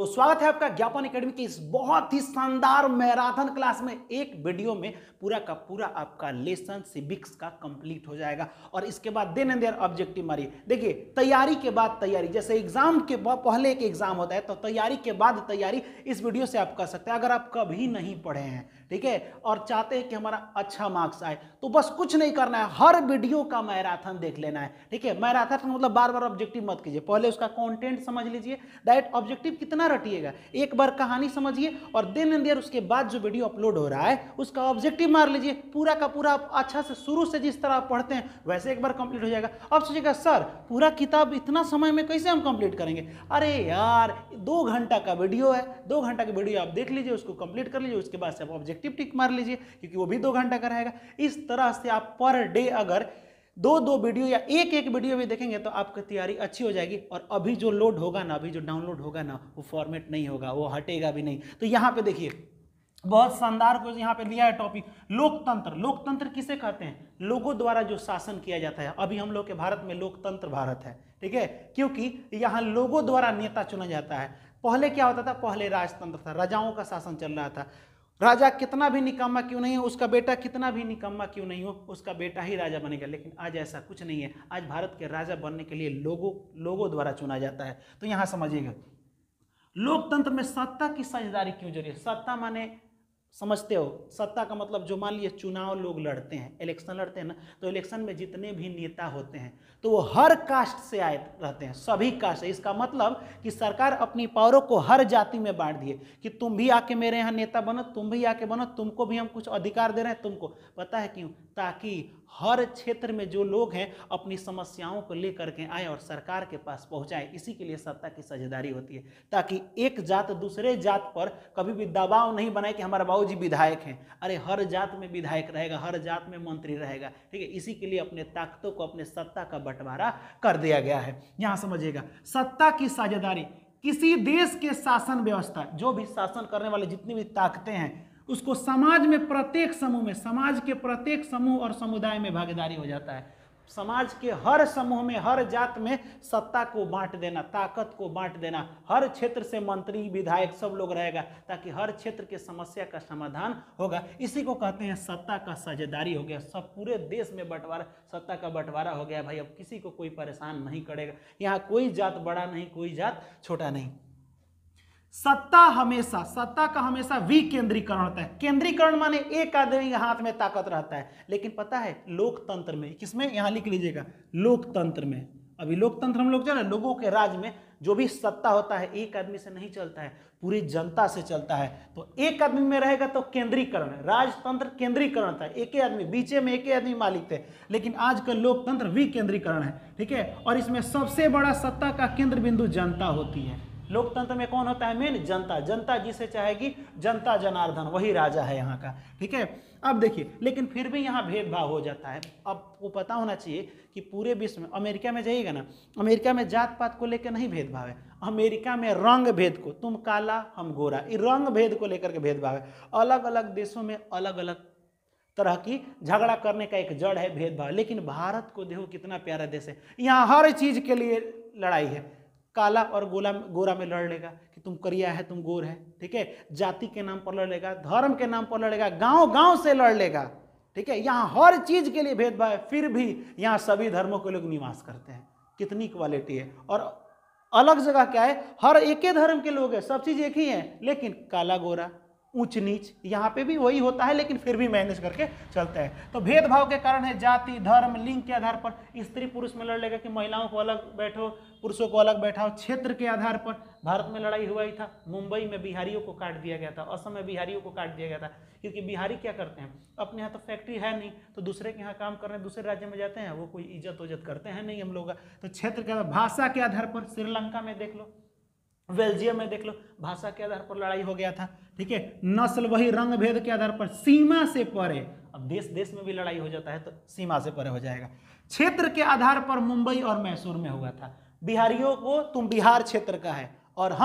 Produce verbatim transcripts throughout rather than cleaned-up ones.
तो स्वागत है आपका ज्ञापन एकेडमी की इस बहुत ही शानदार मैराथन क्लास में। एक वीडियो में पूरा का पूरा आपका लेसन सिविक्स का कंप्लीट हो जाएगा और इसके बाद देन एंड देयर ऑब्जेक्टिव मारिए। देखिए, तैयारी के बाद तैयारी, जैसे एग्जाम के पहले एक एग्जाम होता है तो तैयारी के बाद तैयारी इस वीडियो से आप कर सकते हैं। अगर आप कभी नहीं पढ़े हैं, ठीक है, और चाहते हैं कि हमारा अच्छा मार्क्स आए, तो बस कुछ नहीं करना है, हर वीडियो का मैराथन देख लेना है। ठीक है, मैराथन का मतलब बार बार ऑब्जेक्टिव मत कीजिए, पहले उसका कंटेंट समझ लीजिए, डायरेक्ट ऑब्जेक्टिव कितना रटिएगा, एक बार कहानी समझिए और देन एंड देयर उसके बाद जो वीडियो अपलोड हो रहा है उसका ऑब्जेक्टिव मार लीजिए। पूरा का पूरा अच्छा से शुरू से जिस तरह आप पढ़ते हैं वैसे एक बार कंप्लीट हो जाएगा। अब सोचिएगा सर पूरा किताब इतना समय में कैसे हम कंप्लीट करेंगे? अरे यार, दो घंटा का वीडियो है, दो घंटा की वीडियो आप देख लीजिए, उसको कंप्लीट कर लीजिए, उसके बाद से आप ऑब्जेक्टिव टिक मार लीजिए क्योंकि वो भी दो घंटा का रहेगा। इस तरह से आप पर डे अगर दो दो वीडियो या एक एक वीडियो भी देखेंगे तो आपकी तैयारी अच्छी हो जाएगी। और अभी जो लोड होगा ना, अभी जो डाउनलोड होगा ना, वो फॉर्मेट नहीं होगा, वो हटेगा भी नहीं। तो यहाँ पे देखिए बहुत शानदार को यहाँ पे दिया है टॉपिक, लोकतंत्र। लोकतंत्र किसे कहते हैं? लोगों द्वारा जो शासन किया जाता है। अभी हम लोग के भारत में लोकतंत्र भारत है, ठीक है, क्योंकि यहाँ लोगों द्वारा नेता चुना जाता है। पहले क्या होता था? पहले राजतंत्र था, राजाओं का शासन चल रहा था। राजा कितना भी निकम्मा क्यों नहीं हो, उसका बेटा कितना भी निकम्मा क्यों नहीं हो, उसका बेटा ही राजा बनेगा। लेकिन आज ऐसा कुछ नहीं है, आज भारत के राजा बनने के लिए लोगों लोगों द्वारा चुना जाता है। तो यहाँ समझिएगा, लोकतंत्र में सत्ता की साझेदारी क्यों जरूरी है? सत्ता माने समझते हो, सत्ता का मतलब जो मान लिए चुनाव लोग लड़ते हैं, इलेक्शन लड़ते हैं ना, तो इलेक्शन में जितने भी नेता होते हैं तो वो हर कास्ट से आए रहते हैं, सभी कास्ट से। इसका मतलब कि सरकार अपनी पावरों को हर जाति में बांट दिए कि तुम भी आके मेरे यहाँ नेता बनो, तुम भी आके बनो, तुमको भी हम कुछ अधिकार दे रहे हैं तुमको। पता है क्यों? ताकि हर क्षेत्र में जो लोग हैं अपनी समस्याओं को लेकर के आए और सरकार के पास पहुंचाएं। इसी के लिए सत्ता की साझेदारी होती है, ताकि एक जात दूसरे जात पर कभी भी दबाव नहीं बनाए कि हमारा बाबूजी विधायक हैं। अरे हर जात में विधायक रहेगा, हर जात में मंत्री रहेगा, ठीक है। इसी के लिए अपने ताकतों को, अपने सत्ता का बंटवारा कर दिया गया है। यहां समझिएगा, सत्ता की साझेदारी किसी देश के शासन व्यवस्था, जो भी शासन करने वाले जितनी भी ताकतें हैं, उसको समाज में प्रत्येक समूह में, समाज के प्रत्येक समूह और समुदाय में भागीदारी हो जाता है। समाज के हर समूह में, हर जात में सत्ता को बांट देना, ताकत को बांट देना। हर क्षेत्र से मंत्री विधायक सब लोग रहेगा ताकि हर क्षेत्र के समस्या का समाधान होगा। इसी को कहते हैं सत्ता का साझेदारी हो गया। सब पूरे देश में बंटवारा, सत्ता का बंटवारा हो गया भाई। अब किसी को कोई परेशान नहीं करेगा। यहाँ कोई जात बड़ा नहीं, कोई जात छोटा नहीं। सत्ता हमेशा, सत्ता का हमेशा विकेंद्रीकरण होता है। केंद्रीकरण माने एक आदमी के हाथ में ताकत रहता है। लेकिन पता है लोकतंत्र में, किसमें? यहां लिख लीजिएगा, लोकतंत्र में। अभी लोकतंत्र हम लोग जो है, लोगों के राज में जो भी सत्ता होता है एक आदमी से नहीं चलता है, पूरी जनता से चलता है। तो एक आदमी में रहेगा तो केंद्रीकरण है। राजतंत्र केंद्रीकरण था, एक ही आदमी, बीचे में एक ही आदमी मालिक थे। लेकिन आजकल लोकतंत्र विकेंद्रीकरण है, ठीक है। और इसमें सबसे बड़ा सत्ता का केंद्र बिंदु जनता होती है। लोकतंत्र में कौन होता है? मेन जनता। जनता जिसे चाहेगी, जनता जनार्दन, वही राजा है यहाँ का, ठीक है। अब देखिए, लेकिन फिर भी यहाँ भेदभाव हो जाता है। आपको पता होना चाहिए कि पूरे विश्व में, अमेरिका में जाइएगा ना, अमेरिका में जात पात को लेकर नहीं भेदभाव है। अमेरिका में रंग भेद को, तुम काला हम गोरा, ये रंग भेद को लेकर के भेदभाव है। अलग अलग देशों में अलग अलग तरह की झगड़ा करने का एक जड़ है भेदभाव। लेकिन भारत को देखो कितना प्यारा देश है, यहाँ हर चीज के लिए लड़ाई है। काला और गोला गोरा में लड़ लेगा कि तुम करिया है, तुम गोर है, ठीक है। जाति के नाम पर लड़ लेगा, धर्म के नाम पर लड़ेगा, गांव गांव से लड़ लेगा, ठीक है। यहाँ हर चीज के लिए भेदभाव है, फिर भी यहाँ सभी धर्मों के लोग निवास करते हैं। कितनी क्वालिटी है। और अलग जगह क्या है? हर एक ही धर्म के लोग हैं, सब चीज एक ही है, लेकिन काला गोरा, ऊंच नीच, यहाँ पे भी वही होता है, लेकिन फिर भी मैनेज करके चलते हैं। तो भेदभाव के कारण है जाति, धर्म, लिंग के आधार पर स्त्री पुरुष में लड़ लेगा कि महिलाओं को अलग बैठो, पुरुषों को अलग बैठाओ। क्षेत्र के आधार पर भारत में लड़ाई हुआ ही था। मुंबई में बिहारियों को काट दिया गया था, असम में बिहारियों को काट दिया गया था, क्योंकि बिहारी क्या करते हैं, अपने यहाँ तो फैक्ट्री है नहीं, तो दूसरे के यहाँ काम करने दूसरे राज्य में जाते हैं, वो कोई इज्जत उज्जत करते हैं नहीं हम लोग। तो क्षेत्र के आधार, भाषा के आधार पर श्रीलंका में देख लो, बेल्जियम में देख लो, भाषा के आधार पर लड़ाई हो गया था, ठीक है। नस्ल वही, रंग भेद के आधार पर, सीमा से परे। अब देश देश में भी लड़ाई हो जाता है तो सीमा से परे हो जाएगा। क्षेत्र के आधार पर मुंबई और मैसूर में हुआ था। बिहारियों को तुम बिहार क्षेत्र का है और हम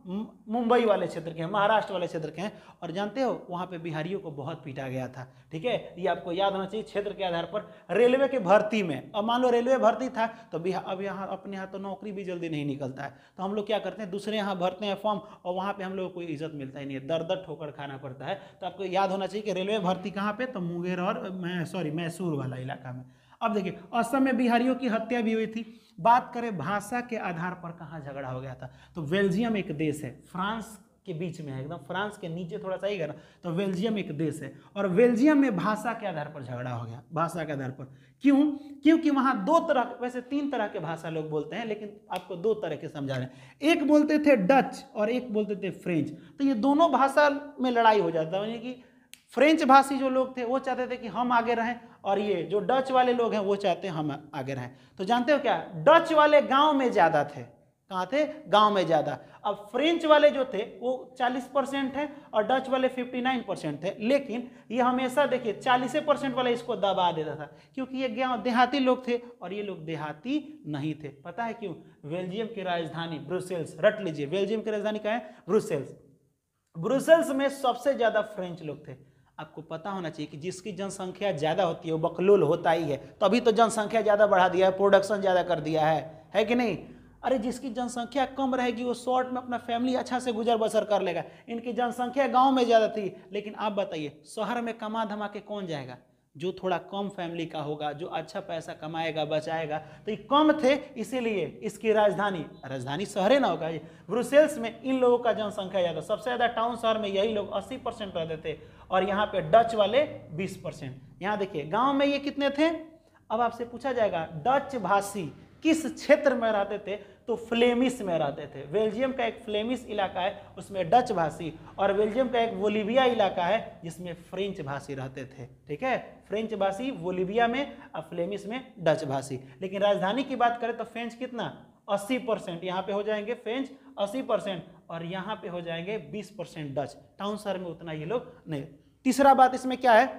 मुंबई वाले क्षेत्र के हैं, महाराष्ट्र वाले क्षेत्र के हैं, और जानते हो वहाँ पे बिहारियों को बहुत पीटा गया था। ठीक है, ये आपको याद होना चाहिए क्षेत्र के आधार पर। रेलवे के भर्ती में, अब मान लो रेलवे भर्ती था तो बिहार, अब यहाँ अपने यहाँ तो नौकरी भी जल्दी नहीं निकलता है, तो हम लोग क्या करते हैं, दूसरे यहाँ भरते हैं फॉर्म, और वहाँ पर हम लोग को कोई इज्जत मिलता ही नहीं है, दर दर ठोकर खाना पड़ता है। तो आपको याद होना चाहिए कि रेलवे भर्ती कहाँ पे, तो मुंगेर और मैं सॉरी मैसूर वाला इलाका में। अब देखिए असम में बिहारियों की हत्या भी हुई थी। बात करें भाषा के आधार पर कहाँ झगड़ा हो गया था, तो बेल्जियम एक देश है, फ्रांस के बीच में है, एकदम फ्रांस के नीचे थोड़ा सा ही है ना, तो बेल्जियम एक देश है, और बेल्जियम में भाषा के आधार पर झगड़ा हो गया। भाषा के आधार पर क्यों? क्योंकि वहाँ दो तरह, वैसे तीन तरह के भाषा लोग बोलते हैं, लेकिन आपको दो तरह के समझा रहे हैं। एक बोलते थे डच और एक बोलते थे फ्रेंच। तो ये दोनों भाषा में लड़ाई हो जाता है, यानी कि फ्रेंच भाषी जो लोग थे वो चाहते थे कि हम आगे रहें, और ये जो डच वाले लोग हैं वो चाहते हैं हम आगे रहें। तो जानते हो क्या, डच वाले गांव में ज़्यादा थे। कहाँ थे? गांव में ज़्यादा। अब फ्रेंच वाले जो थे वो चालीस परसेंट थे और डच वाले उनसठ परसेंट थे, लेकिन ये हमेशा देखिए चालीस परसेंट वाला इसको दबा देता था, क्योंकि ये गाँव देहाती लोग थे और ये लोग देहाती नहीं थे। पता है क्यों? बेल्जियम की राजधानी ब्रुसेल्स, रट लीजिए, बेल्जियम की राजधानी क्या है? ब्रुसेल्स। ब्रुसेल्स में सबसे ज़्यादा फ्रेंच लोग थे। आपको पता होना चाहिए कि जिसकी जनसंख्या ज़्यादा होती है वो बकलूल होता ही है, तभी तो जनसंख्या ज़्यादा बढ़ा दिया है, प्रोडक्शन ज़्यादा कर दिया है, है कि नहीं? अरे जिसकी जनसंख्या कम रहेगी वो शॉर्ट में अपना फैमिली अच्छा से गुजर बसर कर लेगा। इनकी जनसंख्या गांव में ज़्यादा थी, लेकिन आप बताइए शहर में कमा धमा के कौन जाएगा? जो थोड़ा कम फैमिली का होगा, जो अच्छा पैसा कमाएगा बचाएगा। तो ये कम थे, इसीलिए इसकी राजधानी राजधानी शहर ना होगा ब्रुसेल्स में इन लोगों का जनसंख्या ज़्यादा, सबसे ज़्यादा टाउन शहर में यही लोग अस्सी परसेंट रहते थे, और यहाँ पे डच वाले बीस परसेंट। यहाँ देखिए गांव में ये कितने थे। अब आपसे पूछा जाएगा डच भाषी किस क्षेत्र में रहते थे, तो फ्लेमिश में रहते थे। बेल्जियम का एक फ्लेमिश इलाका है उसमें डच भाषी, और बेल्जियम का एक बोलिविया इलाका है जिसमें फ्रेंच भाषी रहते थे। ठीक है, फ्रेंच भाषी बोलिविया में और फ्लेमिश में डच भाषी। लेकिन राजधानी की बात करें तो फ्रेंच कितना? अस्सी परसेंट। यहाँ पे हो जाएंगे फ्रेंच अस्सी परसेंट, और यहाँ पे हो जाएंगे बीस परसेंट डच। टाउन शहर में उतना ये लोग नहीं। तीसरा बात इसमें क्या है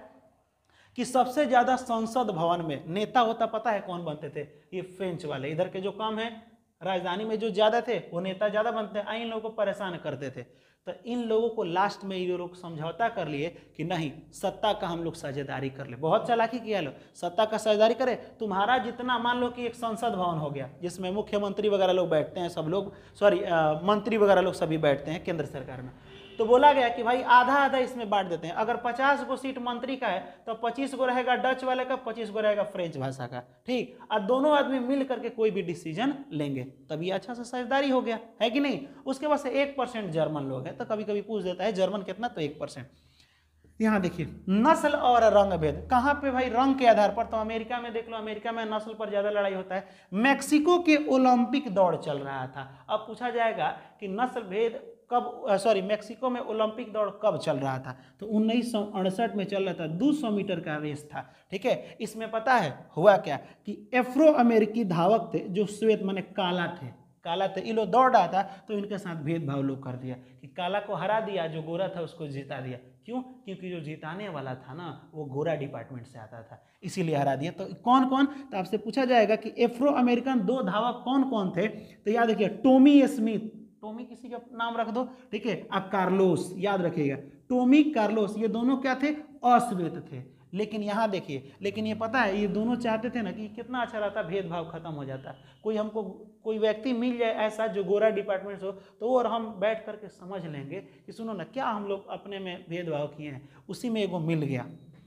कि सबसे ज्यादा संसद भवन में नेता होता, पता है कौन बनते थे? ये फ्रेंच वाले। इधर के जो कम है, राजधानी में जो ज्यादा थे वो नेता ज्यादा बनते हैं, इन लोगों को परेशान करते थे। तो इन लोगों को लास्ट में ये लोग समझौता कर लिए कि नहीं, सत्ता का हम लोग साझेदारी कर ले। बहुत चालाकी किया लो, सत्ता का साझेदारी करे। तुम्हारा जितना, मान लो कि एक संसद भवन हो गया जिसमें मुख्यमंत्री वगैरह लोग बैठते हैं, सब लोग सॉरी मंत्री वगैरह लोग सभी बैठते हैं केंद्र सरकार में। तो बोला गया कि भाई आधा आधा इसमें बांट देते हैं। अगर पचास गो सीट मंत्री का है तो पच्चीस गो रहेगा डच वाले का, पच्चीस गो रहेगा फ्रेंच भाषा का। ठीक, और दोनों आदमी मिल करके कोई भी डिसीजन लेंगे, तभी अच्छा से साझेदारी हो गया, है कि नहीं? उसके बाद से एक परसेंट जर्मन लोग हैं, तो कभी कभी पूछ देता है जर्मन कितना, तो एक परसेंट। यहाँ देखिए नस्ल और रंग भेद, कहाँ पे भाई? रंग के आधार पर। तो अमेरिका में देख लो, अमेरिका में नस्ल पर ज्यादा लड़ाई होता है। मैक्सिको के ओलंपिक दौड़ चल रहा था। अब पूछा जाएगा कि नस्ल भेद कब, सॉरी मैक्सिको में ओलंपिक दौड़ कब चल रहा था? तो उन्नीस सौ अड़सठ में चल रहा था, दो सौ मीटर का रेस था। ठीक है, इसमें पता है हुआ क्या कि एफ्रो अमेरिकी धावक थे जो श्वेत माने काला थे, काला थे, ये लोग दौड़ रहा था तो इनके साथ भेदभाव लोग कर दिया कि काला को हरा दिया, जो गोरा था उसको जिता दिया। क्यों? क्योंकि जो जिताने वाला था ना वो गोरा डिपार्टमेंट से आता था, इसीलिए हरा दिया। तो कौन कौन? तो आपसे पूछा जाएगा कि एफ्रो अमेरिकन दो धावक कौन कौन थे? तो याद रखिए टोमी स्मिथ, टोमी किसी का नाम रख दो, ठीक है, अब कार्लोस, याद रखिएगा टोमी कार्लोस, ये दोनों क्या थे? अश्वेत थे। लेकिन यहाँ देखिए, लेकिन ये पता है ये दोनों चाहते थे ना कि कितना अच्छा रहता, भेदभाव खत्म हो जाता। कोई हमको कोई व्यक्ति मिल जाए ऐसा जो गोरा डिपार्टमेंट से हो, तो वो और हम बैठ करके समझ लेंगे कि सुनो ना, क्या हम लोग अपने में भेदभाव किए हैं। उसी में एगो मिल गया।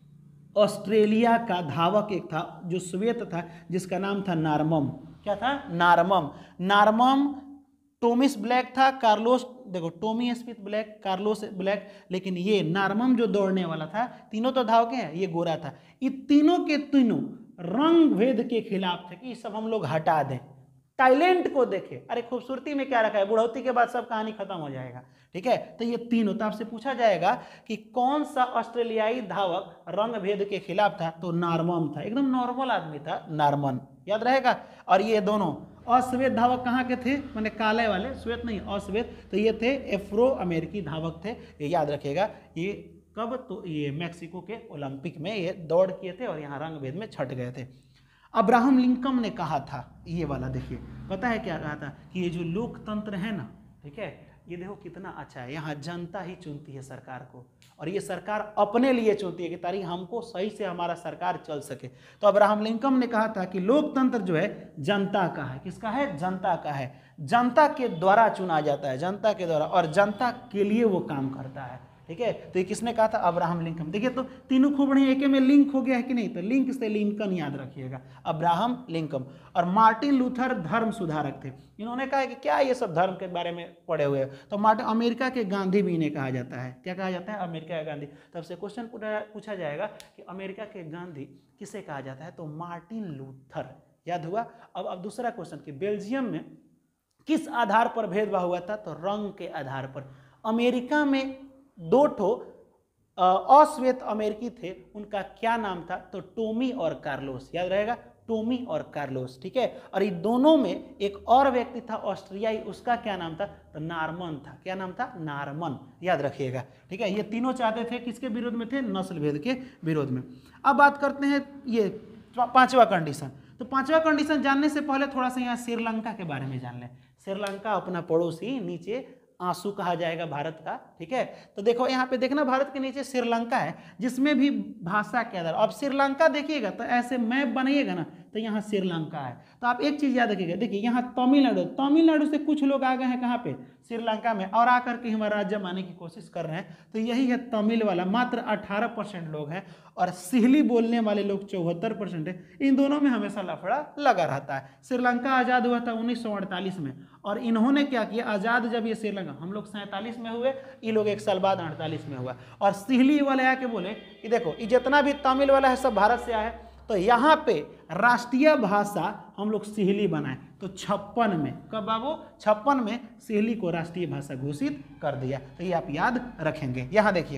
ऑस्ट्रेलिया का धावक एक था जो श्वेत था, जिसका नाम था नार्मम। क्या था? नार्मम। नार्मम टोमिस ब्लैक था, कार्लोस, देखो Tommie Smith black, Carlos black, लेकिन ये नार्मम जो दौड़ने वाला था, तीनों तो धावक हैं, ये गोरा था। ये तीनों के तीनों रंग भेद के खिलाफ थे कि ये सब हम लोग हटा दें, टैलेंट को देखें। अरे खूबसूरती में क्या रखा है, बुढ़ौती के बाद सब कहानी खत्म हो जाएगा। ठीक है, तो ये तीनों, तो आपसे पूछा जाएगा कि कौन सा ऑस्ट्रेलियाई धावक रंग भेद के खिलाफ था? तो नार्मम था, एकदम नॉर्मल आदमी था नार्मन, याद रहेगा। और ये दोनों अश्वेत धावक कहाँ के थे? मैंने काले वाले, श्वेत नहीं, अश्वेत। तो ये थे एफ्रो अमेरिकी धावक थे, ये याद रखिएगा। ये कब? तो ये मैक्सिको के ओलंपिक में ये दौड़ किए थे और यहाँ रंग भेद में छट गए थे। अब्राहम लिंकन ने कहा था, ये वाला देखिए, पता है क्या कहा था? कि ये जो लोकतंत्र है ना, ठीक है, ये देखो कितना अच्छा है, यहाँ जनता ही चुनती है सरकार को, और ये सरकार अपने लिए चुनती है कि ताकि हमको सही से हमारा सरकार चल सके। तो अब्राहम लिंकन ने कहा था कि लोकतंत्र जो है जनता का है। किसका है? जनता का है। जनता के द्वारा चुना जाता है, जनता के द्वारा, और जनता के लिए वो काम करता है। ठीक है, तो ये किसने कहा था? Abraham Lincoln. देखिए तो तीनों खूब बढ़िया एक में लिंक हो गया है कि नहीं? तो लिंक से लिंकन याद रखिएगा, अब्राहम लिंकन। और मार्टिन लूथर धर्म सुधारक थे। इन्होंने कहा कि क्या ये सब धर्म के बारे में पढ़े हुए हैं? तो मार्टिन अमेरिका के गांधी भी इन्हें कहा जाता है। क्या कहा जाता है? अमेरिका के गांधी। तब से क्वेश्चन पूछा जाएगा कि अमेरिका के गांधी किसे कहा जाता है? तो मार्टिन लूथर। याद हुआ? अब अब दूसरा क्वेश्चन कि बेल्जियम में किस आधार पर भेदभाव हुआ था? तो रंग के आधार पर। अमेरिका में दो ठो अश्वेत अमेरिकी थे, उनका क्या नाम था? तो टोमी और कार्लोस। याद रहेगा, टोमी और कार्लोस। ठीक है, और ये दोनों में एक और व्यक्ति था ऑस्ट्रियाई, उसका क्या नाम था? तो नार्मन था। क्या नाम था? नार्मन। याद रखिएगा। ठीक है, ये तीनों चाहते थे किसके विरोध में थे? नस्ल भेद के विरोध में। अब बात करते हैं ये पांचवा कंडीशन। तो पांचवा कंडीशन जानने से पहले थोड़ा सा यहाँ श्रीलंका के बारे में जान लें। श्रीलंका अपना पड़ोसी, नीचे आंसू कहा जाएगा भारत का। ठीक है, तो देखो यहाँ पे देखना, भारत के नीचे श्रीलंका है, जिसमें भी भाषा के आधार। अब श्रीलंका देखिएगा तो ऐसे मैप बनाइएगा ना, तो यहाँ श्रीलंका है। तो आप एक चीज याद रखिएगा, देखिए यहाँ तमिलनाडु, तमिलनाडु से कुछ लोग आ गए हैं कहाँ पे? श्रीलंका में, और आकर के हमारा राज्य मानने की कोशिश कर रहे हैं। तो यही है तमिल वाला, मात्र अठारह परसेंट लोग हैं, और सिहली बोलने वाले लोग चौहत्तर परसेंट है। इन दोनों में हमेशा लफड़ा लगा रहता है। श्रीलंका आज़ाद हुआ था उन्नीस सौ अड़तालीस में, और इन्होंने क्या किया? आज़ाद जब ये श्रीलंका, हम लोग सैंतालीस में हुए, ये लोग एक साल बाद अड़तालीस में हुआ। और सिहली वाले आके बोले कि देखो ये जितना भी तमिल वाला है सब भारत से आया है, तो यहाँ पे राष्ट्रीय भाषा हम लोग सिहली बनाए। तो छप्पन में, कब बाबू? छप्पन में सिहली को राष्ट्रीय भाषा घोषित कर दिया। तो ये आप याद रखेंगे। यहाँ देखिए,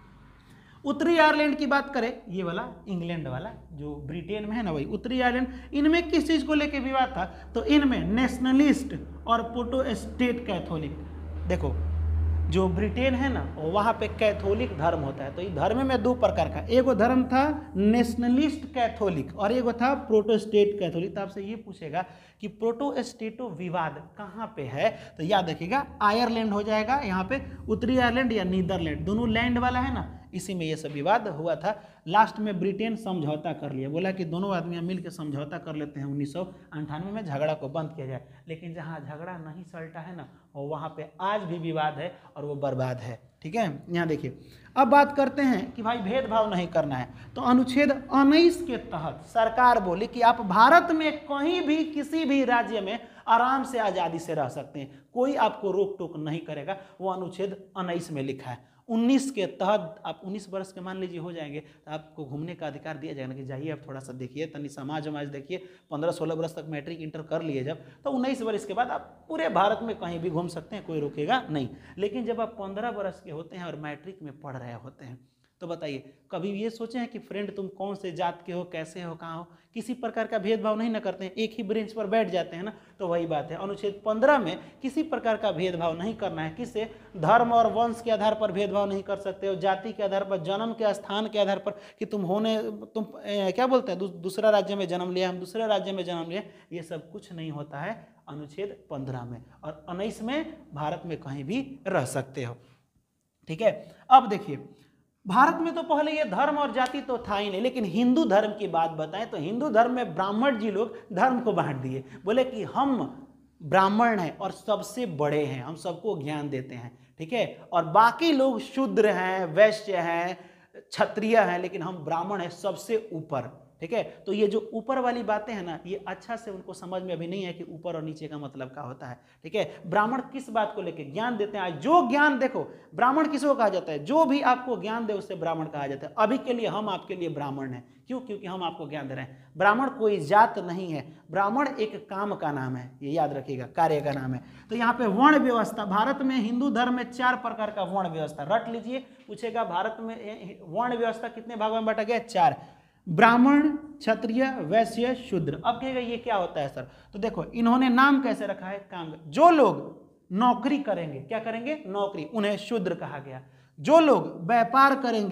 उत्तरी आयरलैंड की बात करें, ये वाला इंग्लैंड वाला जो ब्रिटेन में है ना, वही उत्तरी आयरलैंड। इनमें किस चीज को लेकर विवाद था? तो इनमें नेशनलिस्ट और प्रोटेस्टेंट कैथोलिक। देखो जो ब्रिटेन है ना, वहाँ पे कैथोलिक धर्म होता है। तो इस धर्म में दो प्रकार का, एगो धर्म था नेशनलिस्ट कैथोलिक और एगो था प्रोटेस्टेंट कैथोलिक। तो आपसे ये पूछेगा कि प्रोटेस्टेंटो विवाद कहाँ पे है? तो याद रखिएगा आयरलैंड हो जाएगा, यहाँ पे उत्तरी आयरलैंड या नीदरलैंड, दोनों लैंड वाला है ना, इसी में ये सब विवाद हुआ था। लास्ट में ब्रिटेन समझौता कर लिया, बोला कि दोनों आदमी मिल के समझौता कर लेते हैं, उन्नीस सौ अंठानवे में झगड़ा को बंद किया जाए। लेकिन जहाँ झगड़ा नहीं सलटा है ना, वहाँ पे आज भी विवाद है और वो बर्बाद है। ठीक है, यहाँ देखिए, अब बात करते हैं कि भाई भेदभाव नहीं करना है। तो अनुच्छेद उन्नीस के तहत सरकार बोली कि आप भारत में कहीं भी किसी भी राज्य में आराम से आज़ादी से रह सकते हैं, कोई आपको रोक टोक नहीं करेगा। वो अनुच्छेद उन्नीस में लिखा है। उन्नीस के तहत आप उन्नीस वर्ष के मान लीजिए हो जाएंगे तो आपको घूमने का अधिकार दिया जाएगा कि जाइए आप थोड़ा सा देखिए, तनी समाज समाज देखिए। पंद्रह सोलह वर्ष तक मैट्रिक इंटर कर लिए जब, तो उन्नीस वर्ष के बाद आप पूरे भारत में कहीं भी घूम सकते हैं, कोई रोकेगा नहीं। लेकिन जब आप पंद्रह वर्ष के होते हैं और मैट्रिक में पढ़ रहे होते हैं, तो बताइए कभी ये सोचे हैं कि फ्रेंड तुम कौन से जात के हो, कैसे हो, कहाँ हो? किसी प्रकार का भेदभाव नहीं ना करते हैं, एक ही बेंच पर बैठ जाते हैं ना। तो वही बात है, अनुच्छेद पंद्रह में किसी प्रकार का भेदभाव नहीं करना है। किससे? धर्म और वंश के आधार पर भेदभाव नहीं कर सकते हो, जाति के आधार पर, जन्म के स्थान के आधार पर कि तुम होने तुम ए, क्या बोलते हैं, दू, दूसरा राज्य में जन्म लिया, हम दूसरे राज्य में जन्म लिए, ये सब कुछ नहीं होता है अनुच्छेद पंद्रह में। और उन्नीस में भारत में कहीं भी रह सकते हो। ठीक है, अब देखिए भारत में तो पहले ये धर्म और जाति तो था ही नहीं, लेकिन हिंदू धर्म की बात बताएं तो हिंदू धर्म में ब्राह्मण जी लोग धर्म को बांट दिए। बोले कि हम ब्राह्मण हैं और सबसे बड़े हैं, हम सबको ज्ञान देते हैं। ठीक है, और बाकी लोग शूद्र हैं, वैश्य हैं, क्षत्रिय हैं, लेकिन हम ब्राह्मण हैं सबसे ऊपर। ठीक है, तो ये जो ऊपर वाली बातें हैं ना, ये अच्छा से उनको समझ में अभी नहीं है कि ऊपर और नीचे का मतलब क्या होता है। ठीक है, ब्राह्मण किस बात को लेकर ज्ञान देते हैं? जो ज्ञान, देखो ब्राह्मण किसको कहा जाता है? जो भी आपको ज्ञान दे उसे ब्राह्मण कहा जाता है। अभी के लिए हम आपके लिए ब्राह्मण हैं, क्यों? क्योंकि हम आपको ज्ञान दे रहे हैं। ब्राह्मण कोई जात नहीं है, ब्राह्मण एक काम का नाम है, ये याद रखिएगा, कार्य का नाम है। तो यहाँ पे वर्ण व्यवस्था, भारत में हिंदू धर्म में चार प्रकार का वर्ण व्यवस्था, रट लीजिए, पूछेगा भारत में वर्ण व्यवस्था कितने भागों में बांटा गया? चार, ब्राह्मण, क्षत्रिय, वैश्य, शूद्र। अब कहेगा ये क्या होता है सर? तो देखो इन्होंने नाम कैसे रखा है, काम। जो लोग नौकरी करेंगे, क्या करेंगे? नौकरी, उन्हें शूद्र कहा गया। जो लोग व्यापार करेंगे,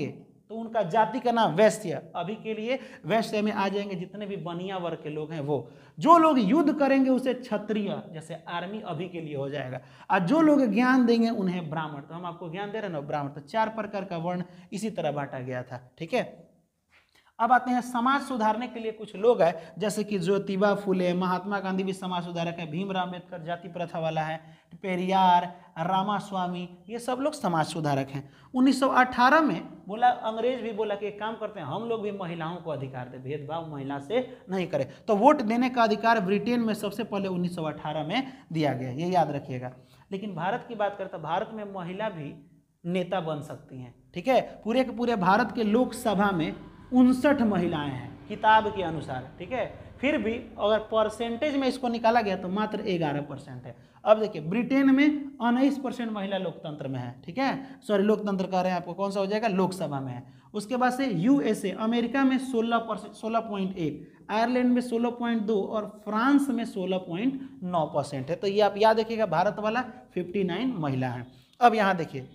तो उनका जाति का नाम वैश्य। अभी के लिए वैश्य में आ जाएंगे जितने भी बनिया वर्ग के लोग हैं वो। जो लोग युद्ध करेंगे उसे क्षत्रिय, जैसे आर्मी अभी के लिए हो जाएगा। और जो लोग ज्ञान देंगे उन्हें ब्राह्मण। तो हम आपको ज्ञान दे रहे हैं ना, ब्राह्मण। तो चार प्रकार का वर्ण इसी तरह बांटा गया था, ठीक है। अब आते हैं समाज सुधारने के लिए कुछ लोग हैं, जैसे कि ज्योतिबा फुले, महात्मा गांधी भी समाज सुधारक है, भीमराव अम्बेडकर जाति प्रथा वाला है, पेरियार, रामास्वामी, ये सब लोग समाज सुधारक हैं। उन्नीस सौ अठारह में बोला, अंग्रेज भी बोला कि एक काम करते हैं, हम लोग भी महिलाओं को अधिकार दें, भेदभाव महिला से नहीं करें। तो वोट देने का अधिकार ब्रिटेन में सबसे पहले उन्नीस सौ अठारह में दिया गया, ये याद रखिएगा। लेकिन भारत की बात करते हैं, भारत में महिला भी नेता बन सकती हैं, ठीक है। पूरे के पूरे भारत के लोकसभा में उनसठ महिलाएं हैं किताब के अनुसार, ठीक है। फिर भी अगर परसेंटेज में इसको निकाला गया तो मात्र ग्यारह परसेंट है। अब देखिए ब्रिटेन में उन्नीस परसेंट महिला लोकतंत्र में है, ठीक है, सॉरी लोकतंत्र कह रहे हैं आपको, कौन सा हो जाएगा, लोकसभा में है। उसके बाद से यूएसए, अमेरिका में सोलह परसेंट सोलह पॉइंट एक, आयरलैंड में सोलह पॉइंट दो और फ्रांस में सोलह पॉइंट नौ परसेंट है। तो ये आप याद रखिएगा, भारत वाला उनसठ महिला है। अब यहाँ देखिए,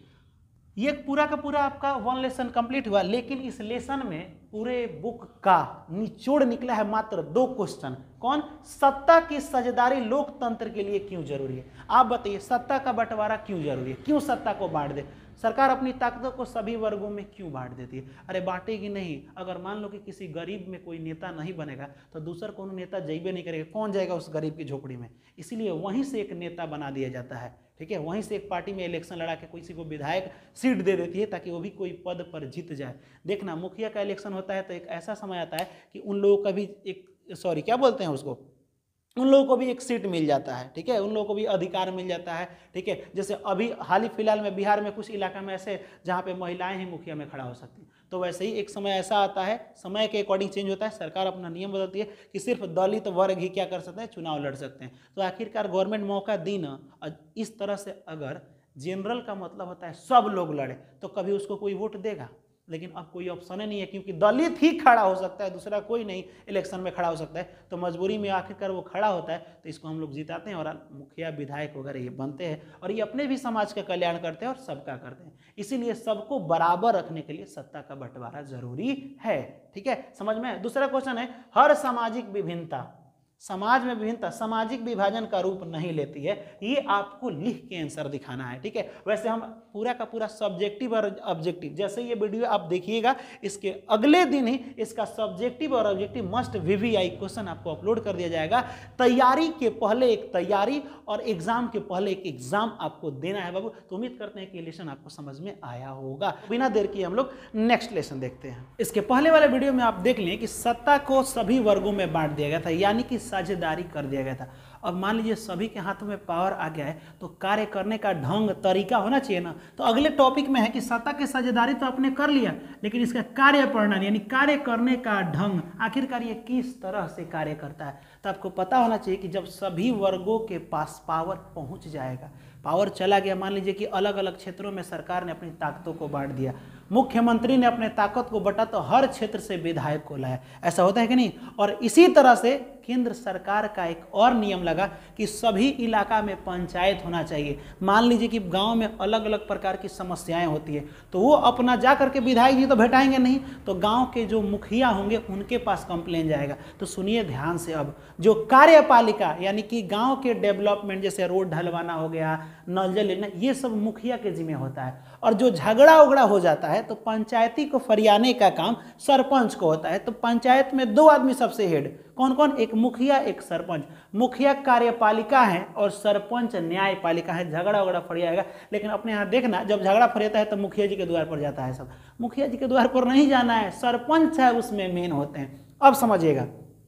ये पूरा का पूरा आपका वन लेसन कंप्लीट हुआ, लेकिन इस लेसन में पूरे बुक का निचोड़ निकला है मात्र दो क्वेश्चन। कौन? सत्ता की साझेदारी लोकतंत्र के लिए क्यों जरूरी है। आप बताइए, सत्ता का बंटवारा क्यों जरूरी है, क्यों सत्ता को बांट दे सरकार, अपनी ताकतों को सभी वर्गों में क्यों बांट देती है। अरे बांटेगी नहीं, अगर मान लो कि किसी गरीब में कोई नेता नहीं बनेगा तो दूसरा कौन नेता जाइबे नहीं करेगा, कौन जाएगा उस गरीब की झोपड़ी में। इसीलिए वहीं से एक नेता बना दिया जाता है, ठीक है। वहीं से एक पार्टी में इलेक्शन लड़ा के किसी को विधायक सीट दे देती है ताकि वो भी कोई पद पर जीत जाए। देखना, मुखिया का इलेक्शन होता है तो एक ऐसा समय आता है कि उन लोगों का भी एक, सॉरी क्या बोलते हैं उसको, उन लोगों को भी एक सीट मिल जाता है, ठीक है, उन लोगों को भी अधिकार मिल जाता है, ठीक है। जैसे अभी हाल ही फिलहाल में बिहार में कुछ इलाका में ऐसे जहाँ पे महिलाएं ही मुखिया में खड़ा हो सकती हैं, तो वैसे ही एक समय ऐसा आता है, समय के अकॉर्डिंग चेंज होता है, सरकार अपना नियम बदलती है कि सिर्फ दलित वर्ग ही क्या कर सकते हैं, चुनाव लड़ सकते हैं। तो आखिरकार गवर्नमेंट मौका दी ना, इस तरह से अगर जनरल का मतलब होता है सब लोग लड़े तो कभी उसको कोई वोट देगा, लेकिन अब कोई ऑप्शन ही नहीं है, क्योंकि दलित ही खड़ा हो सकता है, दूसरा कोई नहीं इलेक्शन में खड़ा हो सकता है। तो मजबूरी में आखिरकार वो खड़ा होता है, तो इसको हम लोग जिताते हैं और मुखिया विधायक वगैरह ये बनते हैं, और ये अपने भी समाज का कल्याण करते हैं और सबका करते हैं। इसीलिए सबको बराबर रखने के लिए सत्ता का बंटवारा जरूरी है, ठीक है, समझ में। दूसरा क्वेश्चन है, हर सामाजिक विभिन्नता, समाज में विभिन्नता सामाजिक विभाजन का रूप नहीं लेती है, ये आपको लिख के आंसर दिखाना है, ठीक है। वैसे हम पूरा का पूरा सब्जेक्टिव और ऑब्जेक्टिव, जैसे ये वीडियो आप देखिएगा इसके अगले दिन ही इसका सब्जेक्टिव और ऑब्जेक्टिव मस्ट वीवीआई क्वेश्चन आपको अपलोड कर दिया जाएगा। तैयारी के पहले एक तैयारी और एग्जाम के पहले एक एग्जाम आपको देना है बाबू। तो उम्मीद करते हैं कि लेसन आपको समझ में आया होगा। बिना देर किए हम लोग नेक्स्ट लेसन देखते हैं। इसके पहले वाले वीडियो में आप देख लें कि सत्ता को सभी वर्गों में बांट दिया गया था, यानी कि साझेदारी कर दिया गया था। अब मान लीजिए सभी के हाथों में पावर आ गया है, तो कार्य करने का ढंग तरीका होना चाहिए ना। तो अगले टॉपिक में है कि सत्ता की साझेदारी तो आपने कर लिया, लेकिन इसका कार्य प्रणाली यानी कार्य करने का ढंग, आखिरकार ये किस तरह से कार्य करता है। तो आपको पता होना चाहिए कि जब सभी वर्गों के पास पावर पहुंच जाएगा, पावर चला गया, मान लीजिए कि अलग अलग क्षेत्रों में सरकार ने अपनी ताकतों को बांट दिया, मुख्यमंत्री ने अपने ताकत को बटा तो हर क्षेत्र से विधायक को लाया, ऐसा होता है कि नहीं। और इसी तरह से केंद्र सरकार का एक और नियम लगा कि सभी इलाका में पंचायत होना चाहिए। मान लीजिए कि गांव में अलग अलग प्रकार की समस्याएं होती है, तो वो अपना जा करके विधायक जी तो भेटाएंगे नहीं, तो गांव के जो मुखिया होंगे उनके पास कंप्लेन जाएगा। तो सुनिए ध्यान से, अब जो कार्यपालिका यानी कि गांव के डेवलपमेंट, जैसे रोड ढलवाना हो गया, नल जल योजना, ये सब मुखिया के जिम्मे होता है। और जो झगड़ा उगड़ा हो जाता है तो पंचायती को फरियाने का काम सरपंच को होता है। तो पंचायत में दो आदमी सबसे हेड, कौन कौन, एक मुखिया एक सरपंच। मुखिया कार्यपालिका है और सरपंच न्यायपालिका है। झगड़ा उगड़ा फरियाएगा, लेकिन अपने यहाँ देखना, जब झगड़ा फरियाता है तो मुखिया जी के द्वार पर जाता है। सब मुखिया जी के द्वार पर नहीं जाना है, सरपंच है उसमें मेन होते हैं। अब समझिएगा,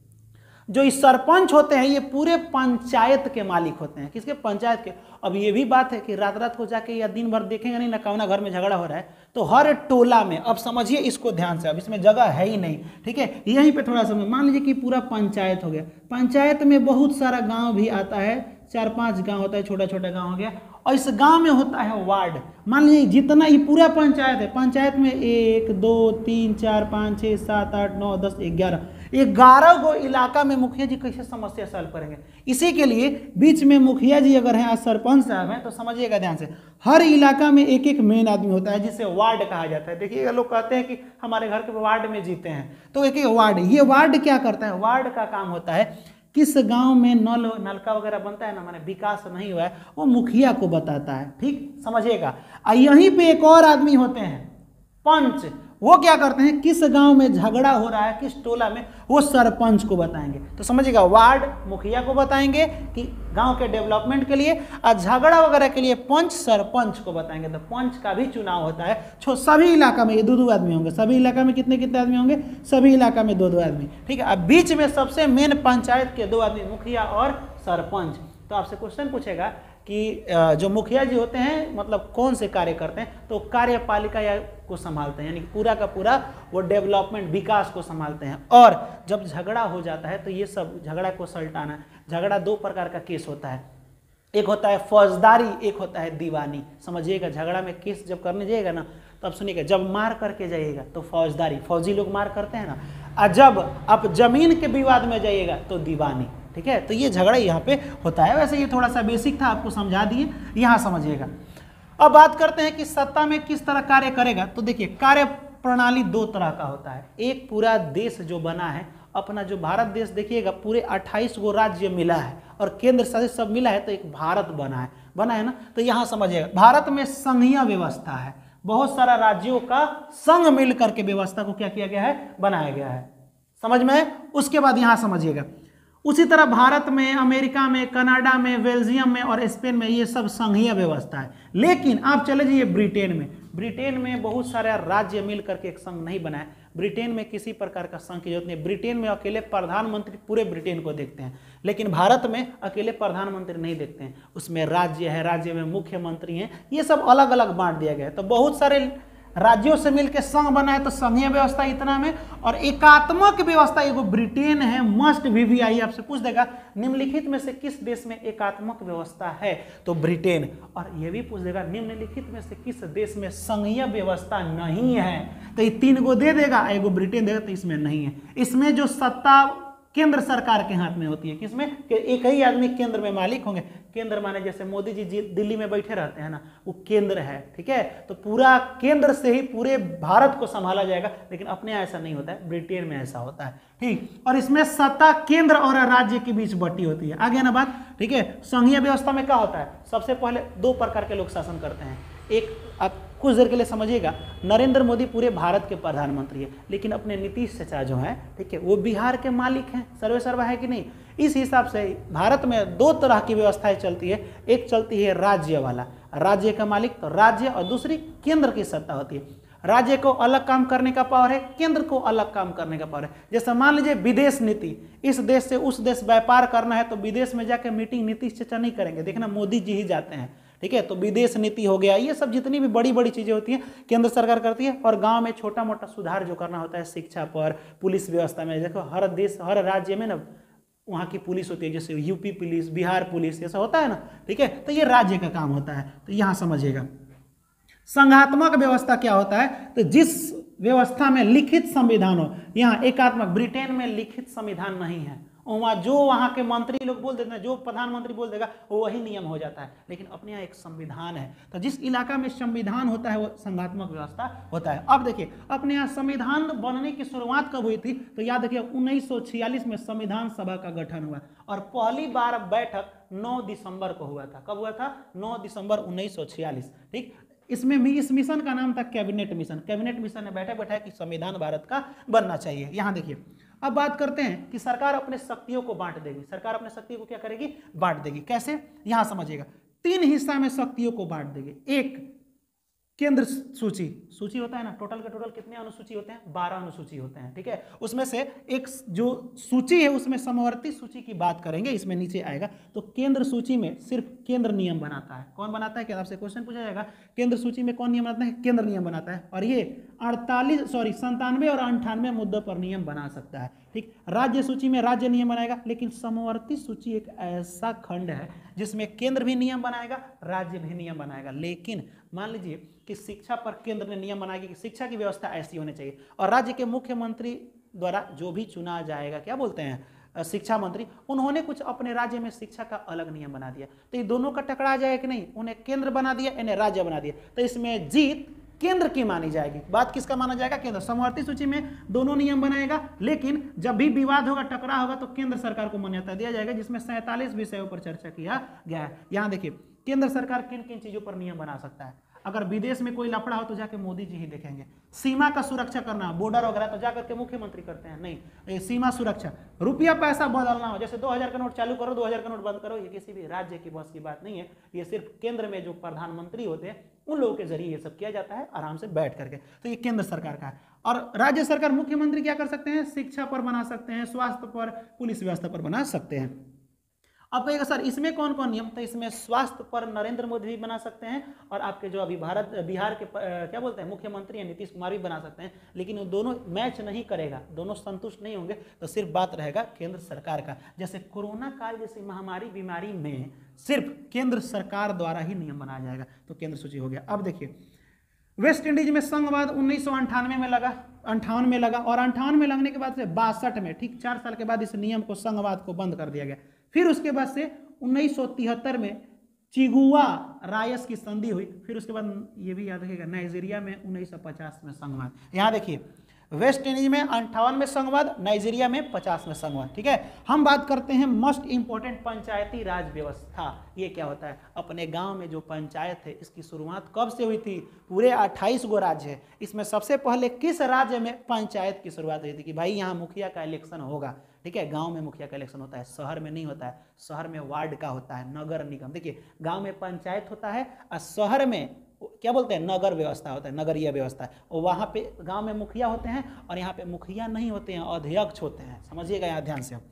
जो इस सरपंच होते हैं ये पूरे पंचायत के मालिक होते हैं। किसके? पंचायत के। अब ये भी बात है कि रात रात को जाके या दिन भर देखेंगे नहीं ना कौना घर में झगड़ा हो रहा है, तो हर टोला में, अब समझिए इसको ध्यान से, अब इसमें जगह है ही नहीं, ठीक है। यहीं पे थोड़ा सा मान लीजिए कि पूरा पंचायत हो गया, पंचायत में बहुत सारा गांव भी आता है, चार पांच गांव होता है, छोटा छोटा गांव हो गया, और इस गांव में होता है वार्ड। मान लीजिए जितना ये पूरा पंचायत है, पंचायत में एक दो तीन चार पाँच छः सात आठ नौ दस ग्यारह ग्यारह गो इलाका में मुखिया जी कैसे समस्या सॉल्व करेंगे। इसी के लिए बीच में मुखिया जी अगर हैं, आज सरपंच साहब हैं, तो समझिएगा ध्यान से, हर इलाका में एक एक मेन आदमी होता है जिसे वार्ड कहा जाता है। देखिएगा लोग कहते हैं कि हमारे घर के वार्ड में जीते हैं, तो एक एक वार्ड, ये वार्ड क्या करता है, वार्ड का काम होता है किस गांव में नल नलका वगैरह बनता है ना, माने विकास नहीं हुआ है, वो मुखिया को बताता है। ठीक समझिएगा। यहीं पे एक और आदमी होते हैं पंच, वो क्या करते हैं, किस गांव में झगड़ा हो रहा है, किस टोला में, वो सरपंच को बताएंगे। तो समझिएगा, वार्ड मुखिया को बताएंगे कि गांव के डेवलपमेंट के लिए, और झगड़ा वगैरह के लिए पंच सरपंच को बताएंगे। तो पंच का भी चुनाव होता है। छो सभी इलाका में ये दो दो आदमी होंगे, सभी इलाका में कितने कितने आदमी होंगे, सभी इलाका में दो दो आदमी। ठीक है। अब बीच में सबसे मेन पंचायत के दो आदमी, मुखिया और सरपंच। तो आपसे क्वेश्चन पूछेगा कि जो मुखिया जी होते हैं मतलब कौन से कार्य करते हैं, तो कार्यपालिका या को संभालते हैं, यानी पूरा का पूरा वो डेवलपमेंट विकास को संभालते हैं। और जब झगड़ा हो जाता है तो ये सब झगड़ा को सल्टाना, झगड़ा दो प्रकार का केस होता है, एक होता है फौजदारी, एक होता है दीवानी। समझिएगा, झगड़ा में केस जब करने जाइएगा ना, तब सुनिएगा, जब मार करके जाइएगा तो फौजदारी, फौजी लोग मार करते हैं ना, और जब आप जमीन के विवाद में जाइएगा तो दीवानी। ठीक है। तो ये झगड़ा यहाँ पे होता है। वैसे ये थोड़ा सा बेसिक था, आपको समझा दिए, यहाँ समझिएगा। अब बात करते हैं कि सत्ता में किस तरह कार्य करेगा। तो देखिए, कार्य प्रणाली दो तरह का होता है। एक पूरा देश जो बना है, अपना जो भारत देश देखिएगा, पूरे अट्ठाईस गो राज्य मिला है और केंद्र शासित सब मिला है, तो एक भारत बना है, बना है ना। तो यहाँ समझिएगा, भारत में संघीय व्यवस्था है, बहुत सारा राज्यों का संघ मिल करके व्यवस्था को क्या किया गया है, बनाया गया है। समझ में। उसके बाद यहाँ समझिएगा, उसी तरह भारत में, अमेरिका में, कनाडा में, बेल्जियम में और स्पेन में ये सब संघीय व्यवस्था है। लेकिन आप चले जाइए ब्रिटेन में, ब्रिटेन में बहुत सारे राज्य मिल करके एक संघ नहीं बना है। ब्रिटेन में किसी प्रकार का संघ की जरूरत नहीं। ब्रिटेन में अकेले प्रधानमंत्री पूरे ब्रिटेन को देखते हैं, लेकिन भारत में अकेले प्रधानमंत्री नहीं देखते हैं, उसमें राज्य है, राज्य में मुख्यमंत्री हैं, ये सब अलग अलग बांट दिया गया है। तो बहुत सारे राज्यों से मिलकर संघ बना है, तो संघीय व्यवस्था इतना में। और एकात्मक व्यवस्था एगो ब्रिटेन है, मस्ट वीवीआई आपसे पूछ देगा निम्नलिखित में से किस देश में एकात्मक व्यवस्था है, तो ब्रिटेन। और ये भी पूछ देगा निम्नलिखित में से किस देश में संघीय व्यवस्था नहीं है, तो ये तीन गो दे देगा, एगो ब्रिटेन देगा, तो इसमें नहीं है। इसमें जो सत्ता केंद्र सरकार के हाथ में होती है, किसमें, कि एक ही आदमी केंद्र में मालिक होंगे। केंद्र माने जैसे मोदी जी दिल्ली में बैठे रहते हैं ना, वो केंद्र है। ठीक है। तो पूरा केंद्र से ही पूरे भारत को संभाला जाएगा, लेकिन अपने यहाँ ऐसा नहीं होता है, ब्रिटेन में ऐसा होता है। ठीक। और इसमें सत्ता केंद्र और राज्य के बीच बटी होती है। आगे ना बात। ठीक है। संघीय व्यवस्था में क्या होता है, सबसे पहले दो प्रकार के लोग शासन करते हैं। एक, आप कुछ देर के लिए समझिएगा, नरेंद्र मोदी पूरे भारत के प्रधानमंत्री है, लेकिन अपने नीतीश चाचा जो हैं, ठीक है, वो बिहार के मालिक हैं, सर्वे सर्वा है कि नहीं। इस हिसाब से भारत में दो तरह की व्यवस्थाएं चलती है। एक चलती है राज्य वाला, राज्य का मालिक तो राज्य, और दूसरी केंद्र की सत्ता होती है। राज्य को अलग काम करने का पावर है, केंद्र को अलग काम करने का पावर है। जैसे मान लीजिए विदेश नीति, इस देश से उस देश व्यापार करना है, तो विदेश में जाकर मीटिंग नीतीश चाचा नहीं करेंगे, देखना मोदी जी ही जाते हैं। ठीक है। तो विदेश नीति हो गया, ये सब जितनी भी बड़ी बड़ी चीजें होती हैं केंद्र सरकार करती है। और गांव में छोटा मोटा सुधार जो करना होता है, शिक्षा पर, पुलिस व्यवस्था में, देखो हर देश हर राज्य में ना वहाँ की पुलिस होती है, जैसे यूपी पुलिस, बिहार पुलिस, ऐसा होता है ना। ठीक है। तो ये राज्य का काम होता है। तो यहाँ समझिएगा, संघात्मक व्यवस्था क्या होता है, तो जिस व्यवस्था में लिखित संविधान हो। यहाँ एकात्मक, ब्रिटेन में लिखित संविधान नहीं है, वहाँ जो वहाँ के मंत्री लोग बोल देते हैं, जो प्रधानमंत्री बोल देगा वो वही नियम हो जाता है। लेकिन अपने यहाँ एक संविधान है, तो जिस इलाका में संविधान होता है वो संघात्मक व्यवस्था होता है। अब देखिए, अपने यहाँ संविधान बनने की शुरुआत कब हुई थी, तो याद रखिए उन्नीस सौ छियालीस में संविधान सभा का गठन हुआ, और पहली बार बैठक नौ दिसंबर को हुआ था। कब हुआ था, नौ दिसंबर उन्नीस सौ छियालीस। ठीक। इसमें भी इस मिशन का नाम था कैबिनेट मिशन। कैबिनेट मिशन ने बैठे बैठे कि संविधान भारत का बनना चाहिए। यहाँ देखिए, अब बात करते हैं कि सरकार अपने शक्तियों को बांट देगी। सरकार अपने शक्तियों को क्या करेगी, बांट देगी। कैसे, यहाँ समझिएगा, तीन हिस्सा में शक्तियों को बांट देगी। एक, केंद्र सूची, सूची होता है ना, टोटल के टोटल कितने अनुसूची होते हैं, बारह अनुसूची होते हैं। ठीक है। उसमें से एक जो सूची है उसमें समवर्ती सूची की बात करेंगे, इसमें नीचे आएगा। तो केंद्र सूची में सिर्फ केंद्र नियम बनाता है। कौन बनाता है, क्या आपसे क्वेश्चन पूछा जाएगा, केंद्र सूची में कौन नियम बनाता है, केंद्र नियम बनाता है। और ये अड़तालीस सॉरी संतानवे और अंठानवे मुद्दों पर नियम बना सकता है। ठीक। राज्य सूची में राज्य नियम बनाएगा, लेकिन समवर्ती सूची एक ऐसा खंड है जिसमें केंद्र भी नियम बनाएगा, राज्य भी नियम बनाएगा। लेकिन मान लीजिए कि शिक्षा पर केंद्र ने नियम बनाएगा कि शिक्षा की व्यवस्था ऐसी होनी चाहिए, और राज्य के मुख्यमंत्री द्वारा जो भी चुना जाएगा, क्या बोलते हैं, शिक्षा मंत्री, उन्होंने कुछ अपने राज्य में शिक्षा का अलग नियम बना दिया। तो ये दोनों का टकरा जाए कि नहीं, उन्हें केंद्र बना दिया, इन्हें राज्य बना दिया, तो इसमें जीत केंद्र की मानी जाएगी। बात किसका माना जाएगा, केंद्र। समवर्ती सूची में दोनों नियम बनाएगा, लेकिन जब भी विवाद होगा, टकराव होगा, तो केंद्र सरकार को मान्यता दिया जाएगा, जिसमें सैंतालीस विषयों पर चर्चा किया गया है। यहाँ देखिए केंद्र सरकार किन किन चीजों पर नियम बना सकता है। अगर विदेश में कोई लफड़ा हो तो जाके मोदी जी ही देखेंगे। सीमा का सुरक्षा करना, बॉर्डर वगैरह, तो जाकर के मुख्यमंत्री करते हैं, नहीं। ये सीमा सुरक्षा, रुपया पैसा बदलना हो, जैसे दो हजार का नोट चालू करो, दो हजार का नोट बंद करो, ये किसी भी राज्य की बस की बात नहीं है। ये सिर्फ केंद्र में जो प्रधानमंत्री होते हैं उन लोगों के जरिए ये सब किया जाता है, आराम से बैठ करके। तो ये केंद्र सरकार का है। और राज्य सरकार, मुख्यमंत्री क्या कर सकते हैं, शिक्षा पर बना सकते हैं, स्वास्थ्य पर, पुलिस व्यवस्था पर बना सकते हैं। अब कहेगा सर इसमें कौन कौन नियम, तो इसमें स्वास्थ्य पर नरेंद्र मोदी भी बना सकते हैं, और आपके जो अभी भारत बिहार के क्या बोलते हैं मुख्यमंत्री हैं नीतीश कुमार भी बना सकते हैं। लेकिन वो दोनों मैच नहीं करेगा, दोनों संतुष्ट नहीं होंगे, तो सिर्फ बात रहेगा केंद्र सरकार का। जैसे कोरोना काल जैसी महामारी बीमारी में सिर्फ केंद्र सरकार द्वारा ही नियम बनाया जाएगा, तो केंद्र सूची हो गया। अब देखिए वेस्ट इंडीज में संघवाद उन्नीस सौ अंठानवे में लगा, अंठावन में लगा, और अंठावन में लगने के बाद से बासठ में, ठीक चार साल के बाद इस नियम को, संघवाद को बंद कर दिया गया। फिर उसके बाद से उन्नीस सौ तिहत्तर में चिगुआ रायस की संधि हुई। फिर उसके बाद ये भी याद रखिएगा नाइजीरिया में उन्नीस सौ पचास में संघवाद। यहाँ देखिए वेस्ट इंडीज में अंठावन में संघवाद, नाइजीरिया में पचास में संघवाद, ठीक है। हम बात करते हैं मोस्ट इंपॉर्टेंट पंचायती राज व्यवस्था। ये क्या होता है, अपने गांव में जो पंचायत है इसकी शुरुआत कब से हुई थी, पूरे अट्ठाईस गो राज्य है, इसमें सबसे पहले किस राज्य में पंचायत की शुरुआत हुई थी कि भाई यहाँ मुखिया का इलेक्शन होगा, ठीक है। गांव में मुखिया का इलेक्शन होता है, शहर में नहीं होता है, शहर में वार्ड का होता है, नगर निगम। देखिए गांव में पंचायत होता है और शहर में क्या बोलते हैं, नगर व्यवस्था होता है, नगरीय व्यवस्था है। और वहाँ पे गांव में मुखिया होते हैं और यहाँ पे मुखिया नहीं होते हैं, अध्यक्ष होते हैं। समझिएगा यहाँ ध्यान से।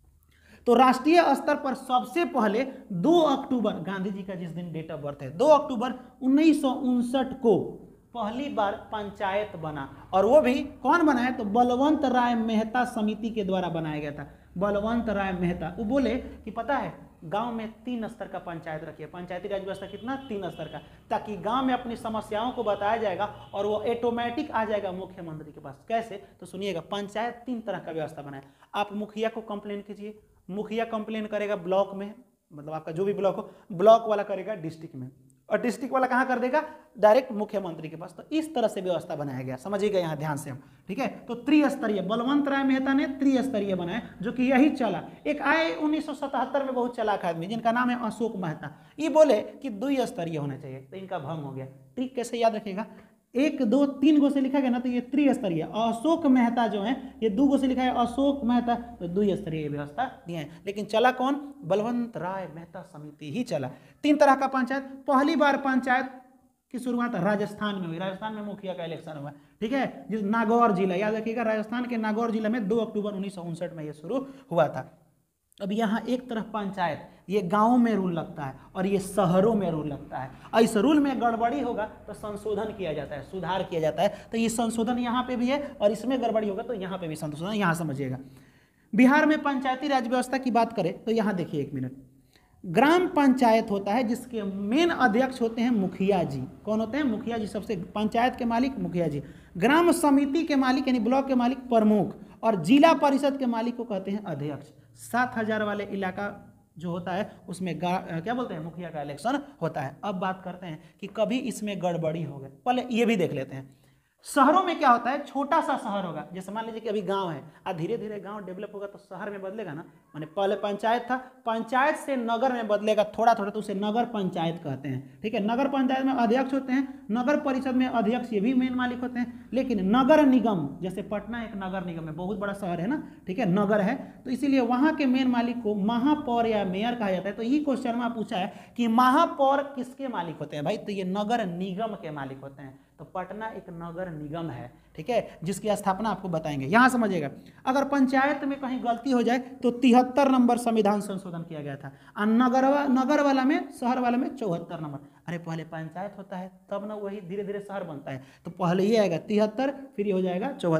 तो राष्ट्रीय स्तर पर सबसे पहले दो अक्टूबर, गांधी जी का जिस दिन डेट ऑफ बर्थ है, दो अक्टूबर उन्नीस सौ उनसठ को पहली बार पंचायत बना। और वो भी कौन बना है, तो बलवंत राय मेहता समिति के द्वारा बनाया गया था। बलवंत राय मेहता वो बोले कि पता है गांव में तीन स्तर का पंचायत रखिए, पंचायती राज व्यवस्था कितना, तीन स्तर का, ताकि गांव में अपनी समस्याओं को बताया जाएगा और वो ऑटोमेटिक आ जाएगा मुख्यमंत्री के पास। कैसे, तो सुनिएगा, पंचायत तीन तरह का व्यवस्था बनाए। आप मुखिया को कंप्लेन कीजिए, मुखिया कंप्लेन करेगा ब्लॉक में, मतलब आपका जो भी ब्लॉक हो, ब्लॉक वाला करेगा डिस्ट्रिक्ट में, और डिस्ट्रिक्ट वाला कहाँ कर देगा, डायरेक्ट मुख्यमंत्री के पास। तो इस तरह से व्यवस्था बनाया गया, समझिएगा यहाँ ध्यान से हम, ठीक है। तो त्रिस्तरीय, बलवंत राय मेहता ने त्रिस्तरीय बनाया, जो कि यही चला। एक आए उन्नीस सौ सतहत्तर में बहुत चलाक आदमी जिनका नाम है अशोक मेहता, ये बोले कि द्विस्तरीय होना चाहिए, तो इनका भंग हो गया। ट्रिक कैसे याद रखिएगा, एक दो तीन गो से लिखा गया ना, तो ये त्रिस्तरीय। अशोक मेहता जो है ये दो गो से लिखा है, अशोक मेहता, तो द्विस्तरीय व्यवस्था दिए हैं। लेकिन चला कौन, बलवंत राय मेहता समिति ही चला। तीन तरह का पंचायत। पहली बार पंचायत की शुरुआत राजस्थान में हुई, राजस्थान में मुखिया का इलेक्शन हुआ, ठीक है। जिस नागौर जिला, याद रखिएगा, राजस्थान के नागौर जिला में दो अक्टूबर उन्नीस सौ उनसठ में यह शुरू हुआ था। अब यहाँ एक तरफ पंचायत, ये गांवों में रूल लगता है और ये शहरों में रूल लगता है। और इस रूल में गड़बड़ी होगा तो संशोधन किया जाता है, सुधार किया जाता है। तो ये संशोधन यहाँ पे भी है और इसमें गड़बड़ी होगा तो यहाँ पे भी संशोधन, यहाँ समझिएगा। बिहार में पंचायती राज व्यवस्था की बात करें तो यहाँ देखिए एक मिनट, ग्राम पंचायत होता है जिसके मेन अध्यक्ष होते हैं मुखिया जी। कौन होते हैं, मुखिया जी, सबसे पंचायत के मालिक मुखिया जी। ग्राम समिति के मालिक यानी ब्लॉक के मालिक प्रमुख, और जिला परिषद के मालिक को कहते हैं अध्यक्ष। सात हजार वाले इलाका जो होता है उसमें क्या बोलते हैं, मुखिया का इलेक्शन होता है। अब बात करते हैं कि कभी इसमें गड़बड़ी हो गई, पहले ये भी देख लेते हैं। शहरों में क्या होता है, छोटा सा शहर होगा, जैसे मान लीजिए कि अभी गांव है, और धीरे धीरे गांव डेवलप होगा तो शहर में बदलेगा ना। माने पहले पंचायत था, पंचायत से नगर में बदलेगा थोड़ा थोड़ा, तो उसे नगर पंचायत कहते हैं, ठीक है। नगर पंचायत में अध्यक्ष होते हैं, नगर परिषद में अध्यक्ष ये भी मेन मालिक होते हैं। लेकिन नगर निगम, जैसे पटना एक नगर निगम है, बहुत बड़ा शहर है ना, ठीक है, नगर है, तो इसीलिए वहाँ के मेन मालिक को महापौर या मेयर कहा जाता है। तो ये क्वेश्चन में पूछा है कि महापौर किसके मालिक होते हैं भाई, तो ये नगर निगम के मालिक होते हैं। तो पटना एक नगर निगम है, ठीक है, जिसकी स्थापना आपको बताएंगे। यहां समझिएगा, अगर पंचायत में कहीं गलती हो जाए तो तिहत्तर नंबर संविधान संशोधन किया गया था, और नगर नगर वाला में, शहर वाला में चौहत्तर नंबर। अरे पहले पंचायत होता है तब ना वही धीरे धीरे शहर बनता है, तो पहले ये आएगा तिहत्तर, फिर ये हो जाएगा चौहत्तर।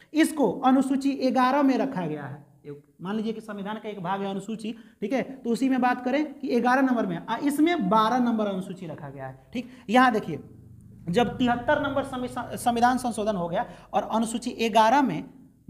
इसको अनुसूची ग्यारह में रखा गया है। मान लीजिए कि संविधान का एक भाग है अनुसूची, ठीक है, तो उसी में बात करें कि ग्यारह नंबर में, इसमें बारह नंबर अनुसूची रखा गया है। ठीक, यहाँ देखिए जब तिहत्तर नंबर संविधान संशोधन हो गया और अनुसूची ग्यारह में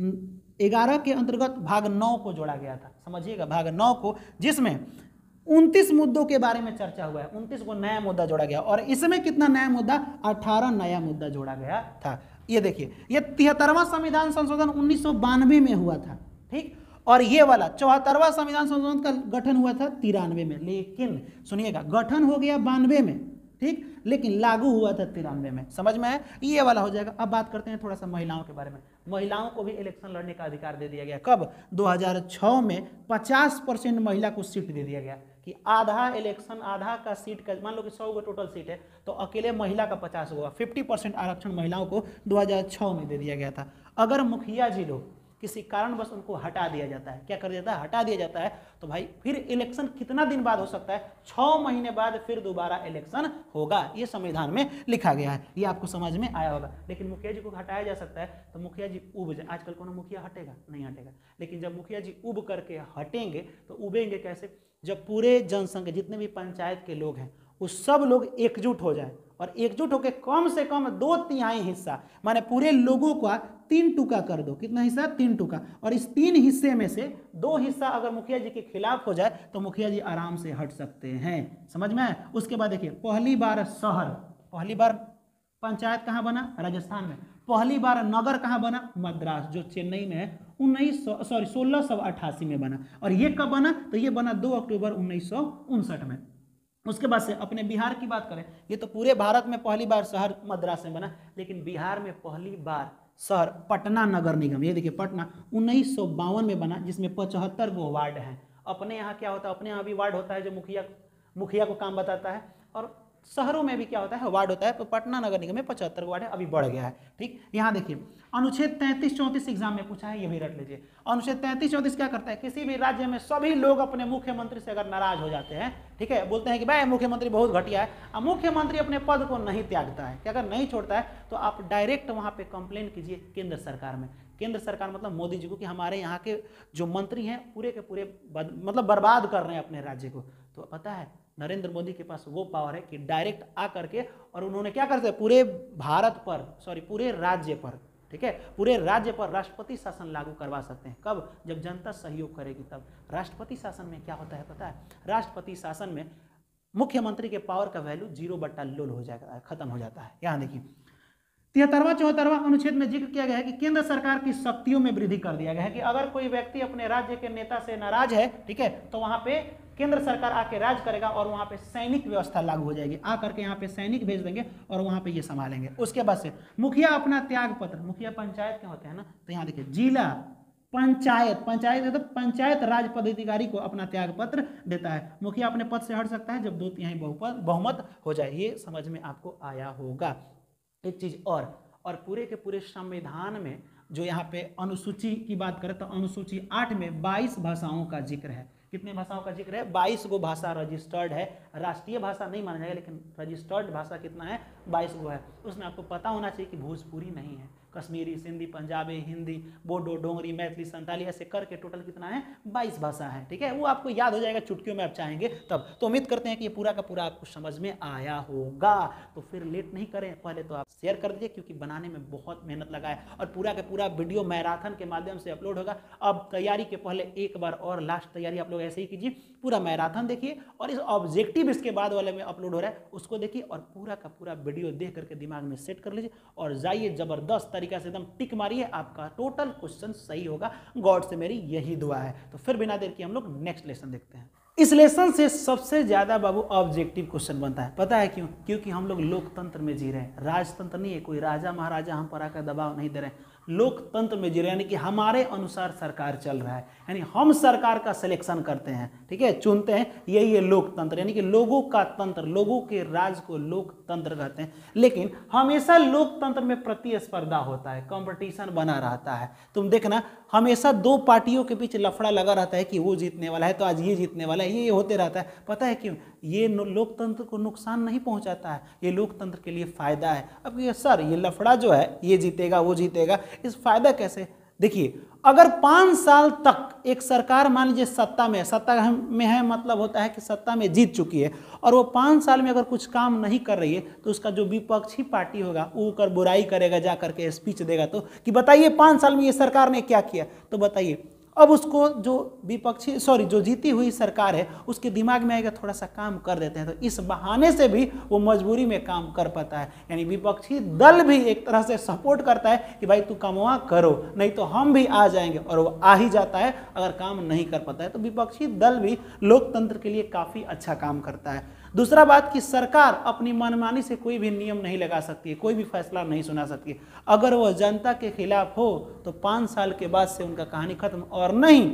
ग्यारह के अंतर्गत भाग नौ को जोड़ा गया था, समझिएगा, भाग नौ को, जिसमें उनतीस मुद्दों के बारे में चर्चा हुआ है, उनतीस को नया मुद्दा जोड़ा गया और इसमें कितना नया मुद्दा, अठारह नया मुद्दा जोड़ा गया था। ये देखिए, ये तिहत्तरवां संविधान संशोधन उन्नीस सौ बानवे में हुआ था, ठीक, और ये वाला चौहत्तरवां संविधान संशोधन का गठन हुआ था तिरानवे में, लेकिन सुनिएगा गठन हो गया बानवे में, ठीक, लेकिन लागू हुआ था तिरानवे में, समझ में है, ये वाला हो जाएगा। अब बात करते हैं थोड़ा सा महिलाओं के बारे में। महिलाओं को भी इलेक्शन लड़ने का अधिकार दे दिया गया, कब, दो हज़ार छह में पचास परसेंट महिला को सीट दे दिया गया कि आधा इलेक्शन, आधा का सीट का, मान लो कि सौ गो टोटल सीट है तो अकेले महिला का पचास होगा, फिफ्टी परसेंट आरक्षण महिलाओं को दो हज़ार छह में दे दिया गया था। अगर मुखिया जी लोग किसी कारणवश उनको हटा दिया जाता है, क्या कर दिया जाता है, हटा दिया जाता है, तो भाई फिर इलेक्शन कितना दिन बाद हो सकता है, छह महीने बाद फिर दोबारा इलेक्शन होगा, ये संविधान में लिखा गया है, ये आपको समझ में आया होगा। लेकिन मुखिया जी को हटाया जा सकता है तो मुखिया जी उब जाए, आजकल कोनो मुखिया हटेगा नहीं हटेगा, लेकिन जब मुखिया जी उब करके हटेंगे तो उबेंगे कैसे, जब पूरे जनसंघ जितने भी पंचायत के लोग हैं वो सब लोग एकजुट हो जाए और एकजुट होकर कम से कम दो तिहाई हिस्सा, माने पूरे लोगों का तीन टुका कर दो, कितना हिस्सा, तीन टुका, और इस तीन हिस्से में से दो हिस्सा अगर मुखिया जी के खिलाफ हो जाए तो मुखिया जी आराम से हट सकते हैं, समझ में आए। उसके बाद देखिए, पहली बार शहर, पहली बार पंचायत कहाँ बना, राजस्थान में, पहली बार नगर कहाँ बना, मद्रास जो चेन्नई में है, उन्नीस सौ सॉरी सोलह सौ अट्ठासी में बना, और ये कब बना, तो ये बना दो अक्टूबर उन्नीस सौ उनसठ में। उसके बाद से अपने बिहार की बात करें, ये तो पूरे भारत में पहली बार शहर मद्रास में बना, लेकिन बिहार में पहली बार शहर पटना नगर निगम, ये देखिए पटना उन्नीस सौ बावन में बना, जिसमें पचहत्तर गो वार्ड हैं। अपने यहाँ क्या होता है, अपने यहाँ भी वार्ड होता है जो मुखिया मुखिया को काम बताता है, और शहरों में भी क्या होता है, वार्ड होता है, तो पटना नगर निगम में पचहत्तर वार्ड है, अभी बढ़ गया है। ठीक, यहाँ देखिए अनुच्छेद तैंतीस चौंतीस एग्जाम में पूछा है, ये भी रट लीजिए। अनुच्छेद तैंतीस चौंतीस क्या करता है, किसी भी राज्य में सभी लोग अपने मुख्यमंत्री से अगर नाराज हो जाते हैं, ठीक है, बोलते हैं कि भाई मुख्यमंत्री बहुत घटिया है, अब मुख्यमंत्री अपने पद को नहीं त्यागता है, क्या अगर नहीं छोड़ता है तो आप डायरेक्ट वहाँ पे कंप्लेन कीजिए केंद्र सरकार में। केंद्र सरकार मतलब मोदी जी को, कि हमारे यहाँ के जो मंत्री हैं पूरे के पूरे बद, मतलब बर्बाद कर रहे हैं अपने राज्य को। तो पता है नरेंद्र मोदी के पास वो पावर है कि डायरेक्ट आ करके, और उन्होंने क्या करते हैं, पूरे भारत पर, सॉरी पूरे राज्य पर, ठीक है, पूरे राज्य पर राष्ट्रपति शासन लागू करवा सकते हैं। कब, जब जनता सहयोग करेगी तब। राष्ट्रपति शासन में क्या होता है पता है, राष्ट्रपति शासन में मुख्यमंत्री के पावर का वैल्यू जीरो बट्टा लोल हो जाएगा, खत्म हो जाता है। यहाँ देखिए तिहत्तरवां चौहत्तरवां अनुच्छेद में जिक्र किया गया है कि केंद्र सरकार की शक्तियों में वृद्धि कर दिया गया है कि अगर कोई व्यक्ति अपने राज्य के नेता से नाराज है, ठीक है, तो वहां पे केंद्र सरकार आके राज करेगा और वहां पे सैनिक व्यवस्था लागू हो जाएगी, आकर के यहाँ पे सैनिक भेज देंगे और वहां पे ये संभालेंगे। उसके बाद से मुखिया अपना त्याग पत्र, मुखिया पंचायत के होते हैं ना, तो यहाँ देखिए जिला पंचायत, पंचायत तो पंचायत राज पदाधिकारी को अपना त्याग पत्र देता है। मुखिया अपने पद से हट सकता है जब दो तिहाई बहुमत हो जाए, ये समझ में आपको आया होगा। एक चीज और और पूरे के पूरे संविधान में जो यहाँ पे अनुसूची की बात करें तो अनुसूची आठ में बाईस भाषाओं का जिक्र है। कितने भाषाओं का जिक्र है, बाईस गो भाषा रजिस्टर्ड है, राष्ट्रीय भाषा नहीं माना जाएगा लेकिन रजिस्टर्ड भाषा कितना है, बाईस गो है। उसमें आपको पता होना चाहिए कि भोजपुरी नहीं है, कश्मीरी, सिंधी, पंजाबी, हिंदी, बोडो, डोंगरी, मैथिली, संताली, ऐसे करके टोटल कितना है, बाईस भाषा है। ठीक है, वो आपको याद हो जाएगा चुटकियों में आप चाहेंगे तब। तो उम्मीद करते हैं कि ये पूरा का पूरा आपको समझ में आया होगा। तो फिर लेट नहीं करें, पहले तो आप शेयर कर दीजिए क्योंकि बनाने में बहुत मेहनत लगा है और पूरा का पूरा वीडियो मैराथन के माध्यम से अपलोड होगा। अब तैयारी के पहले एक बार और लास्ट तैयारी आप लोग ऐसे ही कीजिए, पूरा मैराथन देखिए और इस ऑब्जेक्टिव इसके बाद वाले में अपलोड हो रहा है उसको देखिए और पूरा का पूरा वीडियो देख करके दिमाग में सेट कर लीजिए और जाइए जबरदस्त तरीका से एकदम टिक मारिए, आपका टोटल क्वेश्चन सही होगा। गॉड से मेरी यही दुआ है। तो फिर बिना देर के हम लोग नेक्स्ट लेसन देखते हैं। इस लेसन से सबसे ज्यादा बाबू ऑब्जेक्टिव क्वेश्चन बनता है, पता है क्यों? क्योंकि हम लोग लोकतंत्र में जी रहे हैं, राजतंत्र नहीं है, कोई राजा महाराजा हम पर आकर दबाव नहीं दे रहे हैं, लोकतंत्र में जी रहे हैं, यानी कि हमारे अनुसार सरकार चल रहा है, यानी हम सरकार का सिलेक्शन करते हैं, ठीक है, चुनते हैं, यही है लोकतंत्र, यानी कि लोगों का तंत्र, लोगों के राज को लोकतंत्र कहते हैं। लेकिन हमेशा लोकतंत्र में प्रतिस्पर्धा होता है, कंपटीशन बना रहता है। तुम देखना हमेशा दो पार्टियों के बीच लफड़ा लगा रहता है कि वो जीतने वाला है तो आज ये जीतने वाला है, ये होते रहता है। पता है क्यों? ये लोकतंत्र को नुकसान नहीं पहुंचाता है, ये लोकतंत्र के लिए फायदा है। अब ये सर ये लफड़ा जो है ये जीतेगा वो जीतेगा, इस फायदा कैसे? देखिए, अगर पाँच साल तक एक सरकार मान लीजिए सत्ता में है, सत्ता में है मतलब होता है कि सत्ता में जीत चुकी है, और वो पाँच साल में अगर कुछ काम नहीं कर रही है तो उसका जो विपक्षी पार्टी होगा वो कर बुराई करेगा, जा करके स्पीच देगा तो कि बताइए पाँच साल में ये सरकार ने क्या किया। तो बताइए अब उसको जो विपक्षी सॉरी जो जीती हुई सरकार है उसके दिमाग में आएगा थोड़ा सा काम कर देते हैं, तो इस बहाने से भी वो मजबूरी में काम कर पाता है। यानी विपक्षी दल भी एक तरह से सपोर्ट करता है कि भाई तू कमवा करो, नहीं तो हम भी आ जाएंगे, और वो आ ही जाता है अगर काम नहीं कर पाता है। तो विपक्षी दल भी लोकतंत्र के लिए काफ़ी अच्छा काम करता है। दूसरा बात कि सरकार अपनी मनमानी से कोई भी नियम नहीं लगा सकती है, कोई भी फैसला नहीं सुना सकती है। अगर वह जनता के खिलाफ हो तो पाँच साल के बाद से उनका कहानी खत्म, और नहीं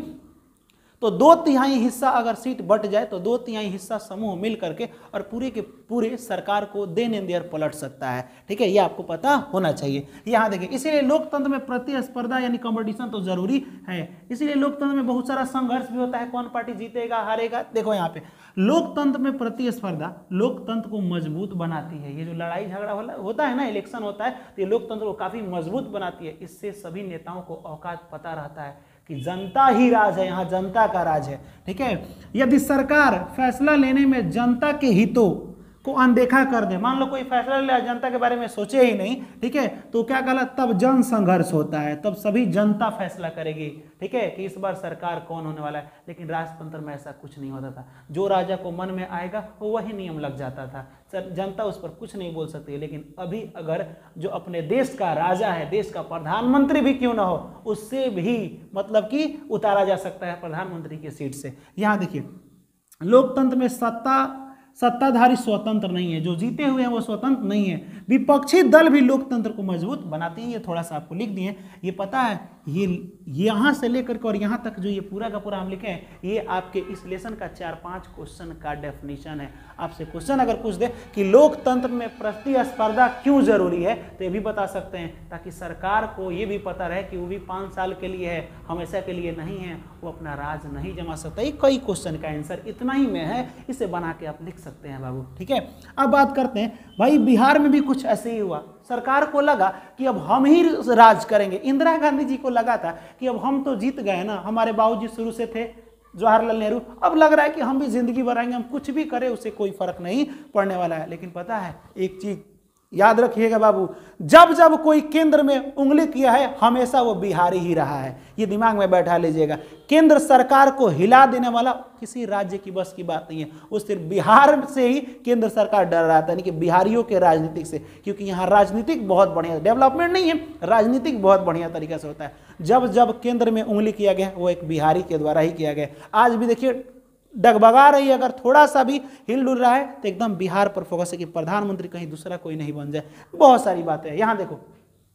तो दो तिहाई हिस्सा अगर सीट बट जाए तो दो तिहाई हिस्सा समूह मिल करके और पूरे के पूरे सरकार को देन एंड देयर पलट सकता है। ठीक है, ये आपको पता होना चाहिए। यहाँ देखिए, इसीलिए लोकतंत्र में प्रतिस्पर्धा यानी कंपटीशन तो जरूरी है। इसीलिए लोकतंत्र में बहुत सारा संघर्ष भी होता है, कौन पार्टी जीतेगा हारेगा। देखो यहाँ पे लोकतंत्र में प्रतिस्पर्धा लोकतंत्र को मजबूत बनाती है। ये जो लड़ाई झगड़ा होता है ना, इलेक्शन होता है, तो ये लोकतंत्र को काफी मजबूत बनाती है। इससे सभी नेताओं को औकात पता रहता है कि जनता ही राज है, यहाँ जनता का राज है। ठीक है, यदि सरकार फैसला लेने में जनता के हितों को अनदेखा कर दे, मान लो कोई फैसला ले जनता के बारे में सोचे ही नहीं, ठीक है, तो क्या कहला, तब जन संघर्ष होता है, तब सभी जनता फैसला करेगी। ठीक है, कि इस बार सरकार कौन होने वाला है। लेकिन राजतंत्र में ऐसा कुछ नहीं होता था, जो राजा को मन में आएगा वो वही नियम लग जाता था, सर जनता उस पर कुछ नहीं बोल सकती। लेकिन अभी अगर जो अपने देश का राजा है, देश का प्रधानमंत्री भी क्यों ना हो, उससे भी मतलब कि उतारा जा सकता है प्रधानमंत्री की सीट से। यहाँ देखिए, लोकतंत्र में सत्ता सत्ताधारी स्वतंत्र नहीं है, जो जीते हुए हैं वो स्वतंत्र नहीं है। विपक्षी दल भी लोकतंत्र को मजबूत बनाते हैं। ये थोड़ा सा आपको लिख दिए, ये पता है, ये यहाँ से लेकर के और यहाँ तक जो ये पूरा का पूरा हम लिखे हैं, ये आपके इस लेसन का चार पांच क्वेश्चन का डेफिनेशन है। आपसे क्वेश्चन अगर पूछ दे कि लोकतंत्र में प्रतिस्पर्धा क्यों जरूरी है, तो ये भी बता सकते हैं, ताकि सरकार को ये भी पता रहे कि वो भी पाँच साल के लिए है, हमेशा के लिए नहीं है, वो अपना राज नहीं जमा सकता। ये कई क्वेश्चन का आंसर इतना ही में है, इसे बना के आप लिख सकते हैं बाबू। ठीक है, अब बात करते हैं भाई, बिहार में भी कुछ ऐसे ही हुआ। सरकार को लगा कि अब हम ही राज करेंगे। इंदिरा गांधी जी को लगा था कि अब हम तो जीत गए ना, हमारे बाबूजी शुरू से थे जवाहरलाल नेहरू, अब लग रहा है कि हम भी जिंदगी बनाएंगे, हम कुछ भी करें उससे कोई फर्क नहीं पड़ने वाला है। लेकिन पता है एक चीज याद रखिएगा बाबू, जब जब कोई केंद्र में उंगली किया है हमेशा वो बिहारी ही रहा है। ये दिमाग में बैठा लीजिएगा। केंद्र सरकार को हिला देने वाला किसी राज्य की बस की बात नहीं है, वो सिर्फ बिहार से ही केंद्र सरकार डर रहा था, यानी कि बिहारियों के राजनीतिक से, क्योंकि यहाँ राजनीतिक बहुत बढ़िया, डेवलपमेंट नहीं है, राजनीतिक बहुत बढ़िया तरीके से होता है। जब जब केंद्र में उंगली किया गया वो एक बिहारी के द्वारा ही किया गया। आज भी देखिए डगबगा रही है, अगर थोड़ा सा भी हिल डुल रहा है तो एकदम बिहार पर फोकस है कि प्रधानमंत्री कहीं दूसरा कोई नहीं बन जाए। बहुत सारी बातें हैं। यहाँ देखो,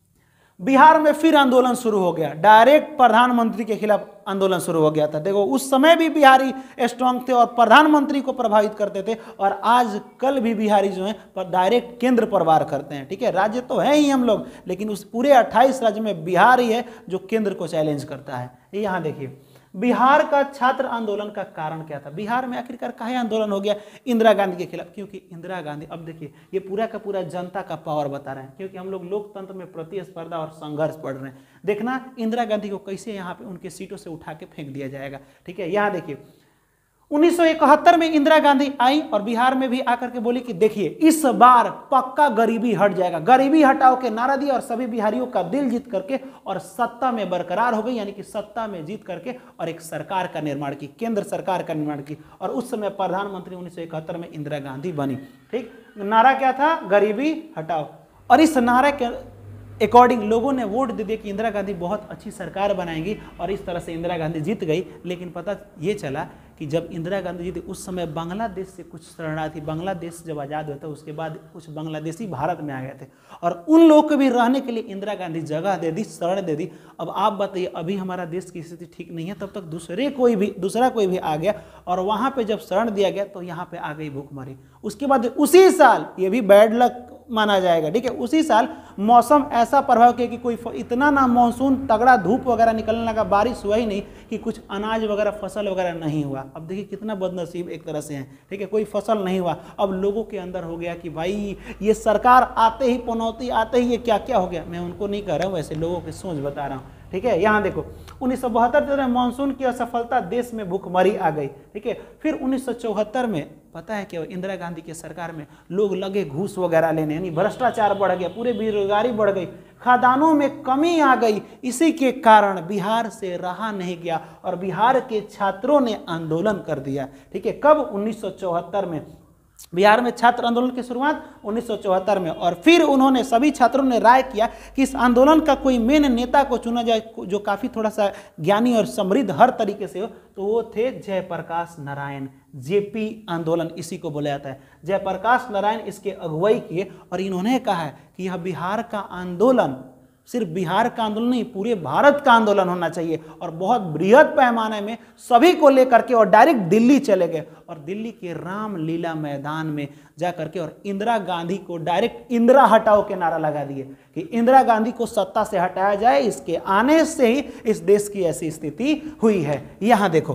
बिहार में फिर आंदोलन शुरू हो गया, डायरेक्ट प्रधानमंत्री के खिलाफ आंदोलन शुरू हो गया था। देखो उस समय भी बिहारी स्ट्रांग थे और प्रधानमंत्री को प्रभावित करते थे, और आज कल भी बिहारी जो है पर डायरेक्ट केंद्र पर वार करते हैं। ठीक है, राज्य तो है ही हम लोग, लेकिन उस पूरे अट्ठाईस राज्य में बिहार ही है जो केंद्र को चैलेंज करता है। यहाँ देखिए, बिहार का छात्र आंदोलन का कारण क्या था? बिहार में आखिरकार काहे आंदोलन हो गया? इंदिरा गांधी के खिलाफ। क्योंकि इंदिरा गांधी, अब देखिए ये पूरा का पूरा जनता का पावर बता रहे हैं, क्योंकि हम लोग लोकतंत्र में प्रतिस्पर्धा और संघर्ष पढ़ रहे हैं। देखना इंदिरा गांधी को कैसे यहाँ पे उनके सीटों से उठा के फेंक दिया जाएगा। ठीक है, यहाँ देखिए उन्नीस सौ इकहत्तर में इंदिरा गांधी आई और बिहार में भी आकर के बोली कि देखिए इस बार पक्का गरीबी हट जाएगा, गरीबी हटाओ के नारा दिया और सभी बिहारियों का दिल जीत करके और सत्ता में बरकरार हो गई, यानी कि सत्ता में जीत करके और एक सरकार का निर्माण की, केंद्र सरकार का निर्माण की। और उस समय प्रधानमंत्री उन्नीस सौ इकहत्तर में इंदिरा गांधी बनी। ठीक, नारा क्या था? गरीबी हटाओ। और इस नारे के अकॉर्डिंग लोगों ने वोट दे दिया कि इंदिरा गांधी बहुत अच्छी सरकार बनाएंगी, और इस तरह से इंदिरा गांधी जीत गई। लेकिन पता ये चला कि जब इंदिरा गांधी जीती उस समय बांग्लादेश से कुछ शरणार्थी, बांग्लादेश जब आज़ाद हुआ था उसके बाद कुछ बांग्लादेशी भारत में आ गए थे, और उन लोगों को भी रहने के लिए इंदिरा गांधी जगह दे दी, शरण दे दी। अब आप बताइए, अभी हमारा देश की स्थिति ठीक नहीं है, तब तक दूसरे कोई भी दूसरा कोई भी आ गया और वहाँ पर जब शरण दिया गया तो यहाँ पर आ गई भूखमरी। उसके बाद उसी साल, ये भी बैड लक माना जाएगा। ठीक है, उसी साल मौसम ऐसा प्रभाव किया कि कोई इतना ना मानसून तगड़ा धूप वगैरह निकलने लगा, बारिश हुआ ही नहीं कि कुछ अनाज वगैरह फसल वगैरह नहीं हुआ। अब देखिए कितना बदनसीब एक तरह से है। ठीक है, कोई फसल नहीं हुआ। अब लोगों के अंदर हो गया कि भाई ये सरकार आते ही, पनौती आते ही ये क्या क्या हो गया। मैं उनको नहीं कह रहा हूँ, वैसे लोगों की सोच बता रहा हूँ। ठीक है, यहाँ देखो उन्नीस सौ बहत्तर में मानसून की असफलता, देश में भूखमरी आ गई। ठीक है, फिर उन्नीस सौ चौहत्तर में पता है क्या, इंदिरा गांधी की सरकार में लोग लगे घूस वगैरह लेने, यानी भ्रष्टाचार बढ़ गया, पूरे बेरोजगारी बढ़ गई, खादानों में कमी आ गई। इसी के कारण बिहार से रहा नहीं गया और बिहार के छात्रों ने आंदोलन कर दिया। ठीक है, कब? उन्नीस सौ चौहत्तर में बिहार में छात्र आंदोलन की शुरुआत उन्नीस सौ चौहत्तर में। और फिर उन्होंने, सभी छात्रों ने राय किया कि इस आंदोलन का कोई मेन नेता को चुना जाए जो काफ़ी थोड़ा सा ज्ञानी और समृद्ध हर तरीके से हो। तो वो थे जयप्रकाश नारायण। जेपी आंदोलन इसी को बोला जाता है। जयप्रकाश नारायण इसके अगुवाई किए और इन्होंने कहा है कि यह बिहार का आंदोलन सिर्फ बिहार का आंदोलन नहीं, पूरे भारत का आंदोलन होना चाहिए और बहुत बृहद पैमाने में सभी को लेकर के, और डायरेक्ट दिल्ली चले गए और दिल्ली के रामलीला मैदान में जा करके और इंदिरा गांधी को डायरेक्ट इंदिरा हटाओ के नारा लगा दिए कि इंदिरा गांधी को सत्ता से हटाया जाए। इसके आने से ही इस देश की ऐसी स्थिति हुई है। यहां देखो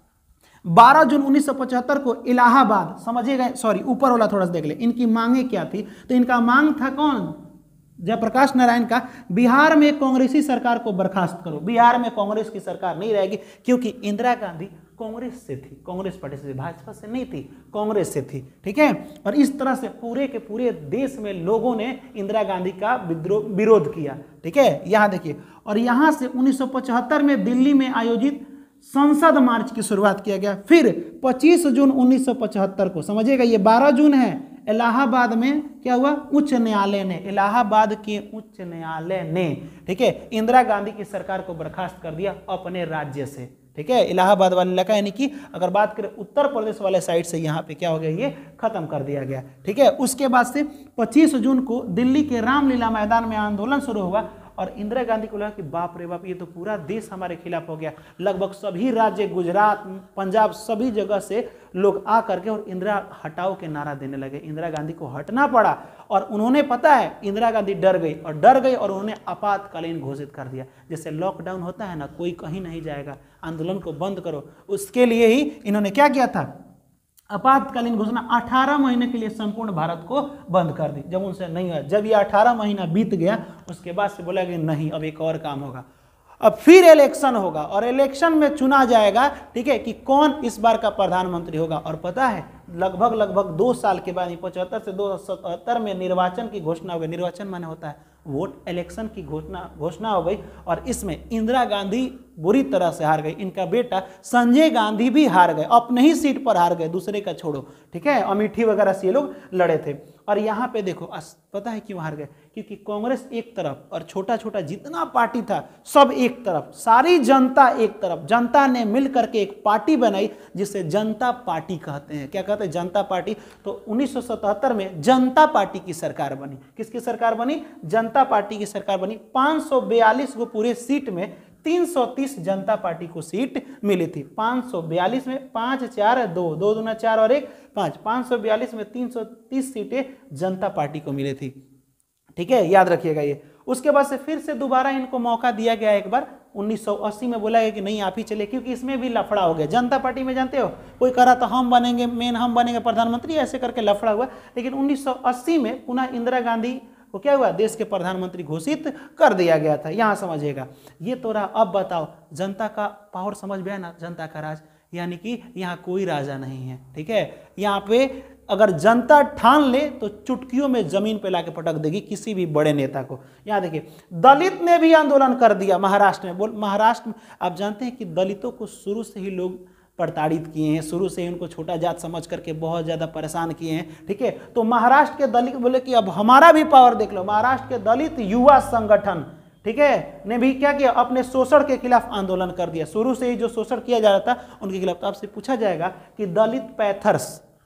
बारह जून उन्नीस सौ पचहत्तर को इलाहाबाद, समझिएगा, सॉरी ऊपर वाला थोड़ा सा देख ले, इनकी मांगे क्या थी। तो इनका मांग था कौन? जयप्रकाश नारायण का, बिहार में कांग्रेसी सरकार को बर्खास्त करो। बिहार में कांग्रेस की सरकार नहीं रहेगी क्योंकि इंदिरा गांधी कांग्रेस से थी, कांग्रेस पार्टी से, भाजपा से नहीं थी, कांग्रेस से थी। ठीक है, और इस तरह से पूरे के पूरे देश में लोगों ने इंदिरा गांधी का विद्रोह विरोध किया। ठीक है, यहाँ देखिए, और यहाँ से उन्नीस सौ पचहत्तर में दिल्ली में आयोजित संसद मार्च की शुरुआत किया गया। फिर पच्चीस जून उन्नीस सौ पचहत्तर को, समझिएगा ये बारह जून है, इलाहाबाद में क्या हुआ? उच्च न्यायालय ने, इलाहाबाद के उच्च न्यायालय ने, ठीक है, इंदिरा गांधी की सरकार को बर्खास्त कर दिया अपने राज्य से। ठीक है, इलाहाबाद वाले इलाका, यानी कि अगर बात करें उत्तर प्रदेश वाले साइड से, यहाँ पे क्या हो गया, ये खत्म कर दिया गया। ठीक है, उसके बाद से पच्चीस जून को दिल्ली के रामलीला मैदान में आंदोलन शुरू हुआ और इंदिरा गांधी को लगा कि बाप रे बाप, ये तो पूरा देश हमारे खिलाफ हो गया। लगभग सभी राज्य, गुजरात, पंजाब, सभी जगह से लोग आ करके और इंदिरा हटाओ के नारा देने लगे। इंदिरा गांधी को हटना पड़ा और उन्होंने, पता है, इंदिरा गांधी डर गई और डर गई और उन्होंने आपातकालीन घोषित कर दिया। जैसे लॉकडाउन होता है ना, कोई कहीं नहीं जाएगा, आंदोलन को बंद करो, उसके लिए ही इन्होंने क्या किया था, आपातकालीन घोषणा अठारह महीने के लिए संपूर्ण भारत को बंद कर दी। जब उनसे नहीं हुआ, जब ये अठारह महीना बीत गया, उसके बाद से बोला कि नहीं, अब एक और काम होगा, अब फिर इलेक्शन होगा और इलेक्शन में चुना जाएगा। ठीक है, कि कौन इस बार का प्रधानमंत्री होगा। और पता है लगभग लगभग दो साल के बाद, पचहत्तर से दो सौ सतहत्तर में निर्वाचन की घोषणा हो गई। निर्वाचन माने होता है वोट, इलेक्शन की घोषणा घोषणा हो गई और इसमें इंदिरा गांधी बुरी तरह से हार गई। इनका बेटा संजय गांधी भी हार गए, अपने ही सीट पर हार गए, दूसरे का छोड़ो। ठीक है, अमेठी वगैरह से ये लोग लड़े थे। और यहाँ पे देखो, पता है क्यों हार गए? क्योंकि कांग्रेस एक तरफ और छोटा छोटा जितना पार्टी था सब एक तरफ, सारी जनता एक तरफ। जनता ने मिल करके एक पार्टी बनाई जिसे जनता पार्टी कहते हैं। क्या कहते हैं? जनता पार्टी। तो उन्नीस सौ सतहत्तर में जनता पार्टी की सरकार बनी। किसकी सरकार बनी? जनता पार्टी की सरकार बनी। पाँच सौ बयालीस को पूरे सीट में तीन सौ तीस जनता पार्टी को सीट मिली थी। पाँच सौ बयालीस में पाँच चार दो दो दूना चार और एक पाँच, पाँच सौ बयालीस में तीन सौ तीस सीटें जनता पार्टी को मिली थी। ठीक है, याद रखिएगा ये। उसके बाद से फिर से दोबारा इनको मौका दिया गया एक बार। उन्नीस सौ अस्सी में बोला गया कि नहीं आप ही चले, क्योंकि इसमें भी लफड़ा हो गया। जनता पार्टी में जानते हो, कोई कह रहा था हम बनेंगे मेन, हम बनेंगे प्रधानमंत्री, ऐसे करके लफड़ा हुआ। लेकिन उन्नीस सौ अस्सी में पुनः इंदिरा गांधी को क्या हुआ, देश के प्रधानमंत्री घोषित कर दिया गया था। यहाँ समझिएगा ये तो रहा। अब बताओ, जनता का पावर समझ में आया ना, जनता का राज, यानी कि यहाँ कोई राजा नहीं है। ठीक है, यहाँ पे अगर जनता ठान ले तो चुटकियों में जमीन पे लाके पटक देगी किसी भी बड़े नेता को। यहाँ देखिए, दलित ने भी आंदोलन कर दिया महाराष्ट्र में। बोल महाराष्ट्र में आप जानते हैं कि दलितों को शुरू से ही लोग प्रताड़ित किए हैं, शुरू से ही उनको छोटा जात समझ करके बहुत ज़्यादा परेशान किए हैं। ठीक है, तो महाराष्ट्र के दलित बोले कि अब हमारा भी पावर देख लो। महाराष्ट्र के दलित युवा संगठन, ठीक है, ने भी क्या किया, अपने शोषण के खिलाफ आंदोलन कर दिया। शुरू से ही जो शोषण किया जा रहा था उनके खिलाफ। तो आपसे पूछा जाएगा कि दलित पैथर्स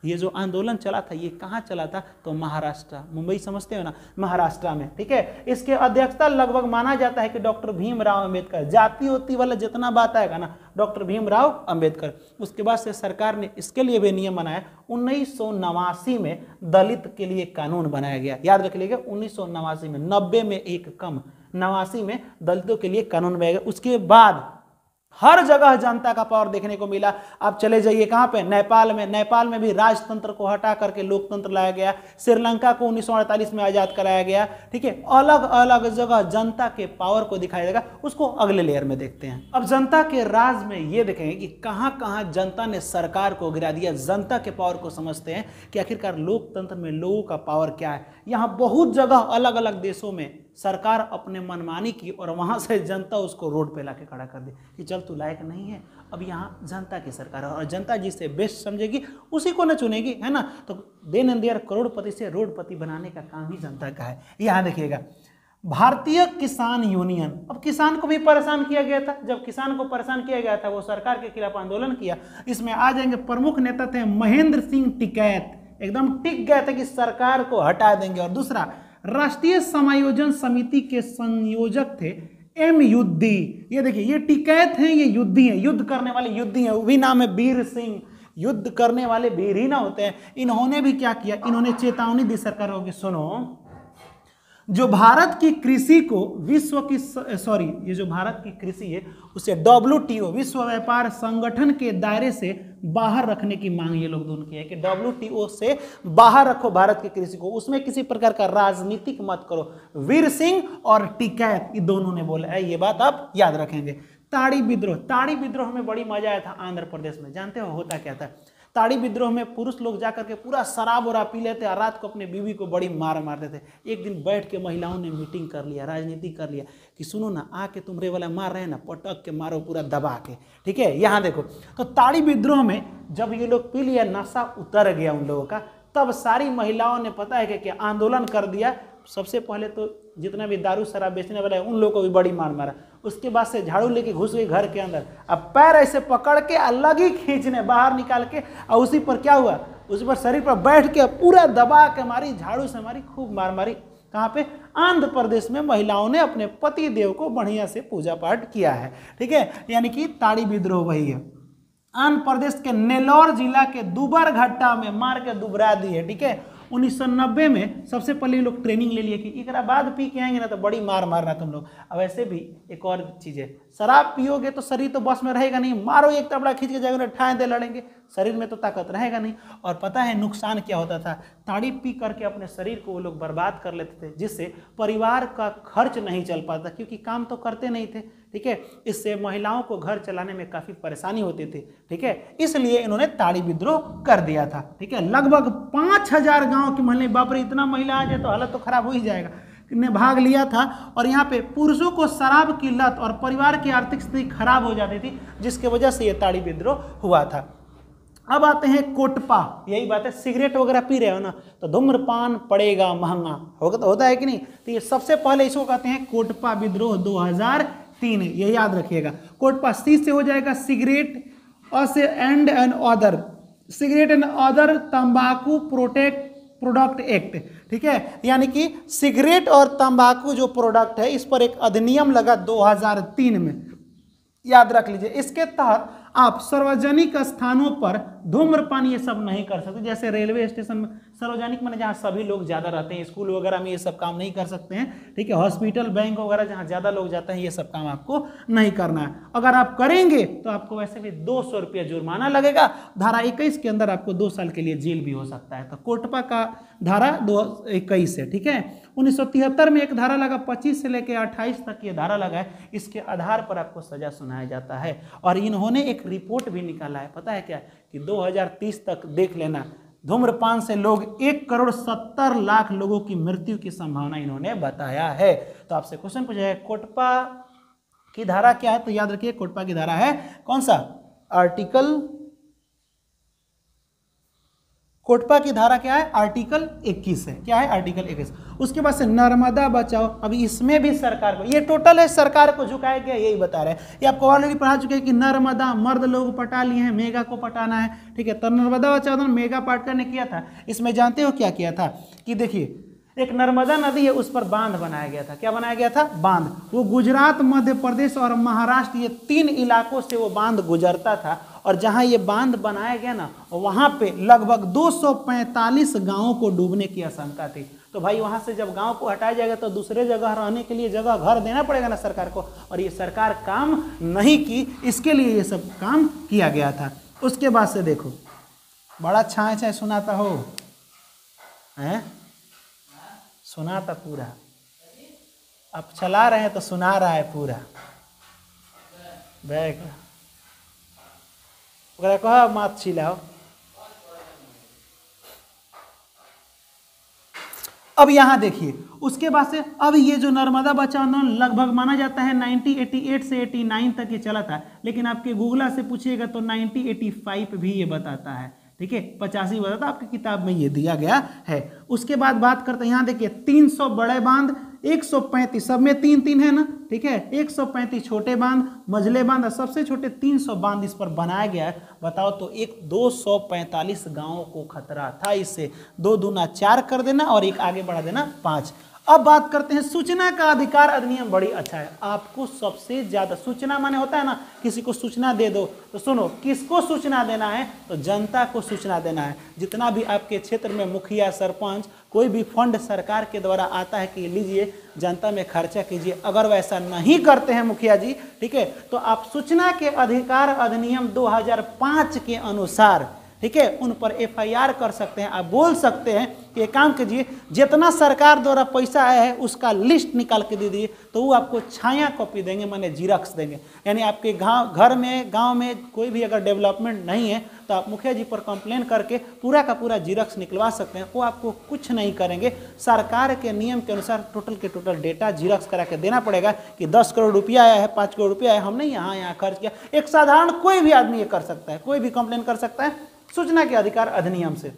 ये जो आंदोलन चला था ये कहाँ चला था? तो महाराष्ट्र, मुंबई समझते हो ना, महाराष्ट्र में, ठीक है। इसके अध्यक्षता लगभग माना जाता है कि डॉक्टर भीमराव अंबेडकर, जाति होती वाला जितना बात आएगा ना, डॉक्टर भीमराव अंबेडकर। उसके बाद से सरकार ने इसके लिए भी नियम बनाया। उन्नीस सौ नवासी में दलित के लिए कानून बनाया गया, याद रख लीजिएगा, उन्नीस सौ नवासी में, नब्बे में एक कम, नवासी में दलितों के लिए कानून बनाया गया। उसके बाद हर जगह जनता का पावर देखने को मिला। आप चले जाइए कहाँ पे? नेपाल में, नेपाल में भी राजतंत्र को हटा करके लोकतंत्र लाया गया। श्रीलंका को उन्नीस सौ अड़तालीस में आजाद कराया गया, ठीक है। अलग अलग जगह जनता के पावर को दिखाया जाएगा, उसको अगले लेयर में देखते हैं। अब जनता के राज में ये देखेंगे कि कहाँ कहाँ जनता ने सरकार को गिरा दिया। जनता के पावर को समझते हैं कि आखिरकार लोकतंत्र में लोगों का पावर क्या है। यहाँ बहुत जगह अलग अलग देशों में सरकार अपने मनमानी की और वहां से जनता उसको रोड पे लाके खड़ा कर दी कि चल तू लायक नहीं है। अब यहाँ जनता की सरकार है और जनता जिसे बेस्ट समझेगी उसी को न चुनेगी, है ना। तो देन एंड देयर करोड़पति से रोडपति बनाने का काम ही जनता का है। यहाँ देखिएगा, भारतीय किसान यूनियन, अब किसान को भी परेशान किया गया था। जब किसान को परेशान किया गया था वो सरकार के खिलाफ आंदोलन किया। इसमें आ जाएंगे प्रमुख नेता थे महेंद्र सिंह टिकैत, एकदम टिक गए थे कि सरकार को हटा देंगे। और दूसरा, राष्ट्रीय समायोजन समिति के संयोजक थे एम युद्धि। ये देखिए, ये टिकैत हैं, ये युद्धि हैं, युद्ध करने वाले युद्धि हैं। वो भी नाम है वीर सिंह, युद्ध करने वाले वीर ही ना होते हैं। इन्होंने भी क्या किया? इन्होंने चेतावनी दी सरकार को कि सुनो, जो भारत की कृषि को विश्व की सॉरी ये जो भारत की कृषि है उसे डब्ल्यू टी ओ, विश्व व्यापार संगठन के दायरे से बाहर रखने की मांग ये लोग दोनों की है कि डब्ल्यू टी ओ से बाहर रखो भारत की कृषि को, उसमें किसी प्रकार का राजनीतिक मत करो। वीर सिंह और टिकैत ये दोनों ने बोला है, ये बात आप याद रखेंगे। ताड़ी विद्रोह, ताड़ी विद्रोह में बड़ी मजा आया था आंध्र प्रदेश में। जानते हो होता क्या था? ताड़ी विद्रोह में पुरुष लोग जाकर के पूरा शराब वरा पी लेते और रात को अपने बीवी को बड़ी मार मारते थे। एक दिन बैठ के महिलाओं ने मीटिंग कर लिया, राजनीति कर लिया कि सुनो ना, आके तुमरे वाला मार रहे हैं ना, पटक के मारो पूरा दबा के, ठीक है। यहाँ देखो, तो ताड़ी विद्रोह में जब ये लोग पी लिया, नशा उतर गया उन लोगों का, तब सारी महिलाओं ने पता है कि आंदोलन कर दिया। सबसे पहले तो जितना भी दारू शराब बेचने वाला है उन लोगों को भी बड़ी मार मारा। उसके बाद से झाड़ू लेके घुस गई घर के अंदर, अब पैर ऐसे पकड़ के अलग ही खींचने बाहर निकाल के, और उसी पर क्या हुआ, उस पर शरीर पर बैठ के पूरा दबा के मारी, झाड़ू से मारी, खूब मार मारी। कहाँ पे? आंध्र प्रदेश में महिलाओं ने अपने पति देव को बढ़िया से पूजा पाठ किया है, ठीक है। यानी कि ताड़ी विद्रोह वही है। आंध्र प्रदेश के नेल्लोर जिला के दुबर घट्टा में मार के दुबरा दी है, ठीक है। उन्नीस सौ नब्बे में सबसे पहले लोग ट्रेनिंग ले लिए कि एक बाद पी के आएंगे ना तो बड़ी मार मारना तुम लोग। अब ऐसे भी एक और चीज़ है, शराब पियोगे तो शरीर तो बस में रहेगा नहीं, मारो एक तबड़ा खींच के जाएगा, ठाए दे लड़ेंगे, शरीर में तो ताकत रहेगा नहीं। और पता है नुकसान क्या होता था? ताड़ी पी करके अपने शरीर को वो लोग बर्बाद कर लेते थे, जिससे परिवार का खर्च नहीं चल पाता, क्योंकि काम तो करते नहीं थे, ठीक है। इससे महिलाओं को घर चलाने में काफ़ी परेशानी होती थी, ठीक है। इसलिए इन्होंने ताड़ी विद्रोह कर दिया था, ठीक है। लगभग पाँच हजार गाँव की महिला, बाप रे इतना महिला आ जाए तो हालत तो खराब हो ही जाएगा, ने भाग लिया था। और यहाँ पे पुरुषों को शराब की लत और परिवार की आर्थिक स्थिति खराब हो जाती थी, जिसके वजह से ये ताड़ी विद्रोह हुआ था। अब आते हैं कोटपा, यही बात है, सिगरेट वगैरह पी रहे हो ना तो धूम्रपान पड़ेगा महंगा, होगा तो होता है कि नहीं। तो ये सबसे पहले इसको कहते हैं कोटपा विद्रोह दो हजार तीन, ये याद रखिएगा। कोटपा सी से हो जाएगा सिगरेट, और से and and other, cigarette and other तंबाकू प्रोटेक्ट प्रोडक्ट एक्ट, ठीक है। यानी कि सिगरेट और तंबाकू जो प्रोडक्ट है इस पर एक अधिनियम लगा दो हजार तीन में, याद रख लीजिए। इसके तहत आप सार्वजनिक स्थानों पर धूम्रपान ये सब नहीं कर सकते, जैसे रेलवे स्टेशन में, सार्वजनिक माने जहाँ सभी लोग ज़्यादा रहते हैं, स्कूल वगैरह में ये सब काम नहीं कर सकते हैं, ठीक है। हॉस्पिटल, बैंक वगैरह जहाँ ज़्यादा लोग जाते हैं ये सब काम आपको नहीं करना है। अगर आप करेंगे तो आपको वैसे भी दो सौ रुपया जुर्माना लगेगा। धारा इक्कीस के अंदर आपको दो साल के लिए जेल भी हो सकता है। तो कोटपा का धारा दो इक्कीस है, ठीक है। उन्नीस सौ तिहत्तर में एक धारा लगा, पच्चीस से लेकर अट्ठाईस तक ये धारा लगा है, इसके आधार पर आपको सजा सुनाया जाता है। और इन्होंने एक रिपोर्ट भी निकाला है, पता है क्या, कि दो हजार तीस तक देख लेना, धूम्रपान से लोग एक करोड़ सत्तर लाख लोगों की मृत्यु की संभावना इन्होंने बताया है। तो आपसे क्वेश्चन पूछा है कोटपा की धारा क्या है, तो याद रखिए कोटपा की धारा है कौन सा, आर्टिकल कोटपा की धारा क्या है, आर्टिकल इक्कीस है, क्या है आर्टिकल इक्कीस। उसके बाद से नर्मदा बचाओ, अभी इसमें भी सरकार को, ये टोटल है सरकार को झुकाया गया, यही बता रहे हैं। ये आपको ऑलरेडी पढ़ा चुके हैं कि नर्मदा मर्द लोग पटा लिए हैं, मेगा को पटाना है, ठीक है। तो नर्मदा बचाओ आंदोलन मेगा पाटकर ने किया था। इसमें जानते हो क्या किया था कि देखिए एक नर्मदा नदी है, उस पर बांध बनाया गया था। क्या बनाया गया था, बांध। वो गुजरात, मध्य प्रदेश और महाराष्ट्र, ये तीन इलाकों से वो बांध गुजरता था। और जहां ये बांध बनाया गया ना, वहां पे लगभग दो सौ पैंतालीस गांवों को डूबने की आशंका थी। तो भाई वहां से जब गांव को हटाया जाएगा तो दूसरे जगह रहने के लिए जगह घर देना पड़ेगा ना सरकार को, और ये सरकार काम नहीं की, इसके लिए ये सब काम किया गया था। उसके बाद से देखो बड़ा छाए छाए सुनाता हो है, सुनाता पूरा, अब चला रहे हैं तो सुना रहा है पूरा बैग, कहा मत छिलाओ। अब यहां देखिए उसके बाद से अब ये जो नर्मदा बचाओ आंदोलन लगभग माना जाता है नाइनटीन एटी एट से नवासी तक ये चला था, लेकिन आपके गूगला से पूछिएगा तो नाइनटीन एटी फाइव भी ये बताता है, ठीक है, पचासी बताता, आपकी किताब में ये दिया गया है। उसके बाद बात करते हैं, यहाँ देखिए तीन सौ बड़े बांध, एक सौ पैंतीस, सब में तीन तीन है ना, ठीक है, एक सौ पैंतीस छोटे बांध, मझले बांध, सबसे छोटे तीन सौ बांध इस पर बनाया गया है। बताओ तो एक दो सौ पैंतालीस गांवों को खतरा था इससे, दो दूना चार कर देना और एक आगे बढ़ा देना पाँच। अब बात करते हैं सूचना का अधिकार अधिनियम, बड़ी अच्छा है। आपको सबसे ज्यादा सूचना माने होता है ना, किसी को सूचना दे दो, तो सुनो किसको सूचना देना है, तो जनता को सूचना देना है। जितना भी आपके क्षेत्र में मुखिया, सरपंच, कोई भी फंड सरकार के द्वारा आता है कि लीजिए जनता में खर्चा कीजिए, अगर वैसा नहीं करते हैं मुखिया जी, ठीक है, तो आप सूचना के अधिकार अधिनियम दो हज़ार पाँच के अनुसार, ठीक है, उन पर एफ आई आर कर सकते हैं। आप बोल सकते हैं कि एक काम कीजिए, जितना सरकार द्वारा पैसा आया है उसका लिस्ट निकाल के दे दिए, तो वो आपको छाया कॉपी देंगे, माने जीरक्स देंगे। यानी आपके गांव घर में गांव में कोई भी अगर डेवलपमेंट नहीं है तो आप मुखिया जी पर कंप्लेन करके पूरा का पूरा जीरक्स निकलवा सकते हैं। वो आपको कुछ नहीं करेंगे, सरकार के नियम के अनुसार टोटल के टोटल डेटा जीरक्स करा के देना पड़ेगा कि दस करोड़ रुपया आया है, पाँच करोड़ रुपया आया, हमने यहाँ यहाँ खर्च किया। एक साधारण कोई भी आदमी ये कर सकता है, कोई भी कंप्लेन कर सकता है सूचना के अधिकार अधिनियम से।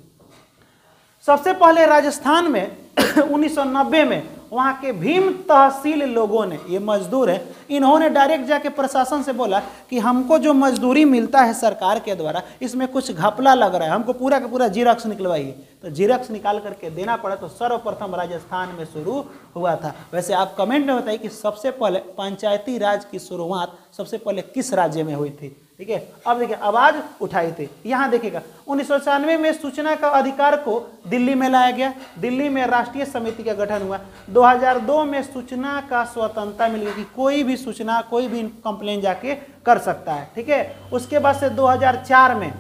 सबसे पहले राजस्थान में उन्नीस सौ नब्बे में वहां के भीम तहसील लोगों ने, ये मजदूर है, इन्होंने डायरेक्ट जाके प्रशासन से बोला कि हमको जो मजदूरी मिलता है सरकार के द्वारा इसमें कुछ घपला लग रहा है, हमको पूरा का पूरा जीरक्स निकलवाइए। तो जीरक्स निकाल करके देना पड़ा। तो सर्वप्रथम राजस्थान में शुरू हुआ था। वैसे आप कमेंट में बताइए कि सबसे पहले पंचायती राज की शुरुआत सबसे पहले किस राज्य में हुई थी, ठीक है। अब देखिए आवाज उठाई थी, यहाँ देखिएगा उन्नीस सौ छियानवे में सूचना का अधिकार को दिल्ली में लाया गया, दिल्ली में राष्ट्रीय समिति का गठन हुआ। दो हज़ार दो में सूचना का स्वतंत्रता मिल गई कि कोई भी सूचना, कोई भी कंप्लेन जाके कर सकता है, ठीक है। उसके बाद से दो हज़ार चार में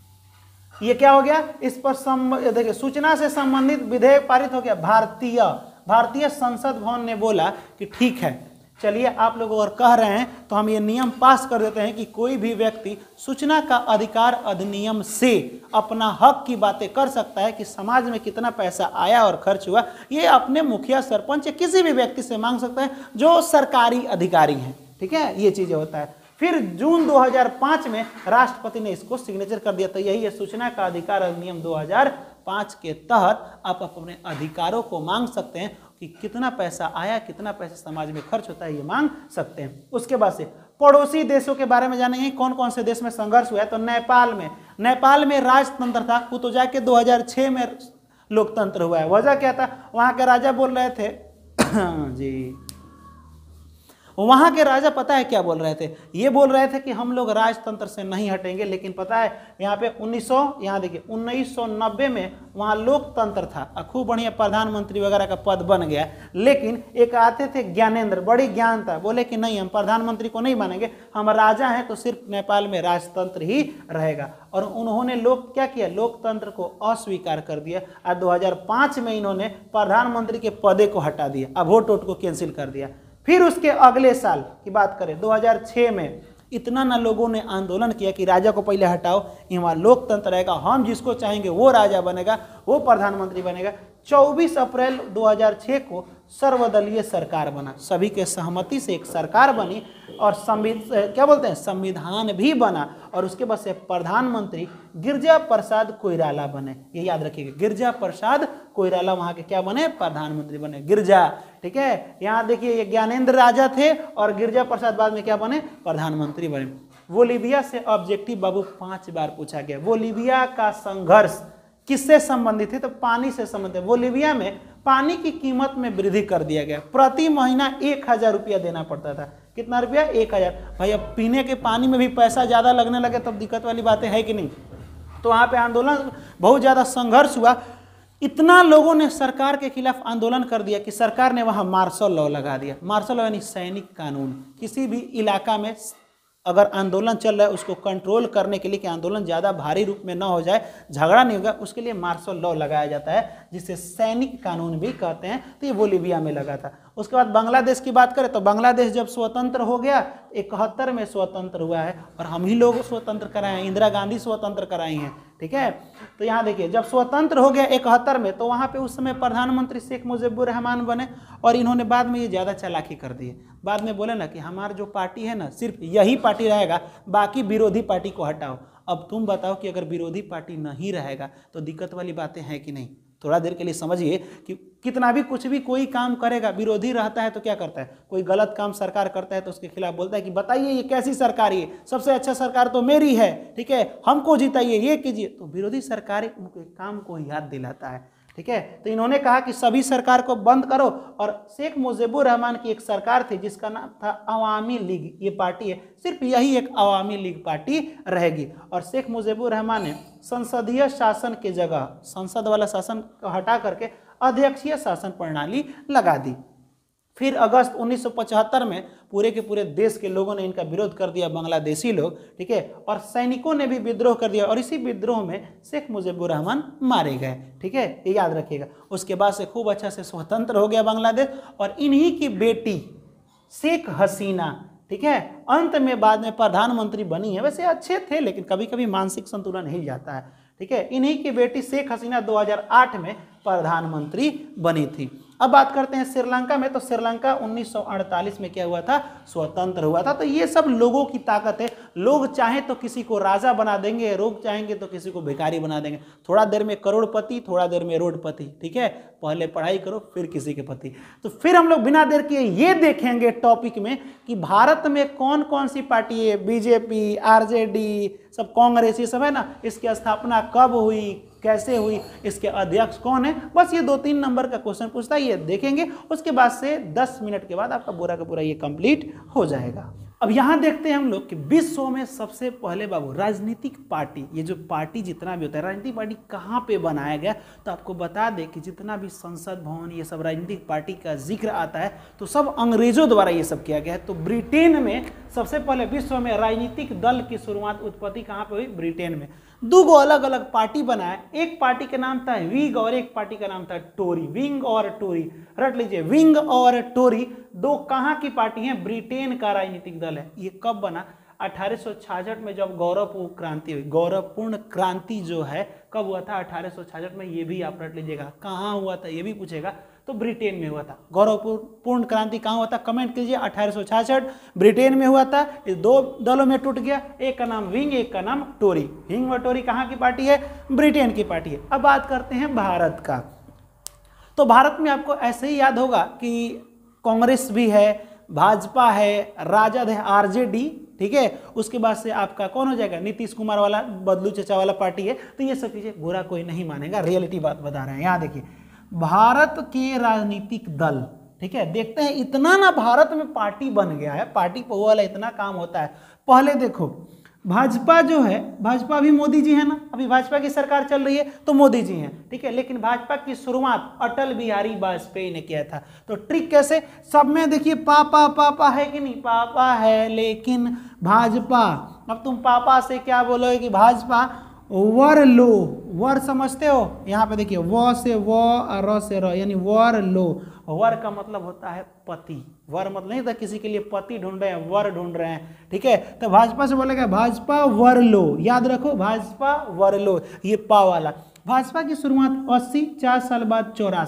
ये क्या हो गया, इस पर देखिए सूचना से संबंधित विधेयक पारित हो गया। भारतीय भारतीय संसद भवन ने बोला कि ठीक है, चलिए आप लोग अगर कह रहे हैं तो हम ये नियम पास कर देते हैं कि कोई भी व्यक्ति सूचना का अधिकार अधिनियम से अपना हक की बातें कर सकता है कि समाज में कितना पैसा आया और खर्च हुआ, ये अपने मुखिया, सरपंच या किसी भी व्यक्ति से मांग सकता है जो सरकारी अधिकारी हैं, ठीक है। ये चीजें होता है। फिर जून दो हज़ार पाँच में राष्ट्रपति ने इसको सिग्नेचर कर दिया। तो यही है सूचना का अधिकार अधिनियम दो हज़ार पाँच के तहत आप अपने अधिकारों को मांग सकते हैं कि कितना पैसा आया, कितना पैसा समाज में खर्च होता है, ये मांग सकते हैं। उसके बाद से पड़ोसी देशों के बारे में जानेंगे, कौन कौन से देश में संघर्ष हुआ है। तो नेपाल में नेपाल में राजतंत्र था, वो तो जाके दो हज़ार छह में लोकतंत्र हुआ है। वजह क्या था, वहां के राजा बोल रहे थे जी, वहां के राजा पता है क्या बोल रहे थे, ये बोल रहे थे कि हम लोग राजतंत्र से नहीं हटेंगे। लेकिन पता है यहाँ पे उन्नीस सौ यहाँ देखिए उन्नीस सौ नब्बे में वहाँ लोकतंत्र था, खूब बढ़िया प्रधानमंत्री वगैरह का पद बन गया। लेकिन एक आते थे ज्ञानेंद्र, बड़ी ज्ञान था, बोले कि नहीं हम प्रधानमंत्री को नहीं मानेंगे, हम राजा हैं तो सिर्फ नेपाल में राजतंत्र ही रहेगा। और उन्होंने लोग क्या किया, लोकतंत्र को अस्वीकार कर दिया। और दो हज़ार पाँच में इन्होंने प्रधानमंत्री के पदे को हटा दिया, अब वोट वोट को कैंसिल कर दिया। फिर उसके अगले साल की बात करें दो हज़ार छह में इतना ना लोगों ने आंदोलन किया कि राजा को पहले हटाओ, यहाँ लोकतंत्र रहेगा, हम जिसको चाहेंगे वो राजा बनेगा, वो प्रधानमंत्री बनेगा। चौबीस अप्रैल दो हज़ार छह को सर्वदलीय सरकार बना, सभी के सहमति से एक सरकार बनी और संविधान क्या बोलते हैं संविधान भी बना और उसके बाद से प्रधानमंत्री गिरिजा प्रसाद कोइराला बने। ये याद रखिएगा, गिरिजा प्रसाद कोइराला वहाँ के क्या बने प्रधानमंत्री बने, गिरिजा। ठीक है, यहाँ देखिए ये ज्ञानेंद्र राजा थे और गिरिजा प्रसाद बाद में क्या बने प्रधानमंत्री बने। बोलीविया से ऑब्जेक्टिव बाबू पांच बार पूछा गया। बोलीविया का संघर्ष किससे संबंधित है, तो पानी से संबंधित है। बोलीविया में पानी की कीमत में वृद्धि कर दिया गया, प्रति महीना एक हजार रुपया देना पड़ता था। कितना रुपया, एक हजार। भाई अब पीने के पानी में भी पैसा ज्यादा लगने लगे तब दिक्कत वाली बातें है कि नहीं। तो वहां पे आंदोलन बहुत ज्यादा संघर्ष हुआ, इतना लोगों ने सरकार के खिलाफ आंदोलन कर दिया कि सरकार ने वहां मार्शल लॉ लगा दिया। मार्शल लॉ यानी सैनिक कानून। किसी भी इलाका में अगर आंदोलन चल रहा है उसको कंट्रोल करने के लिए कि आंदोलन ज़्यादा भारी रूप में ना हो जाए, झगड़ा नहीं होगा, उसके लिए मार्शल लॉ लगाया जाता है जिसे सैनिक कानून भी कहते हैं। तो ये बोलीविया में लगा था। उसके बाद बांग्लादेश की बात करें तो बांग्लादेश जब स्वतंत्र हो गया, इकहत्तर में स्वतंत्र हुआ है और हम ही लोग स्वतंत्र कराए हैं, इंदिरा गांधी स्वतंत्र कराई हैं। ठीक है, तो यहाँ देखिए जब स्वतंत्र हो गया इकहत्तर में तो वहाँ पे उस समय प्रधानमंत्री शेख मुजीबुर रहमान बने और इन्होंने बाद में ये ज़्यादा चालाकी कर दी है। बाद में बोले ना कि हमारा जो पार्टी है ना सिर्फ यही पार्टी रहेगा, बाकी विरोधी पार्टी को हटाओ। अब तुम बताओ कि अगर विरोधी पार्टी नहीं रहेगा तो दिक्कत वाली बातें हैं कि नहीं। थोड़ा देर के लिए समझिए कि कितना भी कुछ भी कोई काम करेगा, विरोधी रहता है तो क्या करता है, कोई गलत काम सरकार करता है तो उसके खिलाफ बोलता है कि बताइए ये कैसी सरकार है, सबसे अच्छा सरकार तो मेरी है, ठीक है, हमको जिताइए, ये कीजिए। तो विरोधी सरकार उनके काम को याद दिलाता है। ठीक है, तो इन्होंने कहा कि सभी सरकार को बंद करो और शेख मुजीबुर रहमान की एक सरकार थी जिसका नाम था अवामी लीग, ये पार्टी है, सिर्फ यही एक अवामी लीग पार्टी रहेगी। और शेख मुजीबुर रहमान ने संसदीय शासन के जगह संसद वाला शासन को हटा करके अध्यक्षीय शासन प्रणाली लगा दी। फिर अगस्त उन्नीस सौ पचहत्तर में पूरे के पूरे देश के लोगों ने इनका विरोध कर दिया, बांग्लादेशी लोग। ठीक है, और सैनिकों ने भी विद्रोह कर दिया और इसी विद्रोह में शेख मुजीबुर रहमान मारे गए। ठीक है, ये याद रखिएगा। उसके बाद से खूब अच्छा से स्वतंत्र हो गया बांग्लादेश और इन्हीं की बेटी शेख हसीना, ठीक है, अंत में बाद में प्रधानमंत्री बनी है। वैसे अच्छे थे लेकिन कभी कभी मानसिक संतुलन हिल जाता है। ठीक है, इन्हीं की बेटी शेख हसीना दो हज़ार आठ में प्रधानमंत्री बनी थी। अब बात करते हैं श्रीलंका में। तो श्रीलंका उन्नीस सौ अड़तालीस में क्या हुआ था, स्वतंत्र हुआ था। तो ये सब लोगों की ताकत है। लोग चाहें तो किसी को राजा बना देंगे, लोग चाहेंगे तो किसी को भिखारी बना देंगे। थोड़ा देर में करोड़पति, थोड़ा देर में रोडपति। ठीक है, पहले पढ़ाई करो फिर किसी के पति। तो फिर हम लोग बिना देर किए ये देखेंगे टॉपिक में कि भारत में कौन कौन सी पार्टी है, बीजेपी, आरजेडी, सब कांग्रेस, ये सब है ना, इसकी स्थापना कब हुई, कैसे हुई, इसके अध्यक्ष कौन है। बस ये दो तीन नंबर का क्वेश्चन पूछता है, ये देखेंगे। उसके बाद से दस मिनट के बाद आपका पूरा का पूरा ये कंप्लीट हो जाएगा। अब यहाँ देखते हैं हम लोग कि विश्व में सबसे पहले बाबू राजनीतिक पार्टी, ये जो पार्टी जितना भी होता है राजनीतिक पार्टी कहाँ पे बनाया गया, तो आपको बता दें कि जितना भी संसद भवन ये सब राजनीतिक पार्टी का जिक्र आता है तो सब अंग्रेजों द्वारा ये सब किया गया है। तो ब्रिटेन में सबसे पहले विश्व में राजनीतिक दल की शुरुआत उत्पत्ति कहाँ पे हुई, ब्रिटेन में। दो गो अलग अलग पार्टी बनाए, एक पार्टी का नाम था विंग और एक पार्टी का नाम था टोरी। विंग और टोरी रट लीजिए, विंग और टोरी दो कहाँ की पार्टी हैं, ब्रिटेन का राजनीतिक दल है। ये कब बना, अठारह सौ छियासठ में जब गौरवपूर्ण क्रांति हुई। गौरवपूर्ण क्रांति जो है कब हुआ था, अठारह सौ छियासठ में। ये भी आप रट लीजिएगा, कहाँ हुआ था ये भी पूछेगा, तो ब्रिटेन में हुआ था। गौरवपूर्ण क्रांति कहाँ हुआ था, कमेंट कीजिए। अठारह सौ छियासठ ब्रिटेन में हुआ था। इस दो दलों में टूट गया, एक का नाम विंग, एक का नाम टोरी। विंग और टोरी कहाँ की पार्टी है, ब्रिटेन की पार्टी है। अब बात करते हैं भारत का। तो भारत में आपको ऐसे ही याद होगा कि कांग्रेस भी है, भाजपा है, राजद है, आरजेडी। ठीक है, उसके बाद से आपका कौन हो जाएगा, नीतीश कुमार वाला, बदलू चचा वाला पार्टी है। तो ये सब चीजें बुरा कोई नहीं मानेगा, रियलिटी बात बता रहे हैं। यहाँ देखिए भारत के राजनीतिक दल, ठीक है, देखते हैं इतना ना भारत में पार्टी बन गया है, पार्टी पर वाला इतना काम होता है। पहले देखो भाजपा जो है, भाजपा भी मोदी जी है ना, अभी भाजपा की सरकार चल रही है तो मोदी जी हैं। ठीक है, लेकिन भाजपा की शुरुआत अटल बिहारी वाजपेयी ने किया था। तो ट्रिक कैसे, सब में देखिए पापा पापा है कि नहीं, पापा है, लेकिन भाजपा, अब तुम पापा से क्या बोलोगे कि भाजपा वर लो, वर समझते हो, यहाँ पे देखिए व से व, र से र, यानी वर लो। वर का मतलब होता है पति, वर मतलब नहीं था किसी के लिए पति ढूंढ रहे हैं, वर ढूंढ रहे हैं। ठीक है, तो भाजपा से बोलेगा भाजपा वर लो, याद रखो भाजपा वर लो, ये पा वाला। भाजपा की शुरुआत अस्सी, चार साल बाद चौरासी,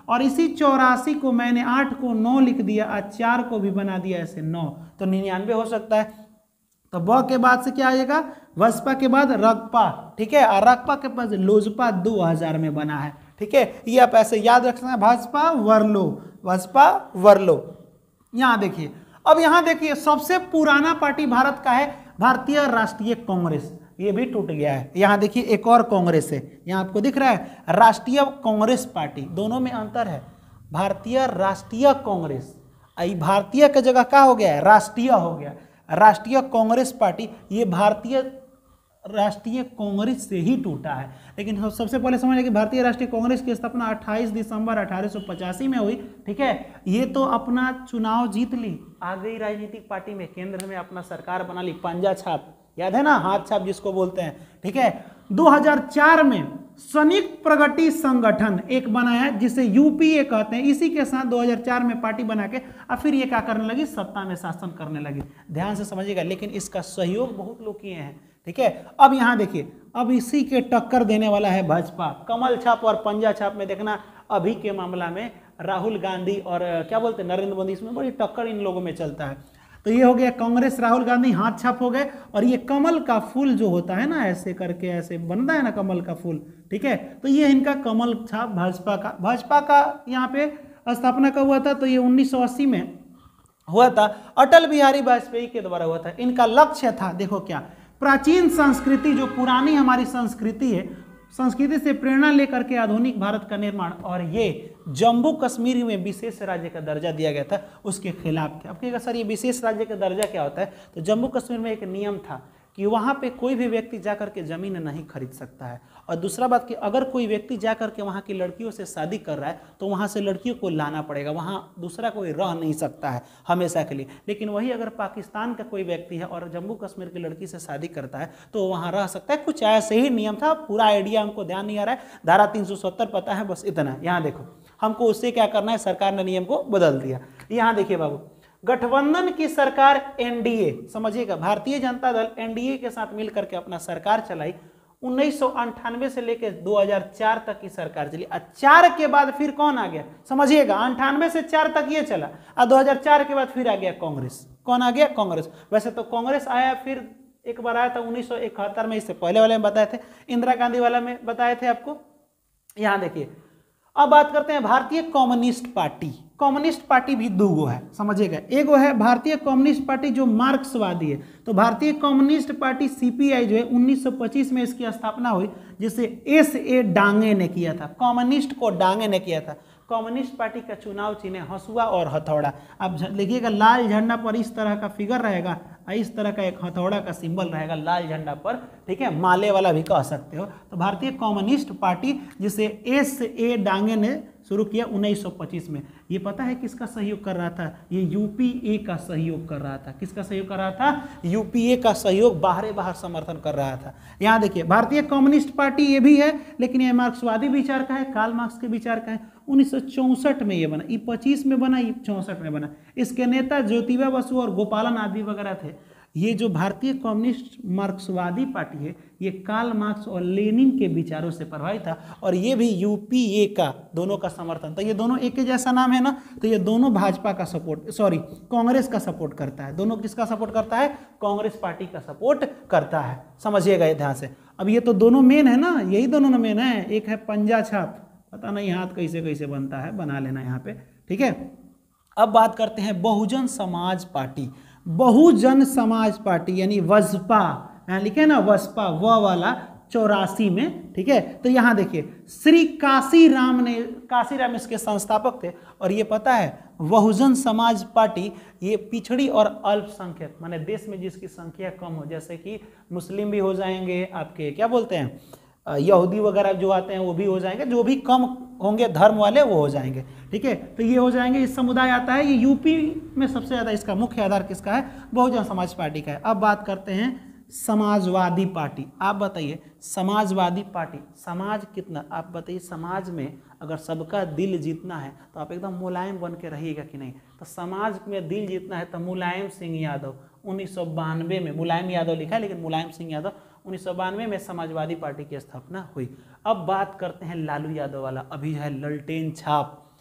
और इसी चौरासी को मैंने आठ को नौ लिख दिया और चार को भी बना दिया ऐसे नौ, तो निन्यानवे हो सकता है। तो ब के बाद से क्या आएगा, बसपा के बाद रकपा, ठीक है, और रकपा के पास लोजपा दो हज़ार में बना है, ठीक है। ये आप ऐसे याद रख सकते हैं, भाजपा वर्लो, भाजपा वर्लो। यहाँ देखिए, अब यहाँ देखिए सबसे पुराना पार्टी भारत का है भारतीय राष्ट्रीय कांग्रेस, ये भी टूट गया है। यहाँ देखिए एक और कांग्रेस है, यहाँ आपको दिख रहा है राष्ट्रीय कांग्रेस पार्टी, दोनों में अंतर है। भारतीय राष्ट्रीय कांग्रेस, आई भारतीय की जगह क्या हो गया है, राष्ट्रीय हो गया। राष्ट्रीय कांग्रेस पार्टी ये भारतीय राष्ट्रीय कांग्रेस से ही टूटा है। लेकिन सबसे पहले समझ लें कि भारतीय राष्ट्रीय कांग्रेस की स्थापना अट्ठाईस दिसंबर अठारह सौ पचासी में हुई, ठीक है। ये तो अपना चुनाव जीत ली, आ गई राजनीतिक पार्टी में, केंद्र में अपना सरकार बना ली, पंजा छाप, याद है ना, हाथ छाप जिसको बोलते हैं, ठीक है। दो हज़ार चार में संयुक्त प्रगति संगठन एक बनाया जिसे यूपीए कहते हैं, इसी के साथ दो हज़ार चार में पार्टी बना के और फिर ये क्या करने लगी, सत्ता में शासन करने लगी। ध्यान से समझिएगा, लेकिन इसका सहयोग बहुत लोग किए हैं, ठीक है। अब यहाँ देखिए, अब इसी के टक्कर देने वाला है भाजपा, कमल छाप और पंजा छाप में देखना अभी के मामला में राहुल गांधी और क्या बोलते हैं नरेंद्र मोदी, इसमें बड़ी टक्कर इन लोगों में चलता है। तो ये हो गया कांग्रेस, राहुल गांधी हाथ छाप हो गए। और ये कमल का फूल जो होता है ना, ऐसे करके ऐसे बनता है ना कमल का फूल, ठीक है, तो ये इनका कमल छाप भाजपा का। भाजपा का यहाँ पे स्थापना कब हुआ था, तो ये उन्नीस सौ अस्सी में हुआ था, अटल बिहारी वाजपेयी के द्वारा हुआ था। इनका लक्ष्य था, देखो क्या, प्राचीन संस्कृति, जो पुरानी हमारी संस्कृति है, संस्कृति से प्रेरणा लेकर के आधुनिक भारत का निर्माण, और ये जम्मू कश्मीर में विशेष राज्य का दर्जा दिया गया था, उसके खिलाफ थे। अब कहेगा सर ये विशेष राज्य का दर्जा क्या होता है, तो जम्मू कश्मीर में एक नियम था कि वहाँ पे कोई भी व्यक्ति जाकर के जमीन नहीं खरीद सकता है, और दूसरा बात कि अगर कोई व्यक्ति जाकर के वहाँ की लड़कियों से शादी कर रहा है तो वहाँ से लड़कियों को लाना पड़ेगा, वहाँ दूसरा कोई रह नहीं सकता है हमेशा के लिए। लेकिन वही अगर पाकिस्तान का कोई व्यक्ति है और जम्मू कश्मीर की लड़की से शादी करता है तो वहाँ रह सकता है, कुछ ऐसे ही नियम था, पूरा आइडिया हमको ध्यान नहीं आ रहा है, धारा तीन सौ सत्तर पता है, बस इतना। यहाँ देखो हमको उससे क्या करना है, सरकार ने नियम को बदल दिया। यहाँ देखिए बाबू, गठबंधन की सरकार एनडीए, समझिएगा, भारतीय जनता दल एनडीए के साथ मिलकर के अपना सरकार चलाई। उन्नीस सौ अंठानवे से लेकर दो हज़ार चार तक की सरकार चली, और चार के बाद फिर कौन आ गया, समझिएगा, अंठानवे से चार तक ये चला, और दो हज़ार चार के बाद फिर आ गया कांग्रेस। कौन आ गया, कांग्रेस। वैसे तो कांग्रेस आया, फिर एक बार आया था उन्नीस सौ इकहत्तर में, इससे पहले वाले में बताए थे, इंदिरा गांधी वाला में बताए थे आपको। यहाँ देखिए, अब बात करते हैं भारतीय कम्युनिस्ट पार्टी। कम्युनिस्ट पार्टी भी दो गो है, समझिएगा, एगो है भारतीय कम्युनिस्ट पार्टी जो मार्क्सवादी है, तो भारतीय कम्युनिस्ट पार्टी सीपीआई जो है उन्नीस सौ पच्चीस में इसकी स्थापना हुई, जिसे एस ए डांगे ने किया था, कम्युनिस्ट को डांगे ने किया था। कम्युनिस्ट पार्टी का चुनाव चिन्ह हंसुआ और हथौड़ा। अब देखिएगा लाल झंडा पर इस तरह का फिगर रहेगा, इस तरह का एक हथौड़ा का सिंबल रहेगा लाल झंडा पर, ठीक है, माले वाला भी कह सकते हो। तो भारतीय कम्युनिस्ट पार्टी जिसे एस ए डांगे ने शुरू किया उन्नीस सौ पच्चीस में। ये पता है किसका सहयोग कर रहा था, ये यूपीए का सहयोग कर रहा था। किसका सहयोग कर रहा था, यूपीए का सहयोग, बाहरे बाहर समर्थन कर रहा था। यहाँ देखिए, भारतीय कम्युनिस्ट पार्टी ये भी है, लेकिन ये मार्क्सवादी विचार का है, कार्ल मार्क्स के विचार का है। उन्नीस सौ चौंसठ में ये बना, ये पच्चीस में बना, ये चौंसठ में बना। इसके नेता ज्योतिबा बसु और गोपालन आदि वगैरह थे। ये जो भारतीय कम्युनिस्ट मार्क्सवादी पार्टी है, ये कार्ल मार्क्स और लेनिन के विचारों से प्रभावित था, और ये भी यूपीए का, दोनों का समर्थन। तो ये दोनों एक ही जैसा नाम है ना, तो ये दोनों भाजपा का सपोर्ट, सॉरी कांग्रेस का सपोर्ट करता है। दोनों किसका सपोर्ट करता है, कांग्रेस पार्टी का सपोर्ट करता है, समझिएगा ये ध्यान से। अब ये तो दोनों मेन है ना, यही दोनों मेन है। एक है पंजा छाप, पता नहीं हाथ कैसे कैसे बनता है, बना लेना यहाँ पे, ठीक है। अब बात करते हैं बहुजन समाज पार्टी। बहुजन समाज पार्टी यानी वसपा, यहाँ लिखे ना वसपा, व वाला चौरासी में, ठीक है। तो यहाँ देखिए, श्री काशी राम ने, काशी राम इसके संस्थापक थे। और ये पता है बहुजन समाज पार्टी ये पिछड़ी और अल्पसंख्यक, माने देश में जिसकी संख्या कम हो, जैसे कि मुस्लिम भी हो जाएंगे, आपके क्या बोलते हैं यहूदी वगैरह जो आते हैं वो भी हो जाएंगे, जो भी कम होंगे धर्म वाले वो हो जाएंगे, ठीक है। तो ये हो जाएंगे, इस समुदाय आता है। ये यूपी में सबसे ज़्यादा इसका मुख्य आधार किसका है, बहुजन समाज पार्टी का है। अब बात करते हैं समाजवादी पार्टी। आप बताइए समाजवादी पार्टी, समाज कितना, आप बताइए समाज में अगर सबका दिल जीतना है तो आप एकदम मुलायम बन के रहिएगा कि नहीं। तो समाज में दिल जीतना है तो मुलायम सिंह यादव उन्नीस सौ बानवे में, मुलायम यादव लिखा है लेकिन मुलायम सिंह यादव उन्नीस सौ बानवे में समाजवादी पार्टी की स्थापना हुई। अब बात करते हैं लालू यादव वाला, अभी है ललटेन छाप,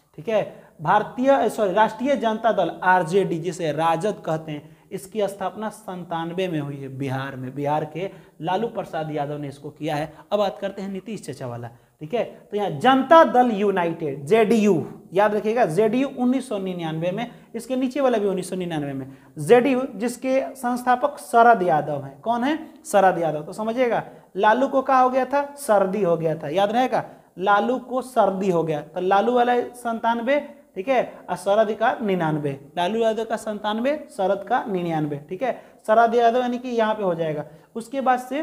ठीक है। भारतीय सॉरी राष्ट्रीय जनता दल आरजेडी, जिसे राजद कहते हैं, इसकी स्थापना संतानवे में हुई है बिहार में। बिहार के लालू प्रसाद यादव ने इसको किया है। अब बात करते हैं नीतीश चाचा वाला, ठीक है। तो यहाँ जनता दल यूनाइटेड जेडीयू, याद रखिएगा जेडीयू उन्नीस सौ निन्यानवे में, इसके नीचे वाला भी उन्नीस सौ निन्यानवे में। जेडीयू जिसके संस्थापक शरद यादव हैं। कौन है? शरद यादव। तो समझिएगा लालू को क्या हो गया था? सर्दी हो गया था, याद रहेगा, लालू को सर्दी हो गया। तो लालू वाला संतानवे, ठीक है, और शरद का निन्यानवे। लालू यादव का संतानवे, शरद का निन्यानवे, ठीक है। शरद यादव यानी कि यहाँ पे हो जाएगा। उसके बाद से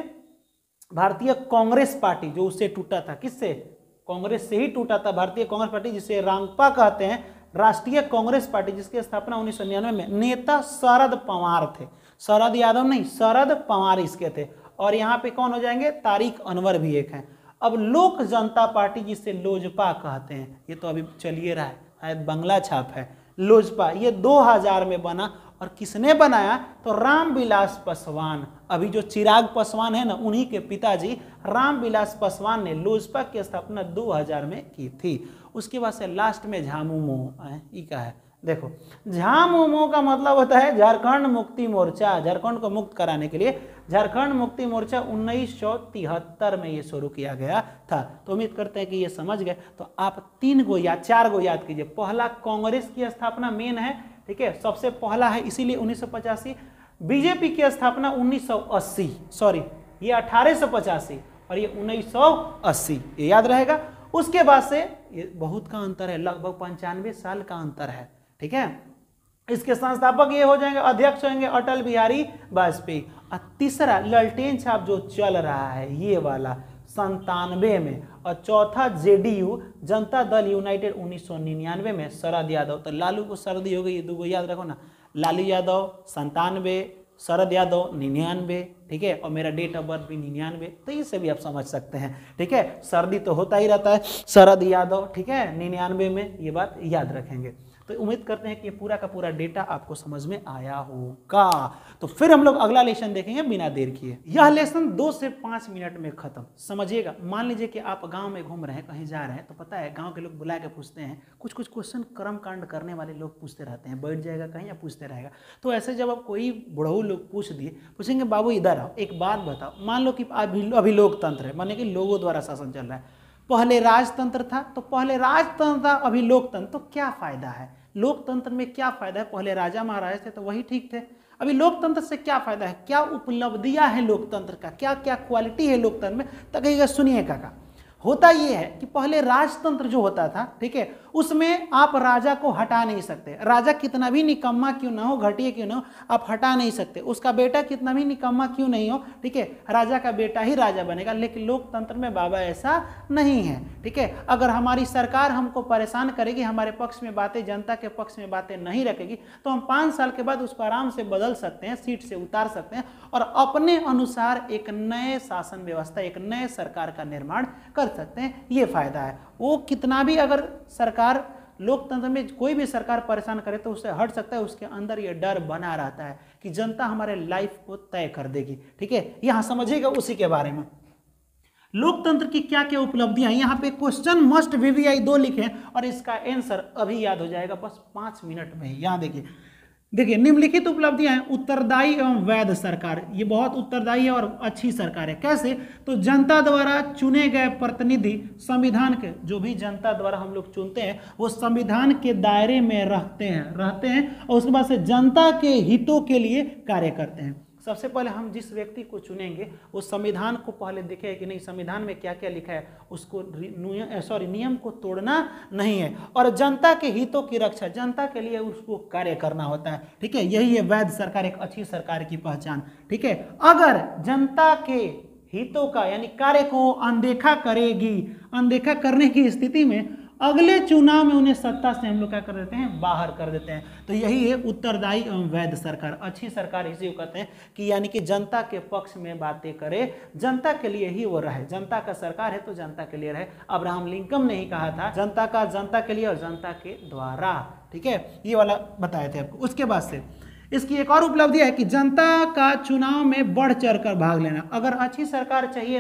भारतीय कांग्रेस पार्टी, जो उससे टूटा था, किससे? कांग्रेस से ही टूटा था भारतीय कांग्रेस पार्टी, जिसे रांगपा कहते हैं, राष्ट्रीय कांग्रेस पार्टी, जिसकी स्थापना उन्नीस सौ निन्यानवे में। नेता शरद पवार थे, शरद यादव नहीं, शरद पवार इसके थे। और यहाँ पे कौन हो जाएंगे? तारिक अनवर भी एक हैं। अब लोक जनता पार्टी, जिसे लोजपा कहते हैं, ये तो अभी चलिए रहा है, शायद बंगला छाप है लोजपा, ये दो हज़ार में बना। और किसने बनाया? तो रामविलास पासवान। अभी जो चिराग पासवान है ना, उन्हीं के पिताजी रामविलास पासवान ने लोजपा की स्थापना दो हज़ार में की थी। उसके बाद से लास्ट में झामुमो है, ये क्या है? देखो, झामुमो का मतलब होता है झारखंड मुक्ति मोर्चा। झारखंड को मुक्त कराने के लिए झारखंड मुक्ति मोर्चा उन्नीस सौ तिहत्तर में ये शुरू किया गया था। तो उम्मीद करते हैं कि ये समझ गए। तो आप तीन गो या चार गो याद कीजिए। पहला, कांग्रेस की स्थापना मेन है, ठीक है, सबसे पहला है, इसीलिए उन्नीस सौ पचासी। बीजेपी की स्थापना उन्नीस सौ अस्सी, सॉरी ये अठारह सौ पचासी और ये उन्नीस सौ अस्सी, ये याद रहेगा। उसके बाद से ये बहुत का अंतर है, लगभग पंचानवे साल का अंतर है, ठीक है। इसके संस्थापक ये हो जाएंगे, अध्यक्ष होंगे अटल बिहारी वाजपेयी। और तीसरा ललटेन छाप जो चल रहा है ये वाला संतानवे में। और चौथा जेडीयू जनता दल यूनाइटेड उन्नीस सौ निन्यानवे में, शरद यादव। तो लालू को सर्दी हो गई, ये दो याद रखो ना, लालू यादव संतानवे, शरद यादव निन्यानवे, ठीक है, और मेरा डेट ऑफ बर्थ भी निन्यानवे। तो इससे भी आप समझ सकते हैं, ठीक है। सर्दी तो होता ही रहता है, शरद यादव, ठीक है, निन्यानवे में, ये बात याद रखेंगे। तो उम्मीद करते हैं कि ये पूरा का पूरा डेटा आपको समझ में आया होगा। तो फिर हम लोग अगला लेसन देखेंगे बिना देर किए। यह लेसन दो से पाँच मिनट में खत्म, समझिएगा। मान लीजिए कि आप गांव में घूम रहे हैं, कहीं जा रहे हैं, तो पता है गांव के लोग बुला के पूछते हैं, कुछ कुछ क्वेश्चन कर्म कांड करने वाले लोग पूछते रहते हैं, बैठ जाएगा कहीं या पूछते रहेगा। तो ऐसे जब आप कोई बुढ़ऊ लोग पूछ दिए, पूछेंगे बाबू इधर आओ, एक बात बताओ, मान लो कि अभी अभी लोकतंत्र है, माने कि लोगों द्वारा शासन चल रहा है। पहले राजतंत्र था, तो पहले राजतंत्र था, अभी लोकतंत्र, तो क्या फायदा है? लोकतंत्र में क्या फायदा है? पहले राजा महाराज थे तो वही ठीक थे, अभी लोकतंत्र से क्या फायदा है? क्या उपलब्धियां हैं लोकतंत्र का, क्या क्या क्वालिटी है लोकतंत्र में? तो कहिएगा सुनिए काका, होता ये है कि पहले राजतंत्र जो होता था, ठीक है, उसमें आप राजा को हटा नहीं सकते। राजा कितना भी निकम्मा क्यों ना हो, घटिया क्यों ना हो, आप हटा नहीं सकते। उसका बेटा कितना भी निकम्मा क्यों नहीं हो, ठीक है, राजा का बेटा ही राजा बनेगा। लेकिन लोकतंत्र में बाबा ऐसा नहीं है, ठीक है। अगर हमारी सरकार हमको परेशान करेगी, हमारे पक्ष में बातें, जनता के पक्ष में बातें नहीं रखेगी, तो हम पाँच साल के बाद उसको आराम से बदल सकते हैं, सीट से उतार सकते हैं और अपने अनुसार एक नए शासन व्यवस्था, एक नए सरकार का निर्माण कर सकते हैं। ये फायदा है। वो कितना भी अगर सरकार लोकतंत्र में कोई भी सरकार परेशान करे तो उससे हट सकता है, उसके अंदर ये डर बना रहता है कि जनता हमारे लाइफ को तय कर देगी, ठीक है। यहां समझिएगा उसी के बारे में लोकतंत्र की क्या क्या उपलब्धियां हैं। यहाँ पे क्वेश्चन मस्ट वीवीआई दो लिखे और इसका आंसर अभी याद हो जाएगा बस पांच मिनट में। यहाँ देखिए देखिए निम्नलिखित उपलब्धियां हैं। उत्तरदायी एवं वैध सरकार, ये बहुत उत्तरदायी है और अच्छी सरकार है। कैसे? तो जनता द्वारा चुने गए प्रतिनिधि संविधान के, जो भी जनता द्वारा हम लोग चुनते हैं वो संविधान के दायरे में रहते हैं रहते हैं और उसके बाद से जनता के हितों के लिए कार्य करते हैं। सबसे पहले हम जिस व्यक्ति को चुनेंगे वो संविधान को पहले देखें कि नहीं, संविधान में क्या क्या लिखा है, उसको सॉरी नियम को तोड़ना नहीं है और जनता के हितों की रक्षा, जनता के लिए उसको कार्य करना होता है, ठीक है। यही है वैध सरकार, एक अच्छी सरकार की पहचान, ठीक है। अगर जनता के हितों का यानी कार्य को अनदेखा करेगी, अनदेखा करने की स्थिति में अगले चुनाव में उन्हें सत्ता से हम लोग क्या कर देते हैं, बाहर कर देते हैं। तो यही है उत्तरदायी एवं वैध सरकार। अच्छी सरकार इसी को कहते हैं कि यानी कि जनता के पक्ष में बातें करे, जनता के लिए ही वो रहे, जनता का सरकार है तो जनता के लिए रहे। अब्राहम लिंकन ने ही कहा था जनता का जनता के लिए और जनता के द्वारा, ठीक है, ये वाला बताए थे आपको। उसके बाद से इसकी एक और उपलब्धि है कि जनता का चुनाव में बढ़ चढ़ कर भाग लेना। अगर अच्छी सरकार चाहिए ना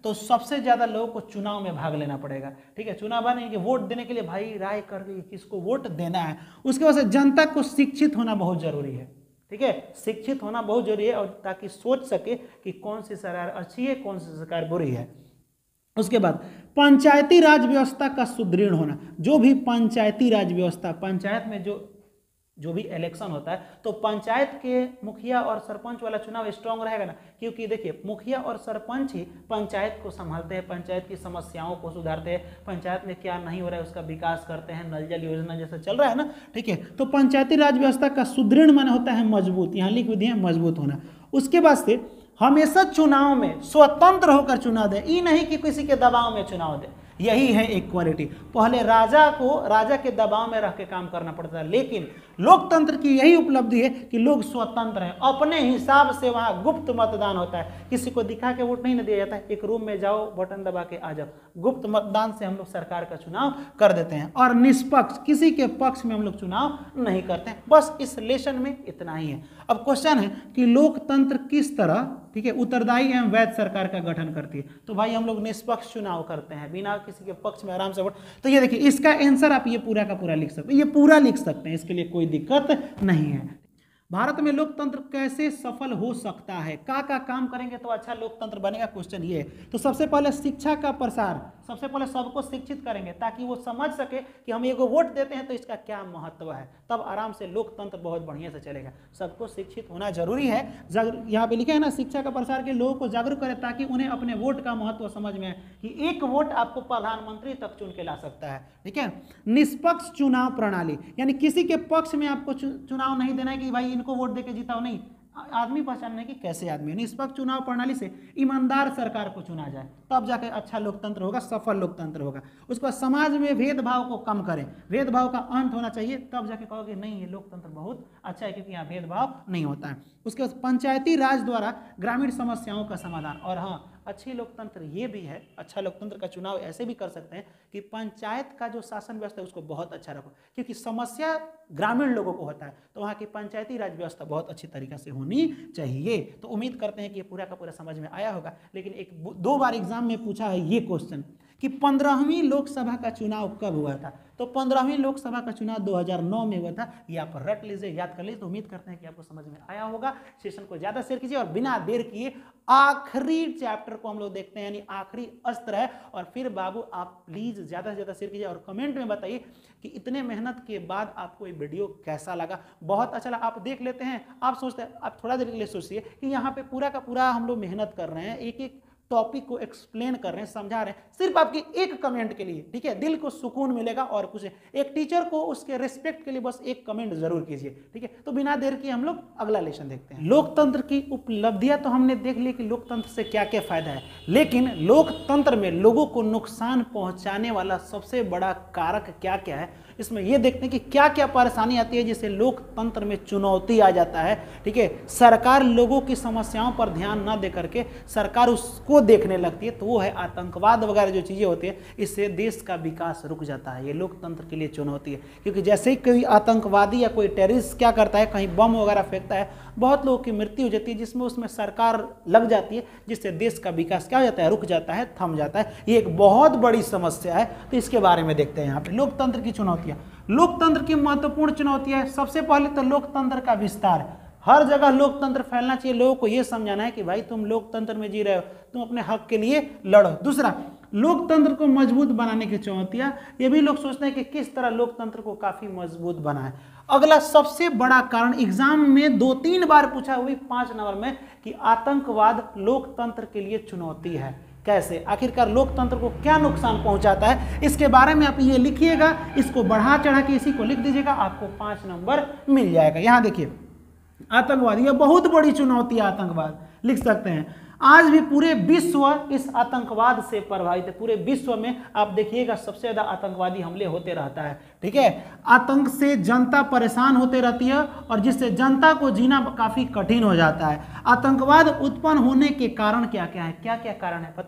तो सबसे ज्यादा लोगों को चुनाव में भाग लेना पड़ेगा। ठीक है, चुनाव नहीं कि वोट देने के लिए भाई राय करके किसको वोट देना है। उसके बाद से जनता को शिक्षित होना बहुत जरूरी है। ठीक है, शिक्षित होना बहुत जरूरी है, और ताकि सोच सके कि कौन सी सरकार अच्छी है, कौन सी सरकार बुरी है। उसके बाद पंचायती राज व्यवस्था का सुदृढ़ होना। जो भी पंचायती राज व्यवस्था, पंचायत में जो जो भी इलेक्शन होता है, तो पंचायत के मुखिया और सरपंच वाला चुनाव स्ट्रांग रहेगा ना, क्योंकि देखिए मुखिया और सरपंच ही पंचायत को संभालते हैं, पंचायत की समस्याओं को सुधारते हैं, पंचायत में क्या नहीं हो रहा है उसका विकास करते हैं, नल जल योजना जैसा चल रहा है ना। ठीक है, तो पंचायती राज व्यवस्था का सुदृढ़ माने होता है मजबूत, यहाँ लिख दिए मजबूत होना। उसके बाद से हमेशा चुनाव में स्वतंत्र होकर चुनाव दे, ये नहीं कि किसी के दबाव में चुनाव दे, यही है इक्वालिटी। पहले राजा को राजा के दबाव में रह के काम करना पड़ता है, लेकिन लोकतंत्र की यही उपलब्धि है कि लोग स्वतंत्र हैं, अपने हिसाब से वहां गुप्त मतदान होता है, किसी को दिखा के वोट नहीं दिया जाता है, एक रूम में जाओ बटन दबा के आ जाओ, गुप्त मतदान से हम लोग सरकार का चुनाव कर देते हैं। और निष्पक्ष, किसी के पक्ष में हम लोग चुनाव नहीं करते हैं। बस इस लेसन में इतना ही है। अब क्वेश्चन है कि लोकतंत्र किस तरह, ठीक है, उत्तरदायी एवं वैध सरकार का गठन करती है। तो भाई हम लोग निष्पक्ष चुनाव करते हैं, बिना किसी के पक्ष में आराम से वोट। तो ये देखिए इसका आंसर आप ये पूरा का पूरा लिख सकते हैं, ये पूरा लिख सकते हैं, इसके लिए कोई दिक्कत नहीं है। भारत में लोकतंत्र कैसे सफल हो सकता है, का का काम करेंगे तो अच्छा लोकतंत्र बनेगा, क्वेश्चन ये है। तो सबसे पहले शिक्षा का प्रसार, सबसे पहले सबको शिक्षित करेंगे ताकि वो समझ सके कि हम एगो वोट देते हैं तो इसका क्या महत्व है, तब आराम से लोकतंत्र बहुत बढ़िया से चलेगा। सबको शिक्षित होना जरूरी है। यहाँ पे लिखा है ना, शिक्षा का प्रसार के लोगों को जागरूक करें ताकि उन्हें अपने वोट का महत्व समझ में आए कि एक वोट आपको प्रधानमंत्री तक चुन के ला सकता है। ठीक है, निष्पक्ष चुनाव प्रणाली, यानी किसी के पक्ष में आपको चुनाव नहीं देना है कि भाई इनको वोट देके जीता हो, नहीं, आदमी पहचानने की कैसे आदमी है। निष्पक्ष चुनाव प्रणाली से ईमानदार सरकार को चुना जाए, तब जाके अच्छा लोकतंत्र होगा, सफल लोकतंत्र होगा। उसके बाद समाज में भेदभाव को कम करें, भेदभाव का अंत होना चाहिए, तब जाके कहोगे नहीं ये लोकतंत्र बहुत अच्छा है, क्योंकि यहाँ भेदभाव नहीं होता है। उसके बाद पंचायती राज द्वारा ग्रामीण समस्याओं का समाधान। और हाँ, अच्छी लोकतंत्र ये भी है, अच्छा लोकतंत्र का चुनाव ऐसे भी कर सकते हैं कि पंचायत का जो शासन व्यवस्था है उसको बहुत अच्छा रखो, क्योंकि समस्या ग्रामीण लोगों को होता है, तो वहाँ की पंचायती राज व्यवस्था बहुत अच्छी तरीके से होनी चाहिए। तो उम्मीद करते हैं कि ये पूरा का पूरा समझ में आया होगा। लेकिन एक दो बार एग्जाम में पूछा है ये क्वेश्चन कि पंद्रहवीं लोकसभा का चुनाव कब हुआ था, तो पंद्रहवीं लोकसभा का चुनाव दो हज़ार नौ में हुआ था। ये आप रट लीजिए, याद कर लीजिए। तो उम्मीद करते हैं कि आपको समझ में आया होगा। सेशन को ज्यादा शेयर कीजिए और बिना देर किए आखिरी चैप्टर को हम लोग देखते हैं, यानी आखिरी अस्त्र है। और फिर बाबू आप प्लीज ज्यादा से ज्यादा शेयर कीजिए और कमेंट में बताइए कि इतने मेहनत के बाद आपको ये वीडियो कैसा लगा। बहुत अच्छा लगा, आप देख लेते हैं, आप सोचते हैं, आप थोड़ा देर के लिए सोचिए कि यहाँ पे पूरा का पूरा हम लोग मेहनत कर रहे हैं, एक एक टॉपिक को एक्सप्लेन कर रहे हैं, समझा रहे हैं, सिर्फ आपके एक कमेंट के लिए। ठीक है, दिल को सुकून मिलेगा और कुछ। एक टीचर को उसके रिस्पेक्ट के लिए बस एक कमेंट जरूर कीजिए। ठीक है, तो बिना देर किए हम लोग अगला लेसन देखते हैं। लोकतंत्र की उपलब्धियां तो हमने देख ली कि लोकतंत्र से क्या क्या फायदा है, लेकिन लोकतंत्र में लोगों को नुकसान पहुंचाने वाला सबसे बड़ा कारक क्या क्या है, इसमें यह देखते हैं कि क्या क्या परेशानी आती है जिससे लोकतंत्र में चुनौती आ जाता है। ठीक है, सरकार लोगों की समस्याओं पर ध्यान न दे करके सरकार उसको देखने लगती है, तो वो है आतंकवाद वगैरह जो चीजें होती है, इससे देश का विकास रुक जाता है। ये लोकतंत्र के लिए चुनौती है, क्योंकि जैसे ही कोई आतंकवादी या कोई टेररिस्ट क्या करता है, कहीं बम वगैरह फेंकता है, बहुत लोगों की मृत्यु हो जाती है, जिसमें उसमें सरकार लग जाती है, जिससे देश का विकास क्या हो जाता है, रुक जाता है, थम जाता है। ये एक बहुत बड़ी समस्या है, तो इसके बारे में देखते हैं यहाँ पे लोकतंत्र की चुनौतियां। लोकतंत्र की महत्वपूर्ण चुनौतियां है, सबसे पहले तो लोकतंत्र का विस्तार। हर जगह लोकतंत्र फैलना चाहिए, लोगों को यह समझाना है कि भाई तुम लोकतंत्र में जी रहे हो, तुम अपने हक के लिए लड़ो। दूसरा, लोकतंत्र को मजबूत बनाने की चुनौतियां, ये भी लोग सोचते हैं कि किस तरह लोकतंत्र को काफी मजबूत बनाए। अगला सबसे बड़ा कारण एग्जाम में दो तीन बार पूछा, वो भी पांच नंबर में, कि आतंकवाद लोकतंत्र के लिए चुनौती है। कैसे, आखिरकार लोकतंत्र को क्या नुकसान पहुंचाता है, इसके बारे में आप ये लिखिएगा, इसको बढ़ा चढ़ा के इसी को लिख दीजिएगा, आपको पांच नंबर मिल जाएगा। यहां देखिए, आतंकवाद, यह बहुत बड़ी चुनौती है, आतंकवाद लिख सकते हैं। आज भी पूरे विश्व इस आतंकवाद से प्रभावित है, पूरे विश्व में आप देखिएगा सबसे ज्यादा आतंकवादी हमले होते रहता है। ठीक है, आतंक से जनता परेशान होते रहती है और जिससे जनता को जीना काफी कठिन हो जाता है। आतंकवाद उत्पन्न होने के कारण क्या क्या है, क्या क्या कारण है पता है?